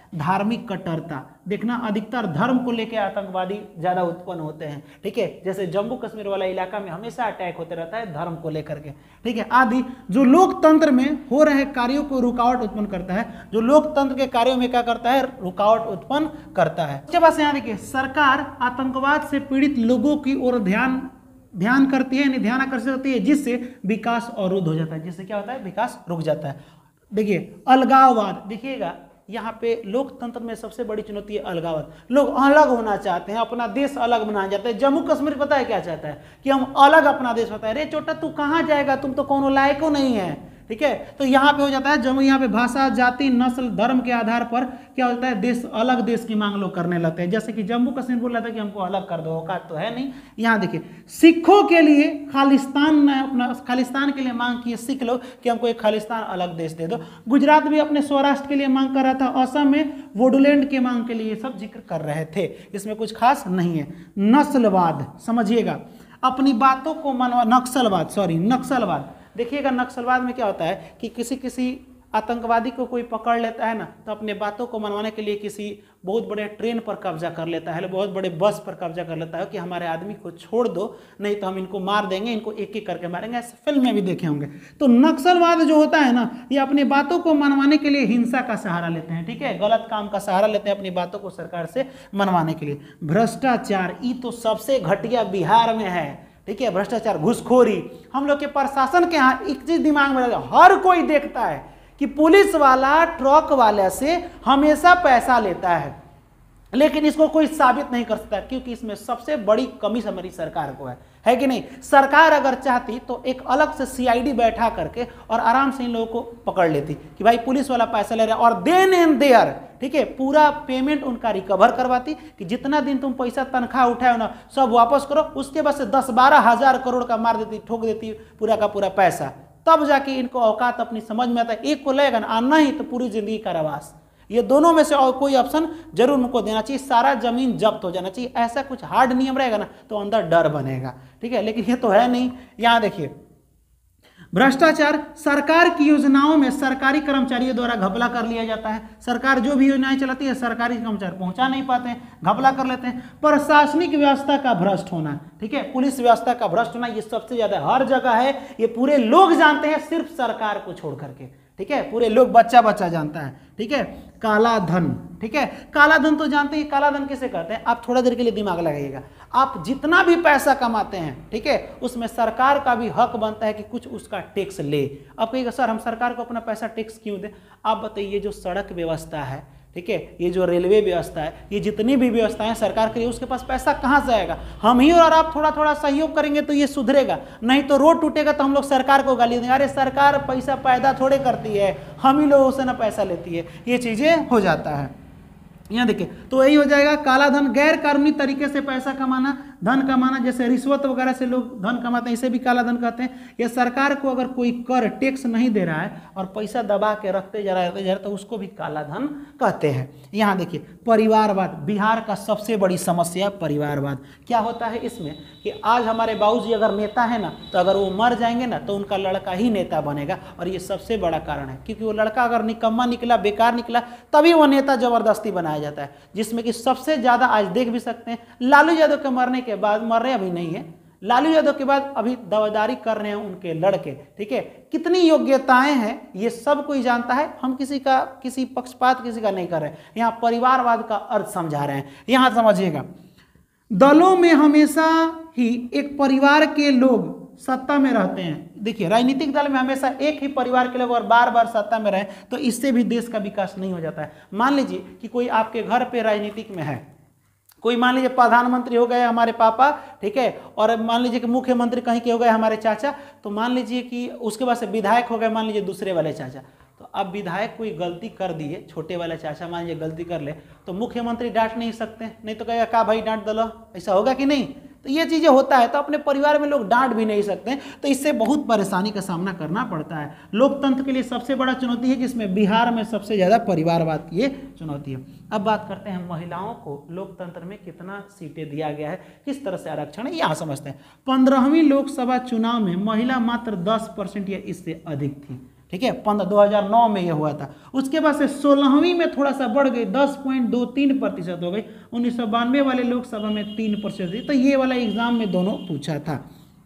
धार्मिक कट्टरता, देखना अधिकतर धर्म को लेकर आतंकवादी ज्यादा उत्पन्न होते हैं, ठीक है, जैसे जम्मू कश्मीर वाला इलाका में हमेशा अटैक होते रहता है धर्म को लेकर के, ठीक है, आदि जो लोकतंत्र में हो रहे कार्यों को रुकावट उत्पन्न करता है, जो लोकतंत्र के कार्यों में क्या करता है, रुकावट उत्पन्न करता है। उसके बाद यहाँ देखिए, सरकार आतंकवाद से पीड़ित लोगों की ओर ध्यान ध्यान करती है, यानी ध्यान आकर्षित करती है, जिससे विकास अवरुद्ध हो जाता है, जिससे क्या होता है, विकास रुक जाता है। देखिए अलगाववाद, देखिएगा यहाँ पे लोकतंत्र में सबसे बड़ी चुनौती है अलगाववाद। लोग अलग होना चाहते हैं, अपना देश अलग बनाना चाहते हैं। जम्मू कश्मीर पता है क्या चाहता है कि हम अलग अपना देश होता है। अरे छोटा तू कहाँ जाएगा, तुम तो कोनो लायक हो नहीं है, ठीक है। तो यहाँ पे हो जाता है जम्मू, यहाँ पे भाषा, जाति, नस्ल, धर्म के आधार पर क्या होता है, देश अलग देश की मांग लोग करने लगते हैं। जैसे कि जम्मू कश्मीर बोल रहा था कि हमको अलग कर दो, औकात तो है नहीं। यहाँ देखिए सिखों के लिए खालिस्तान ने अपना खालिस्तान के लिए मांग की, सिख लोग कि हमको एक खालिस्तान अलग देश दे दो। गुजरात भी अपने स्वराष्ट्र के लिए मांग कर रहा था, असम में वोडोलैंड के मांग के लिए सब जिक्र कर रहे थे, इसमें कुछ खास नहीं है। नस्लवाद समझिएगा, अपनी बातों को मनवा, नक्सलवाद सॉरी नक्सलवाद, देखिएगा नक्सलवाद में क्या होता है कि किसी किसी आतंकवादी को कोई पकड़ लेता है ना, तो अपने बातों को मनवाने के लिए किसी बहुत बड़े ट्रेन पर कब्जा कर लेता है, बहुत बड़े बस पर कब्जा कर लेता है कि हमारे आदमी को छोड़ दो, नहीं तो हम इनको मार देंगे, इनको एक एक करके मारेंगे। ऐसे फिल्म में भी देखे होंगे। तो नक्सलवाद जो होता है ना, ये अपनी बातों को मनवाने के लिए हिंसा का सहारा लेते हैं, ठीक है, गलत काम का सहारा लेते हैं अपनी बातों को सरकार से मनवाने के लिए। भ्रष्टाचार, ये तो सबसे घटिया बिहार में है, ठीक है, भ्रष्टाचार, घूसखोरी। हम लोग के प्रशासन के यहाँ एक चीज दिमाग में लगा, हर कोई देखता है कि पुलिस वाला ट्रक वाले से हमेशा पैसा लेता है, लेकिन इसको कोई साबित नहीं कर सकता, क्योंकि इसमें सबसे बड़ी कमी हमारी सरकार को है, है कि नहीं। सरकार अगर चाहती तो एक अलग से सीआईडी बैठा करके और आराम से इन लोगों को पकड़ लेती कि भाई पुलिस वाला पैसा ले रहा है, और देन एंड देयर, ठीक है, पूरा पेमेंट उनका रिकवर करवाती कि जितना दिन तुम पैसा तनख्वाह उठाए हो ना सब वापस करो। उसके बाद से दस बारह हजार करोड़ का मार देती, ठोक देती पूरा का पूरा पैसा, तब जाके इनको औकात अपनी समझ में आता है। एक को लगेगा ना, नहीं तो पूरी जिंदगी कारावास। ये दोनों में से और कोई ऑप्शन जरूर उनको देना चाहिए, सारा जमीन जब्त हो जाना चाहिए। ऐसा कुछ हार्ड नियम रहेगा ना तो अंदर डर बनेगा, ठीक है, लेकिन ये तो है नहीं। यहाँ देखिए भ्रष्टाचार, सरकार की योजनाओं में सरकारी कर्मचारियों द्वारा घपला कर लिया जाता है। सरकार जो भी योजनाएं चलाती है सरकारी कर्मचारी पहुंचा नहीं पाते हैं, घपला कर लेते हैं। प्रशासनिक व्यवस्था का भ्रष्ट होना, ठीक है, पुलिस व्यवस्था का भ्रष्ट होना, ये सबसे ज्यादा हर जगह है। ये पूरे लोग जानते हैं, सिर्फ सरकार को छोड़ करके, ठीक है, पूरे लोग, बच्चा बच्चा जानता है, ठीक है। काला धन, ठीक है, काला धन तो जानते हैं, काला धन किसे कहते हैं। आप थोड़ा देर के लिए दिमाग लगाइएगा, आप जितना भी पैसा कमाते हैं, ठीक है, उसमें सरकार का भी हक बनता है कि कुछ उसका टैक्स ले। आप कहिएगा सर हम सरकार को अपना पैसा टैक्स क्यों दें। आप बताइए, जो सड़क व्यवस्था है, ठीक है, ये जो रेलवे व्यवस्था है, ये जितनी भी व्यवस्थाएं सरकार के लिए, उसके पास पैसा कहाँ से आएगा। हम ही और आप थोड़ा थोड़ा सहयोग करेंगे तो ये सुधरेगा, नहीं तो रोड टूटेगा तो हम लोग सरकार को गाली देंगे, अरे सरकार पैसा पैदा थोड़े करती है, हम ही लोगों से ना पैसा लेती है, ये चीजें हो जाता है। यहाँ देखिए तो यही हो जाएगा काला धन, गैर कानूनी तरीके से पैसा कमाना, धन कमाना, जैसे रिश्वत वगैरह से लोग धन कमाते हैं, इसे भी काला धन कहते हैं। या सरकार को अगर कोई कर टैक्स नहीं दे रहा है और पैसा दबा के रखते जा रहा है तो उसको भी काला धन कहते हैं। यहाँ देखिए परिवारवाद, बिहार का सबसे बड़ी समस्या परिवारवाद। क्या होता है इसमें कि आज हमारे बाबूजी अगर नेता है ना, तो अगर वो मर जाएंगे ना तो उनका लड़का ही नेता बनेगा, और ये सबसे बड़ा कारण है, क्योंकि वो लड़का अगर निकम्मा निकला, बेकार निकला, तभी वो नेता जबरदस्ती बनाया जाता है। जिसमें कि सबसे ज्यादा आज देख भी सकते हैं, लालू यादव के मरने के बाद, मर रहे अभी नहीं है, लालू यादव के बाद अभी दावेदारी कर रहे हैं उनके लड़के, ठीक है, कितनी योग्यताएं हैं ये सब कोई जानता है। हम किसी का किसी पक्षपात किसी का नहीं कर रहे हैं, यहाँ परिवारवाद का अर्थ समझा रहे हैं। यहाँ समझिएगा, दलों में हमेशा ही एक परिवार के लोग सत्ता में रहते हैं। देखिए राजनीतिक दल में हमेशा एक ही परिवार के लोग और बार बार सत्ता में रहे तो इससे भी देश का विकास नहीं हो जाता है। मान लीजिए कि कोई आपके घर पे राजनीतिक में है, कोई मान लीजिए प्रधानमंत्री हो गए हमारे पापा, ठीक है, और मान लीजिए कि मुख्यमंत्री कहीं के हो गए हमारे चाचा, तो मान लीजिए कि उसके बाद से विधायक हो गए मान लीजिए दूसरे वाले चाचा। तो अब विधायक कोई गलती कर दिए, छोटे वाले चाचा मान लीजिए गलती कर ले, तो मुख्यमंत्री डांट नहीं सकते, नहीं तो कहेगा का भाई डांट दलो, ऐसा होगा कि नहीं। तो ये चीज़ें होता है, तो अपने परिवार में लोग डांट भी नहीं सकते, तो इससे बहुत परेशानी का सामना करना पड़ता है। लोकतंत्र के लिए सबसे बड़ा चुनौती है, जिसमें बिहार में सबसे ज़्यादा परिवारवाद की ये चुनौती है। अब बात करते हैं महिलाओं को लोकतंत्र में कितना सीटें दिया गया है, किस तरह से आरक्षण है, यहाँ समझते हैं। पंद्रहवीं लोकसभा चुनाव में महिला मात्र दस परसेंट या इससे अधिक थी, ठीक है, पंद्रह दो हजार नौ में ये हुआ था। उसके बाद से सोलहवीं में थोड़ा सा बढ़ गई, दस पॉइंट दो तीन प्रतिशत हो गई। उन्नीस सौ बानवे वाले लोकसभा में तीन प्रतिशत थी। तो ये वाला एग्जाम में दोनों पूछा था।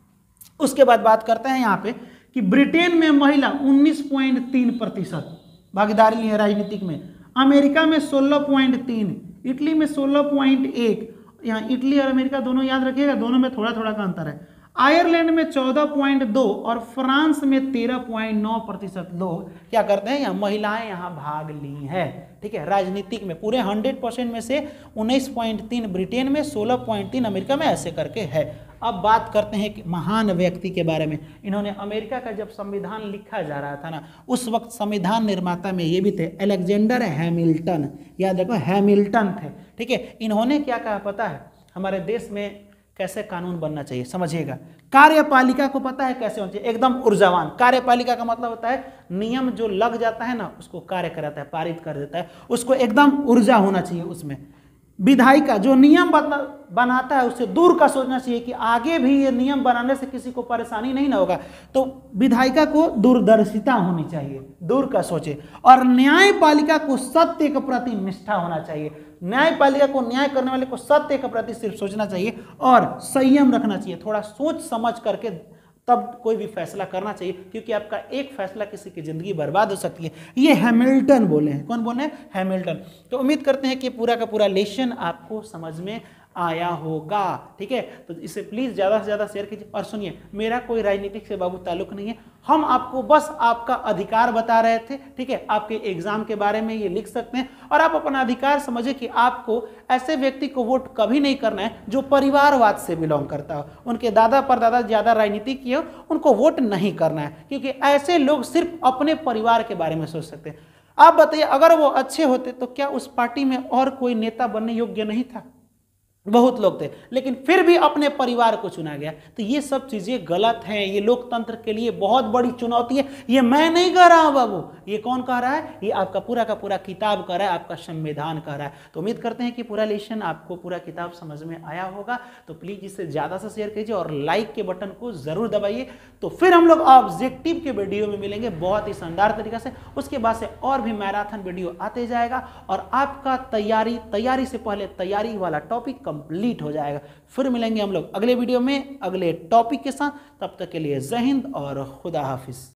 उसके बाद बात करते हैं यहाँ पे कि ब्रिटेन में महिला उन्नीस पॉइंट तीन प्रतिशत भागीदारी है राजनीतिक में, अमेरिका में सोलह पॉइंट तीन, इटली में सोलह पॉइंट एक। यहाँ इटली और अमेरिका दोनों याद रखिएगा, दोनों में थोड़ा थोड़ा का अंतर है। आयरलैंड में चौदह पॉइंट दो और फ्रांस में तेरह पॉइंट नौ प्रतिशत लोग क्या करते हैं, यहाँ महिलाएं यहाँ भाग ली हैं। ठीक है, राजनीतिक में पूरे सौ परसेंट में से उन्नीस पॉइंट तीन ब्रिटेन में, सोलह पॉइंट तीन अमेरिका में, ऐसे करके है। अब बात करते हैं कि महान व्यक्ति के बारे में। इन्होंने अमेरिका का जब संविधान लिखा जा रहा था ना, उस वक्त संविधान निर्माता में ये भी थे, अलेक्जेंडर हैमिल्टन। याद रखो, हैमिल्टन थे। ठीक है, इन्होंने क्या कहा पता है, हमारे देश में कैसे कानून बनना चाहिए, समझिएगा। कार्यपालिका को पता है कैसे होना चाहिए, एकदम ऊर्जावान। कार्यपालिका का मतलब होता है नियम जो लग जाता है ना, उसको कार्य कराता है, पारित कर देता है, उसको एकदम ऊर्जा होना चाहिए उसमें। विधायिका जो नियम बनाता है उससे दूर का सोचना चाहिए कि आगे भी ये नियम बनाने से किसी को परेशानी नहीं ना होगा। तो विधायिका को दूरदर्शिता होनी चाहिए, दूर का सोचे। और न्यायपालिका को सत्य के प्रति निष्ठा होना चाहिए। न्यायपालिका को, न्याय करने वाले को सत्य के प्रति सिर्फ सोचना चाहिए और संयम रखना चाहिए, थोड़ा सोच समझ करके तब कोई भी फैसला करना चाहिए, क्योंकि आपका एक फैसला किसी की जिंदगी बर्बाद हो सकती है। ये हैमिल्टन बोले हैं। कौन बोले हैं? हैमिल्टन। तो उम्मीद करते हैं कि पूरा का पूरा लेसन आपको समझ में आया होगा। ठीक है, तो इसे प्लीज़ ज़्यादा से ज़्यादा शेयर कीजिए। और सुनिए, मेरा कोई राजनीतिक से बाबू ताल्लुक नहीं है, हम आपको बस आपका अधिकार बता रहे थे। ठीक है, आपके एग्जाम के बारे में ये लिख सकते हैं और आप अपना अधिकार समझे कि आपको ऐसे व्यक्ति को वोट कभी नहीं करना है जो परिवारवाद से बिलोंग करता हो, उनके दादा परदादा ज़्यादा राजनीति किए हो, उनको वोट नहीं करना है, क्योंकि ऐसे लोग सिर्फ अपने परिवार के बारे में सोच सकते हैं। आप बताइए, अगर वो अच्छे होते तो क्या उस पार्टी में और कोई नेता बनने योग्य नहीं था? बहुत लोग थे, लेकिन फिर भी अपने परिवार को चुना गया। तो ये सब चीजें गलत हैं, ये लोकतंत्र के लिए बहुत बड़ी चुनौती है। ये मैं नहीं कह रहा हूं बाबू, ये कौन कह रहा है? ये आपका पूरा का पूरा किताब कह रहा है, आपका संविधान कह रहा है। तो उम्मीद करते हैं कि पूरा लेसन आपको पूरा किताब समझ में आया होगा। तो प्लीज इसे ज्यादा से शेयर कीजिए और लाइक के बटन को जरूर दबाइए। तो फिर हम लोग ऑब्जेक्टिव के वीडियो में मिलेंगे बहुत ही शानदार तरीके से। उसके बाद से और भी मैराथन वीडियो आते जाएगा और आपका तैयारी तैयारी से पहले तैयारी वाला टॉपिक कंप्लीट हो जाएगा। फिर मिलेंगे हम लोग अगले वीडियो में अगले टॉपिक के साथ। तब तक के लिए जय हिंद और खुदा हाफिज।